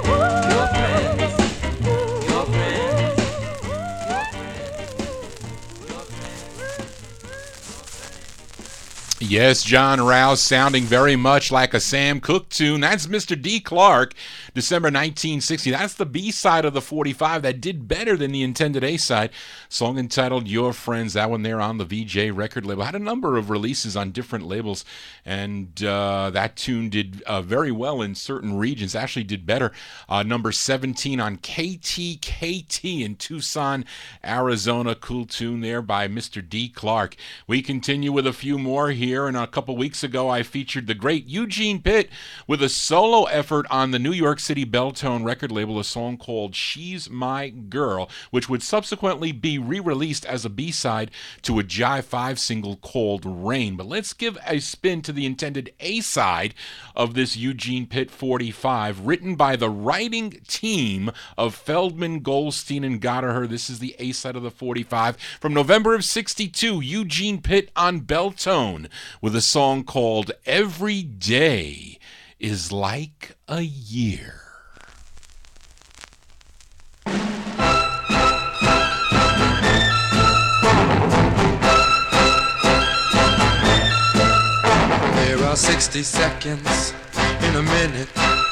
Yes, John Rouse sounding very much like a Sam Cooke tune. That's Mister D. Clark, December nineteen sixty. That's the B-side of the forty-five that did better than the intended A-side. Song entitled Your Friends, that one there on the V J record label. Had a number of releases on different labels, and uh, that tune did uh, very well in certain regions. Actually did better. Uh, number seventeen on K T K T in Tucson, Arizona. Cool tune there by Mister D. Clark. We continue with a few more here. And a couple weeks ago, I featured the great Eugene Pitt with a solo effort on the New York City Belltone record label, a song called She's My Girl, which would subsequently be re-released as a B-side to a Jive five single called Rain. But let's give a spin to the intended A-side of this Eugene Pitt forty-five, written by the writing team of Feldman, Goldstein, and Gallagher. This is the A-side of the forty-five from November of sixty-two, Eugene Pitt on Belltone, with a song called Every Day is Like a Year. There are sixty seconds in a minute,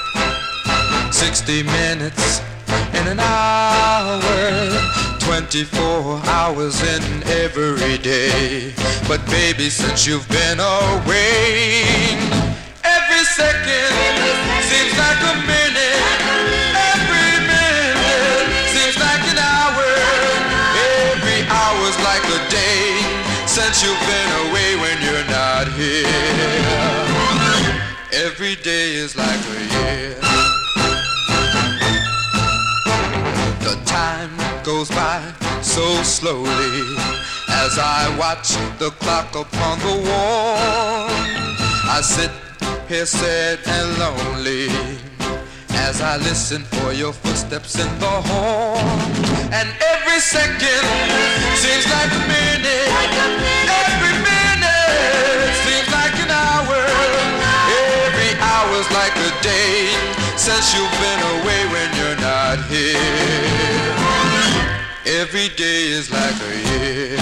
sixty minutes in an hour, twenty-four hours in every day. But baby, since you've been away, every second seems like a minute. day since you've been away when you're not here. Every day is like a year. The time goes by so slowly as I watch the clock upon the wall. I sit here sad and lonely as I listen for your footsteps in the hall. And every second seems like a minute. Every minute seems like an hour. Every hour's like a day since you've been away when you're not here. Every day is like a year.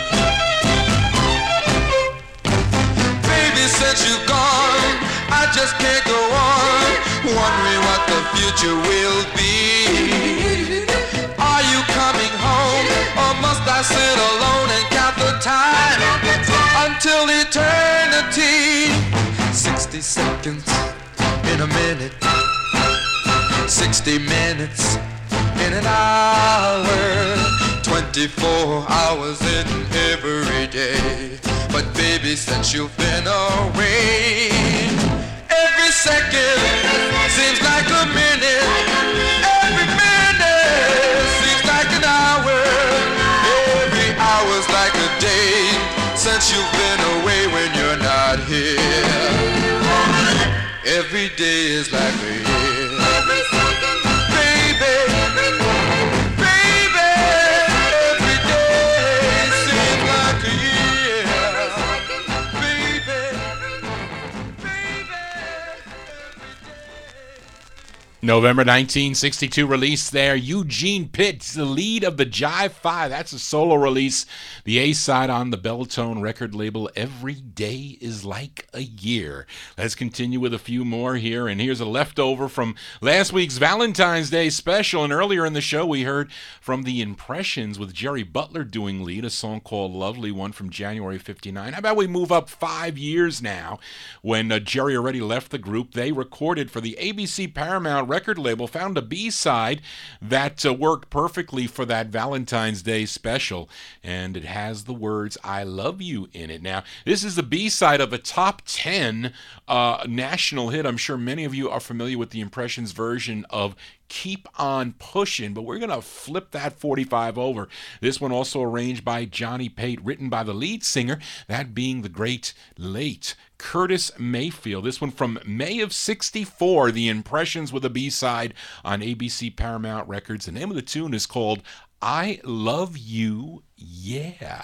Baby, since you've gone, I just can't go on wondering what the future will be. Are you coming home, or must I sit alone and count the time until eternity? Sixty seconds in a minute, sixty minutes in an hour, twenty-four hours in every day. But baby, since you've been away, every second seems like a minute. Every minute seems like an hour. Every hour's like a day since you've been away when you're not here. Every day is like a year. Every second, baby, baby, every day seems like a year. Baby, baby. November nineteen sixty-two release there. Eugene Pitts, the lead of the Jive Five. That's a solo release. The A-side on the Belltone record label, Every Day is Like a Year. Let's continue with a few more here. And here's a leftover from last week's Valentine's Day special. And earlier in the show, we heard from the Impressions with Jerry Butler doing lead, a song called Lovely, one from January fifty-nine. How about we move up five years now? When uh, Jerry already left the group, they recorded for the A B C Paramount record label, found a B-side that uh, worked perfectly for that Valentine's Day special, and it has the words I love you in it. Now, this is the B-side of a top ten uh, national hit. I'm sure many of you are familiar with the Impressions version of Keep On Pushin', but we're going to flip that forty-five over. This one also arranged by Johnny Pate, written by the lead singer, that being the great late Curtis Mayfield. This one from May of sixty-four, the Impressions with a B-side on A B C Paramount Records. The name of the tune is called I Love You, Yeah.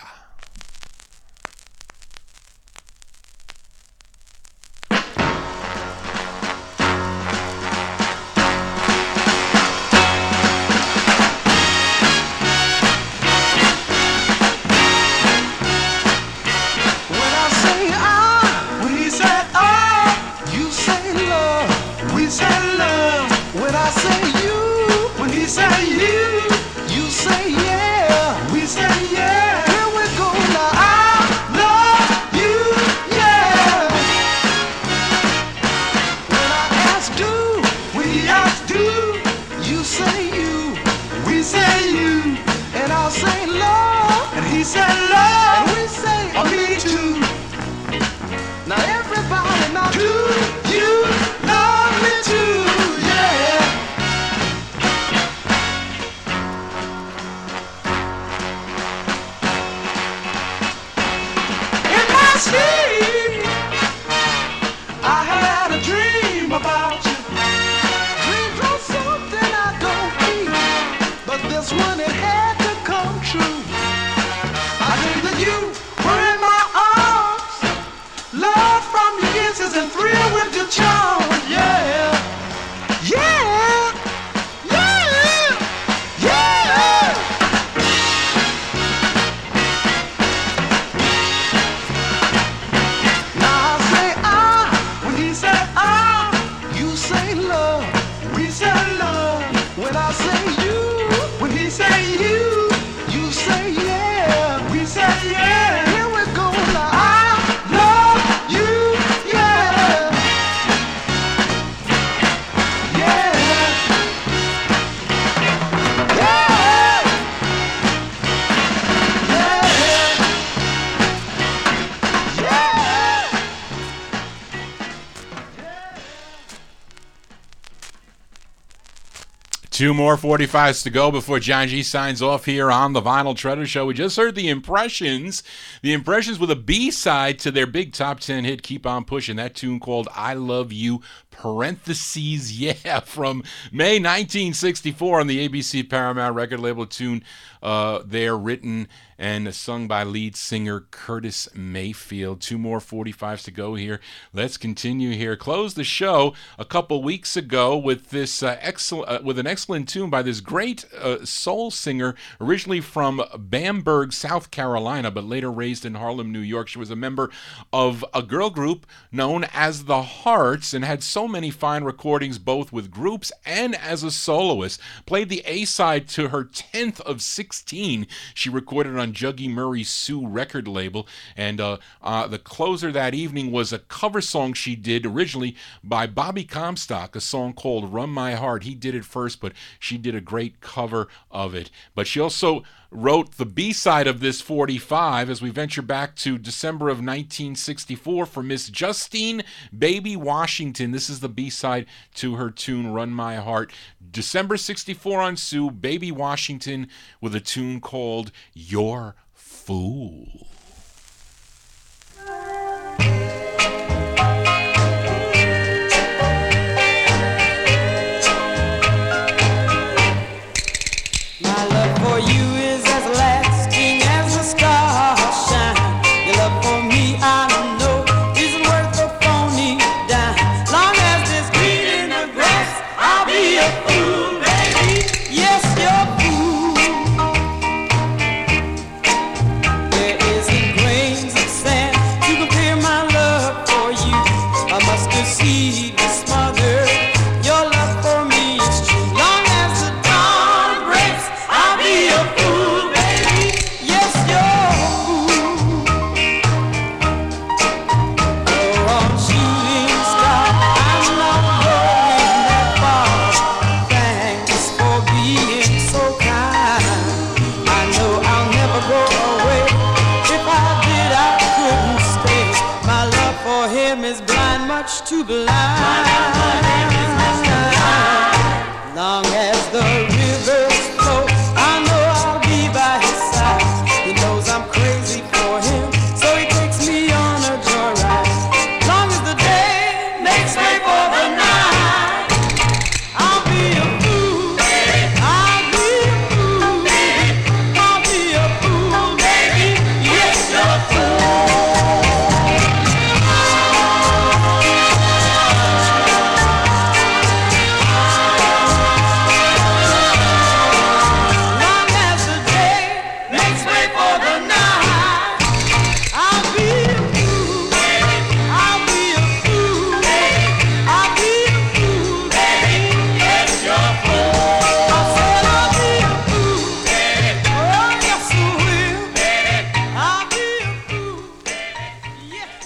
Two more forty-fives to go before John G signs off here on the Vinyl Treasure Show. We just heard the Impressions. The Impressions with a B-side to their big top ten hit, Keep On Pushing. That tune called I Love You, parentheses, yeah, from May nineteen sixty-four on the A B C Paramount record label. Tune uh, there written and sung by lead singer Curtis Mayfield. Two more forty-fives to go here. Let's continue here. Close the show a couple weeks ago with this uh, excellent, uh, with an excellent tune by this great uh, soul singer, originally from Bamberg, South Carolina, but later raised in Harlem, New York. She was a member of a girl group known as the Hearts and had so many fine recordings, both with groups and as a soloist. Played the A-side to her tenth of sixteen she recorded on Juggy Murray Sue record label, and uh, uh, the closer that evening was a cover song she did originally by Bobby Comstock, a song called Run My Heart. He did it first, but she did a great cover of it. But she also wrote the B-side of this forty-five as we venture back to December of nineteen sixty-four for Miss Justine Baby Washington. This is the B-side to her tune Run My Heart. December sixty-four on Sue, Baby Washington with a tune called Your Fool. My love for you is as lasting as the stars shine. Your love for me, I know, isn't worth a phony dime. Long as there's green in the grass, I'll be a fool, baby. Yes, you're a fool. There isn't grains of sand to compare my love for you. A mustard seed to smother your love for me is true. Long as the dawn breaks, I'll be a fool, baby. Yes, you're a fool. Oh, on shooting star, I'm not going that far. Thanks for being so kind. I know I'll never go away. If I did, I couldn't stay. My love for him is blind, much too blind. Long as the rivers flow, I know I'll be by his side. He knows I'm crazy for him, so he takes me on a joyride. Long as the day makes way for the night, I'll be a fool. I'll be a fool. I'll be a fool, baby. Yes, you're a fool. Long as the day makes way for the night, I'll be a fool. I'll be a fool. I'll be a fool, baby. Yes, you're a fool. I said I'll be a fool. Oh, yes, I will. I'll be a fool. Yes.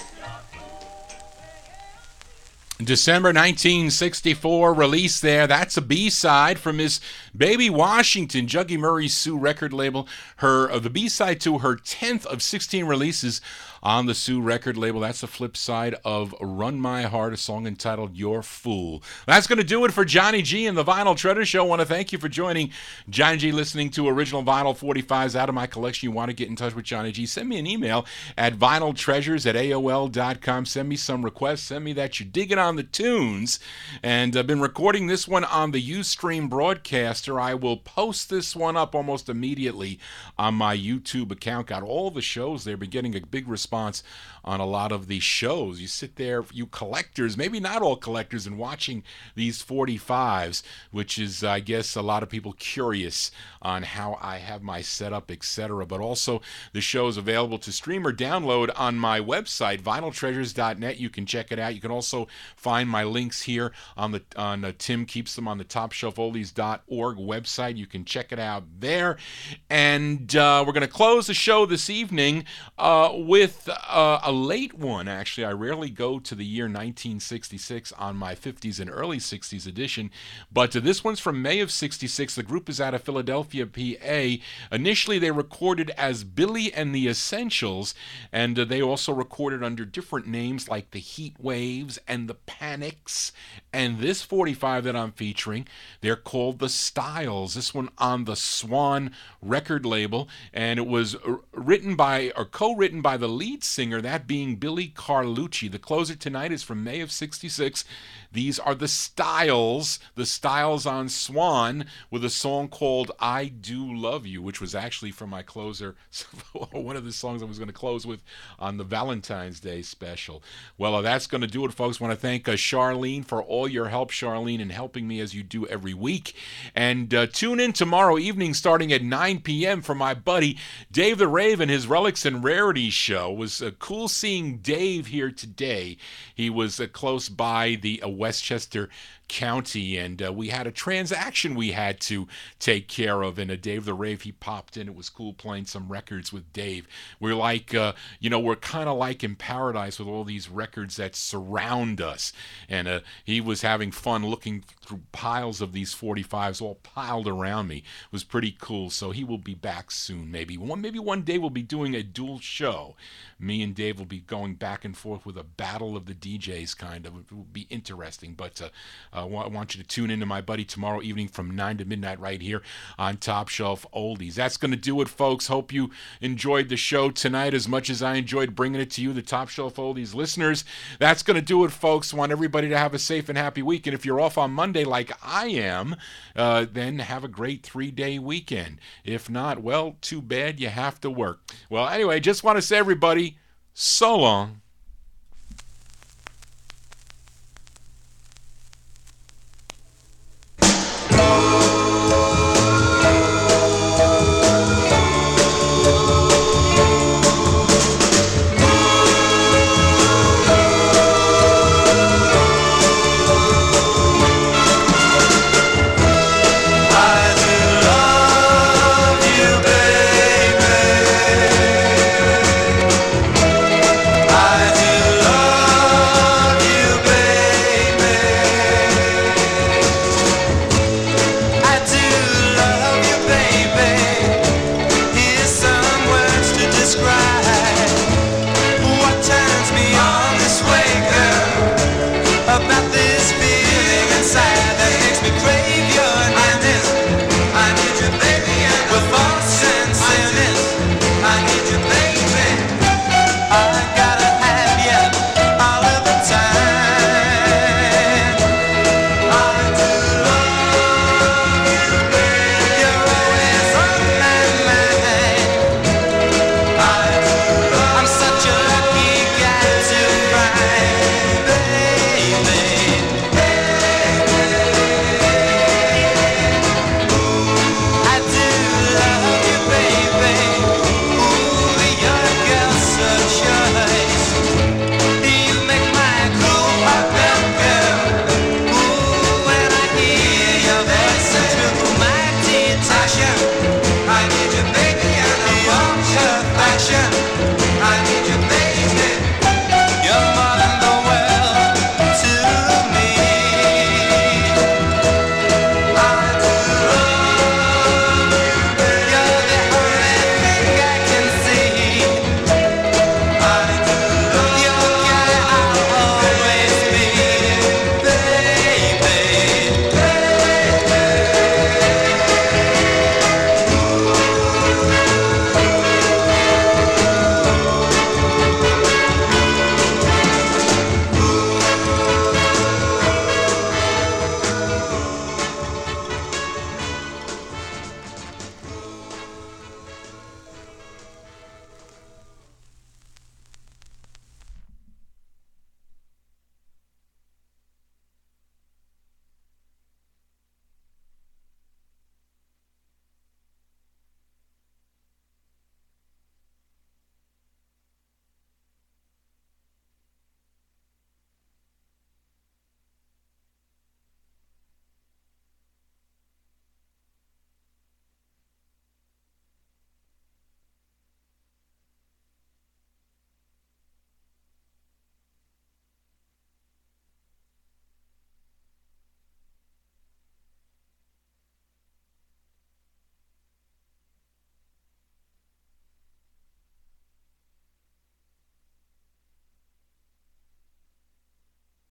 December nineteen sixty-four release there. That's a B-side from Miss Baby Washington, Juggy Murray Sue record label. Her uh, the B-side to her tenth of sixteen releases on the Sue record label. That's the flip side of Run My Heart, a song entitled Your Fool. That's going to do it for Johnny G and the Vinyl Treasure Show. I want to thank you for joining Johnny G, listening to original vinyl forty-fives out of my collection. You want to get in touch with Johnny G, send me an email at vinyltreasures at A O L dot com. Send me some requests. Send me that you're digging on the tunes. And I've been recording this one on the Ustream broadcaster. I will post this one up almost immediately on my YouTube account. Got all the shows there. Been getting a big response on a lot of these shows. You sit there, you collectors, maybe not all collectors, and watching these forty-fives, which is, I guess, a lot of people curious on how I have my setup, et cetera. But also, the show is available to stream or download on my website, vinyl treasures dot net. You can check it out. You can also find my links here on the on uh, Tim keeps them on the top shelf oldies dot org website. You can check it out there. And uh, we're going to close the show this evening uh, with uh, a late one, actually. I rarely go to the year nineteen sixty-six on my fifties and early sixties edition, but uh, this one's from May of sixty-six. The group is out of Philadelphia, P A. Initially, they recorded as Billy and the Essentials, and uh, they also recorded under different names like the Heat Waves and the Panics And this forty-five that I'm featuring, they're called The Styles. This one on the Swan record label, and it was written by, or co-written by the lead singer, that being Billy Carlucci. The closer tonight is from May of sixty-six. These are The Styles, The Styles on Swan, with a song called I Do Love You, which was actually from my closer, one of the songs I was going to close with on the Valentine's Day special. Well, uh, that's going to do it, folks. I want to thank uh, Charlene for all your help, Charlene, in helping me as you do every week. And uh, tune in tomorrow evening starting at nine p.m. for my buddy Dave the Rave and his Relics and Rarities show. It was uh, cool seeing Dave here today. He was uh, close by the uh, Westchester County, and uh, we had a transaction we had to take care of, and uh, Dave the Rave, he popped in. It was cool playing some records with Dave. We're like, uh, you know, we're kind of like in paradise with all these records that surround us, and uh, he was having fun looking through piles of these forty-fives all piled around me. It was pretty cool, so he will be back soon, maybe. One, maybe one day we'll be doing a dual show. Me and Dave will be going back and forth with a battle of the D Js, kind of. It will be interesting, but uh, I want you to tune in to my buddy tomorrow evening from nine to midnight right here on Top Shelf Oldies. That's going to do it, folks. Hope you enjoyed the show tonight as much as I enjoyed bringing it to you, the Top Shelf Oldies listeners. That's going to do it, folks. Want everybody to have a safe and happy week. And if you're off on Monday like I am, uh, then have a great three-day weekend. If not, well, too bad, you have to work. Well, anyway, just want to say, everybody, so long. Tasha.